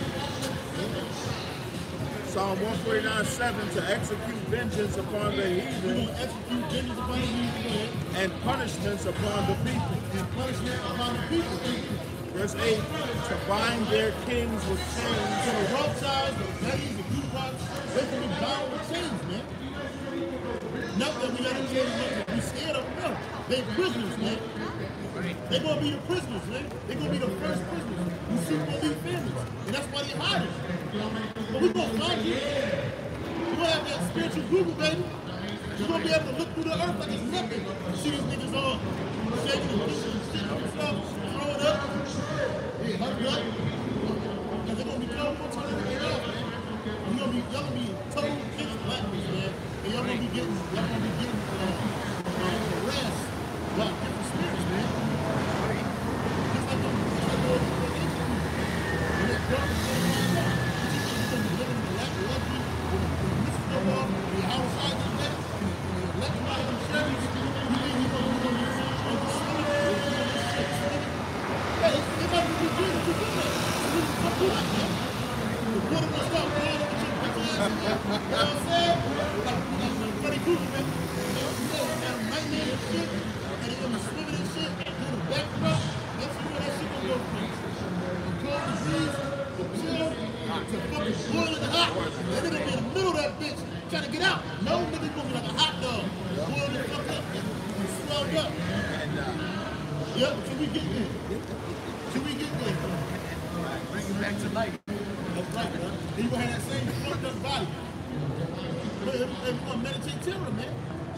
Psalm one forty-nine seven, to execute vengeance upon the You're heathen going to execute vengeance upon the heathen, and punishments upon the people. and punishment upon the people. Verse eight, to bind their kings with So chains. the Rothschilds, the Gettys, the Tupacs, they can be bound with chains, man. Not that we got to change them, we scared of them. No, they prisoners, man. They're going to be the prisoners, man. They're going to be the first prisoners. You see what these families. And that's why they're hiding. But we're going to find you. You're going to have that spiritual Google, baby. You're going to be able to look through the earth like it's nothing. You see these niggas all shaking and pushing and shit and stuff, throwing up. Yeah, hurry up. Because they're going to be told what's going to get off, man. You're going to be, y'all going to be told kids blackness, man. And y'all going to be getting, y'all going to be getting uh, uh, harassed by different spirits, man. Just like the, just like the, the ancient people. When that darkness goes on up, you think you're going to be living in the lack of luxury, when the, when the missus go off, and your house side is left, and the, and the electronic and Chevys, you think you're going to be on the street, or you're going to be shit, swimming? Yeah, it's, it might be good if you do that. So we can fuck you up, man. The water will start blowing over your bitch ass, man. You know what I'm saying? Like, like Freddy Krueger, man. You know, you know, have nightmares and shit, and they're going to be swimming and shit, doing a back rub. That's you know that shit gonna go from from cold disease to chill to fucking boiling hot. And they're gonna be in the middle of that bitch trying to get out. No nigga gonna be like a hot dog, boiled the fuck up and swelled up. Yep, till we get there. Till we get there. Bring it back to life. That's right, man. And you gonna have that same fucked up body. But we're gonna meditate terror, man.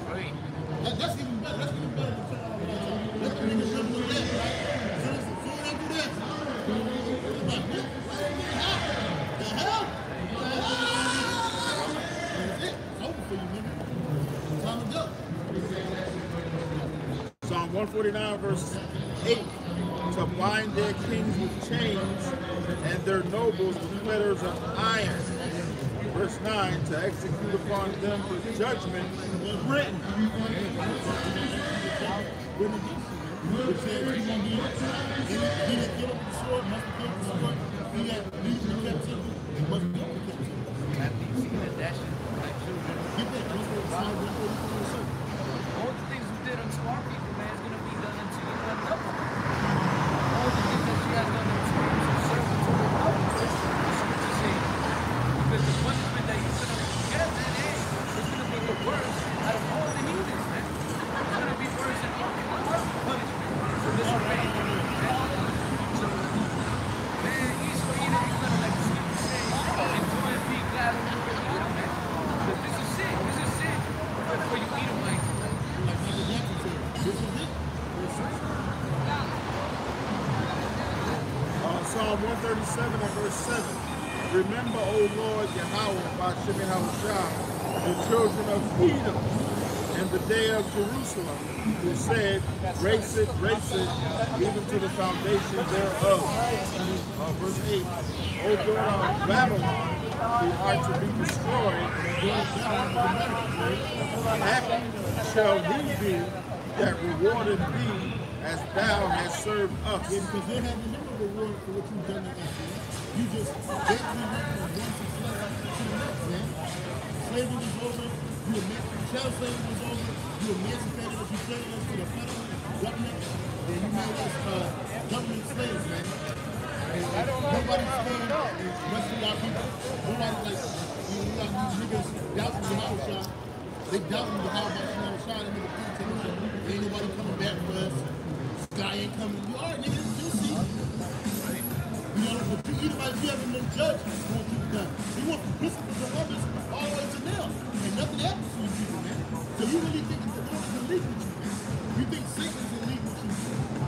Great. That, that's even better. That's even better than turn on the lights. Let the niggas jump the left, right? As soon as, as soon as I do this, it's like, what? The hell? The hell? That's it. It's over for you, nigga. Time to go. Psalm one forty-nine, verse eight. To bind their kings with chains and their nobles with fetters of iron. Verse nine, to execute upon them the judgment written. It says he's gonna be, he that killed with the sword must be killed with the sword. He that leads in captivity must be killed with captivity. After you see the dashing like children. Get that. That's what Psalm one forty-four says. All the things we did unto our people, man, is gonna be done unto you and double. All the things that she has done unto you to serve unto the double. That's what you say. Because the punishment that you're gonna get, man, hey, is gonna be the worst out of all the heathens, man. It's gonna be worse than all the punishment. So this is right here, man. So, man, Israel, you're gonna like the scripture say, enjoy and be glad when you eat them, man. Because this is sick. This is sick. For you Edomites. Like Michael Jackson said, this is it. Uh, Psalm one thirty-seven and verse seven. Remember, O Lord Yahweh, by Shemi Hahushah, the children of Edom, in the day of Jerusalem, who said, race it, race it, even to the foundation thereof. Uh, verse eight. O daughter of Babylon, who art to be destroyed, happy shall he be that rewarded thee as thou hast served us. Yeah, because they have no reward for what you've done to us, man. You just basically went from one to the next, man. Slavery was over. You emancipated. Child slavery was over. You emancipated us. You traded us to the federal government, and you made us uh, government slaves, man. And, and nobody's standing up and rescuing our people. Nobody, like, you know, you got these niggas doubting the house shot. They doubting the house shot. They niggas can't tell them. Ain't nobody coming back for us. Sky ain't coming. You all right, niggas? You see? You know, but you, even like you haven't been judged for what you've done. You went from principles to others all the way to now. And nothing happens to you people, man. So you really think the Lord is in league with you, man. You think Satan is in league with you.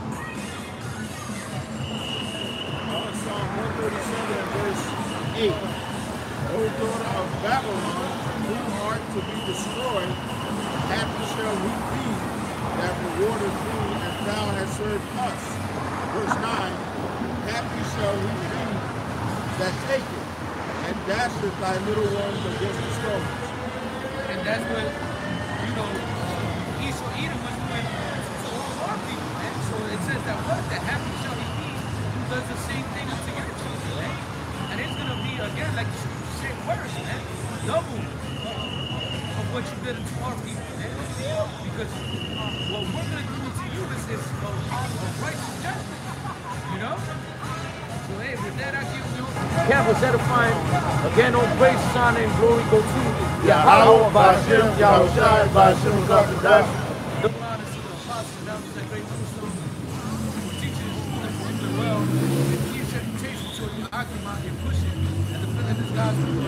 Uh, Psalm one thirty-seven and verse eight. O daughter of Babylon, who art to be destroyed, happy shall we be that rewarded thee as thou hast served us. Verse nine. Happy shall we be that take it and dasheth thy little ones against the stones. And that's what, you know, Esau Edom was doing to all our people, man. So it says that what? That happy shall he be who does the same thing unto your children, man. And it's going to be, again, like the scripture said, worse, man. Double of what you did unto our people, man. Because what we're going to do to you is, is a, a righteous judgment, you know? So, hey, with that, I give you... Campus edifying. Again, all praise, honor, and glory go to Yahweh, Bashem, Yahushai, Bashem, Zakadash. The honor to the apostles, that was that great Jerusalem, who teaches the well, and keeps reputation to you, occupy and pushing, and defending this gospel.